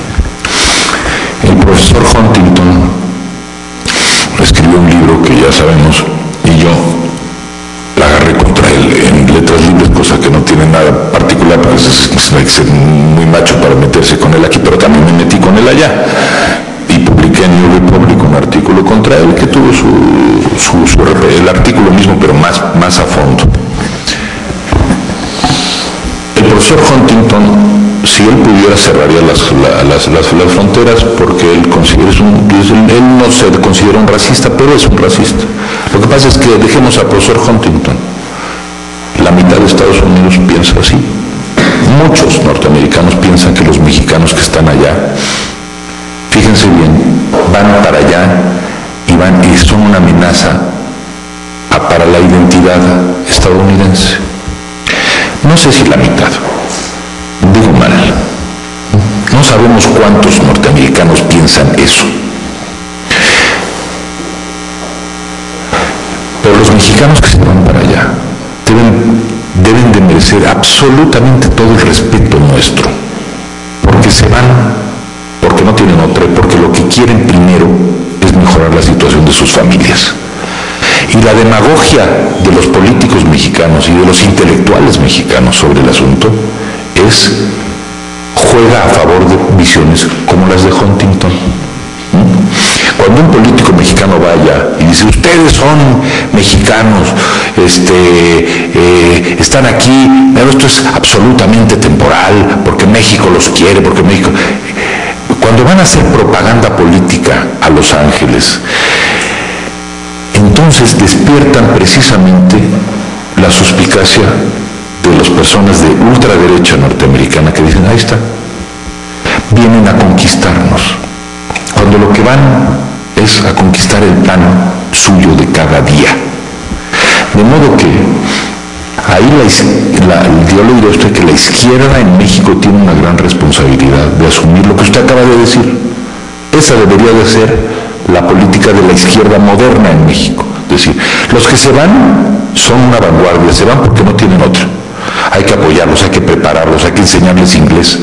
El profesor Huntington escribió un libro que ya sabemos, y yo la agarré contra él en letras libres, cosa que no tiene nada particular, porque hay que ser muy macho para meterse con él aquí, pero también me metí con él allá. Y publiqué en New Republic un artículo contra él que tuvo el artículo mismo, pero más a fondo. El profesor Huntington, si él pudiera, cerraría las fronteras, porque él no se considera un racista, pero es un racista. Lo que pasa es que dejemos al profesor Huntington. La mitad de Estados Unidos piensa así. Muchos norteamericanos piensan que los mexicanos que están allá, fíjense bien, van para allá y son una amenaza para la identidad estadounidense. No sé si la mitad, digo mal. No sabemos cuántos norteamericanos piensan eso. Pero los mexicanos que se van para allá deben de merecer absolutamente todo el respeto nuestro, porque se van, porque no tienen otra, porque lo que quieren primero es mejorar la situación de sus familias. Y la demagogia de los políticos mexicanos y de los intelectuales mexicanos sobre el asunto juega a favor de visiones como las de Huntington. Cuando un político mexicano vaya y dice, ustedes son mexicanos, están aquí, pero esto es absolutamente temporal, porque México los quiere, porque México... Cuando van a hacer propaganda política a Los Ángeles, entonces despiertan precisamente la suspicacia de las personas de ultraderecha norteamericana que dicen, ahí está, vienen a conquistarnos, cuando lo que van es a conquistar el pan suyo de cada día. De modo que ahí yo le diré a usted que la izquierda en México tiene una gran responsabilidad de asumir lo que usted acaba de decir. Esa debería de ser la política de la izquierda moderna en México. Es decir, los que se van son una vanguardia, se van porque no tienen otra. Hay que apoyarlos, hay que prepararlos, hay que enseñarles inglés.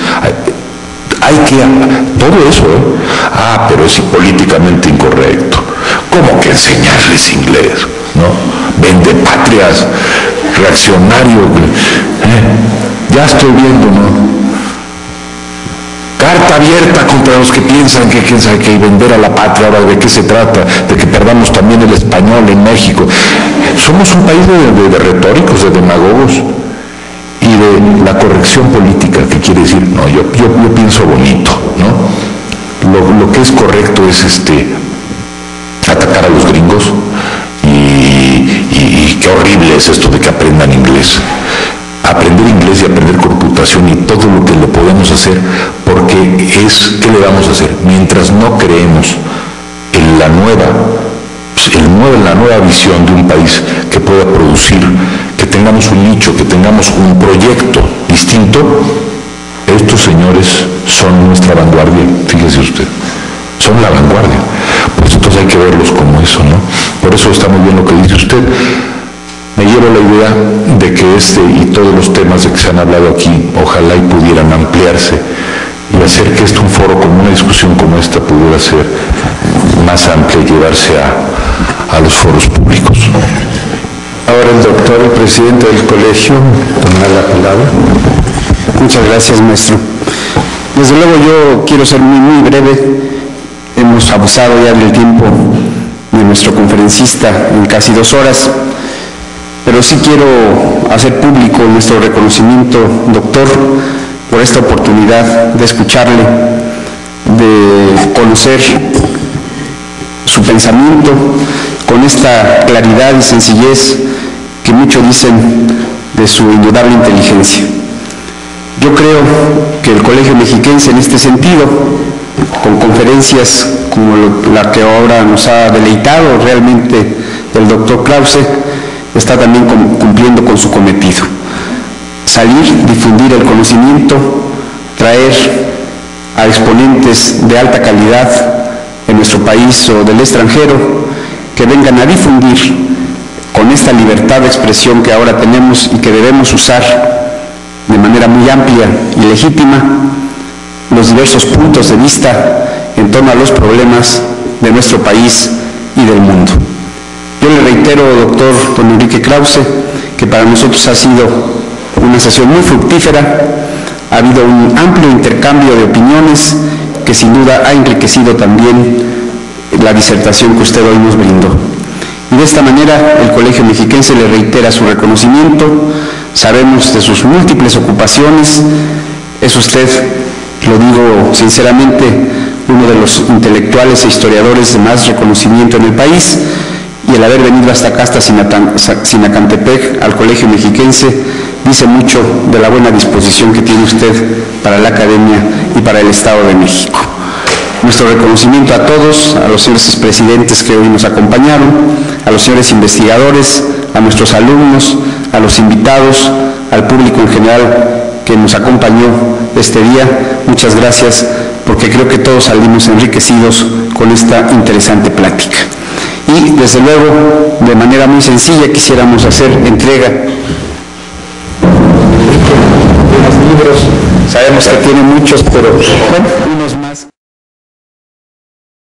Todo eso, pero es políticamente incorrecto. ¿Cómo que enseñarles inglés? ¿No? Vende patrias, reaccionario. Ya estoy viendo, ¿no? Carta abierta contra los que piensan que vender a la patria. Ahora, ¿de qué se trata? De que perdamos también el español en México. Somos un país de retóricos, de demagogos y de la corrección política, que quiere decir, no, yo pienso bonito, ¿no? Lo que es correcto es atacar a los gringos y qué horrible es esto de que aprendan inglés. Aprender inglés y aprender computación y todo lo que le podemos hacer, porque ¿qué le vamos a hacer? Mientras no creemos en la nueva visión de un país que pueda producir, que tengamos un nicho, que tengamos un proyecto distinto, estos señores son nuestra vanguardia, fíjese usted, son la vanguardia. Pues entonces hay que verlos como eso, ¿no? Por eso está muy bien lo que dice usted. Me llevo la idea de que y todos los temas de que se han hablado aquí, ojalá y pudieran ampliarse y hacer que un foro como una discusión como esta pudiera ser más amplia y llevarse a los foros públicos. Ahora el doctor, el presidente del colegio, toma la palabra. Muchas gracias, maestro. Desde luego yo quiero ser muy breve. Hemos abusado ya del tiempo de nuestro conferencista en casi 2 horas. Pero sí quiero hacer público nuestro reconocimiento, doctor, por esta oportunidad de escucharle, de conocer su pensamiento con esta claridad y sencillez que muchos dicen de su indudable inteligencia. Yo creo que el Colegio Mexiquense en este sentido, con conferencias como la que ahora nos ha deleitado realmente el doctor Krause, está también cumpliendo con su cometido. Salir, difundir el conocimiento, traer a exponentes de alta calidad en nuestro país o del extranjero que vengan a difundir con esta libertad de expresión que ahora tenemos y que debemos usar de manera muy amplia y legítima los diversos puntos de vista en torno a los problemas de nuestro país y del mundo. Yo le reitero, doctor don Enrique Krause, que para nosotros ha sido una sesión muy fructífera, ha habido un amplio intercambio de opiniones que sin duda ha enriquecido también la disertación que usted hoy nos brindó. Y de esta manera el Colegio Mexiquense le reitera su reconocimiento. Sabemos de sus múltiples ocupaciones, es usted, lo digo sinceramente, uno de los intelectuales e historiadores de más reconocimiento en el país, y el haber venido hasta acá, hasta Sinacantepec, al Colegio Mexiquense, dice mucho de la buena disposición que tiene usted para la Academia y para el Estado de México. Nuestro reconocimiento a todos, a los señores presidentes que hoy nos acompañaron, a los señores investigadores, a nuestros alumnos, a los invitados, al público en general que nos acompañó este día. Muchas gracias, porque creo que todos salimos enriquecidos con esta interesante plática. Y desde luego, de manera muy sencilla, quisiéramos hacer entrega de los libros. Sabemos que tiene muchos, pero bueno, unos más.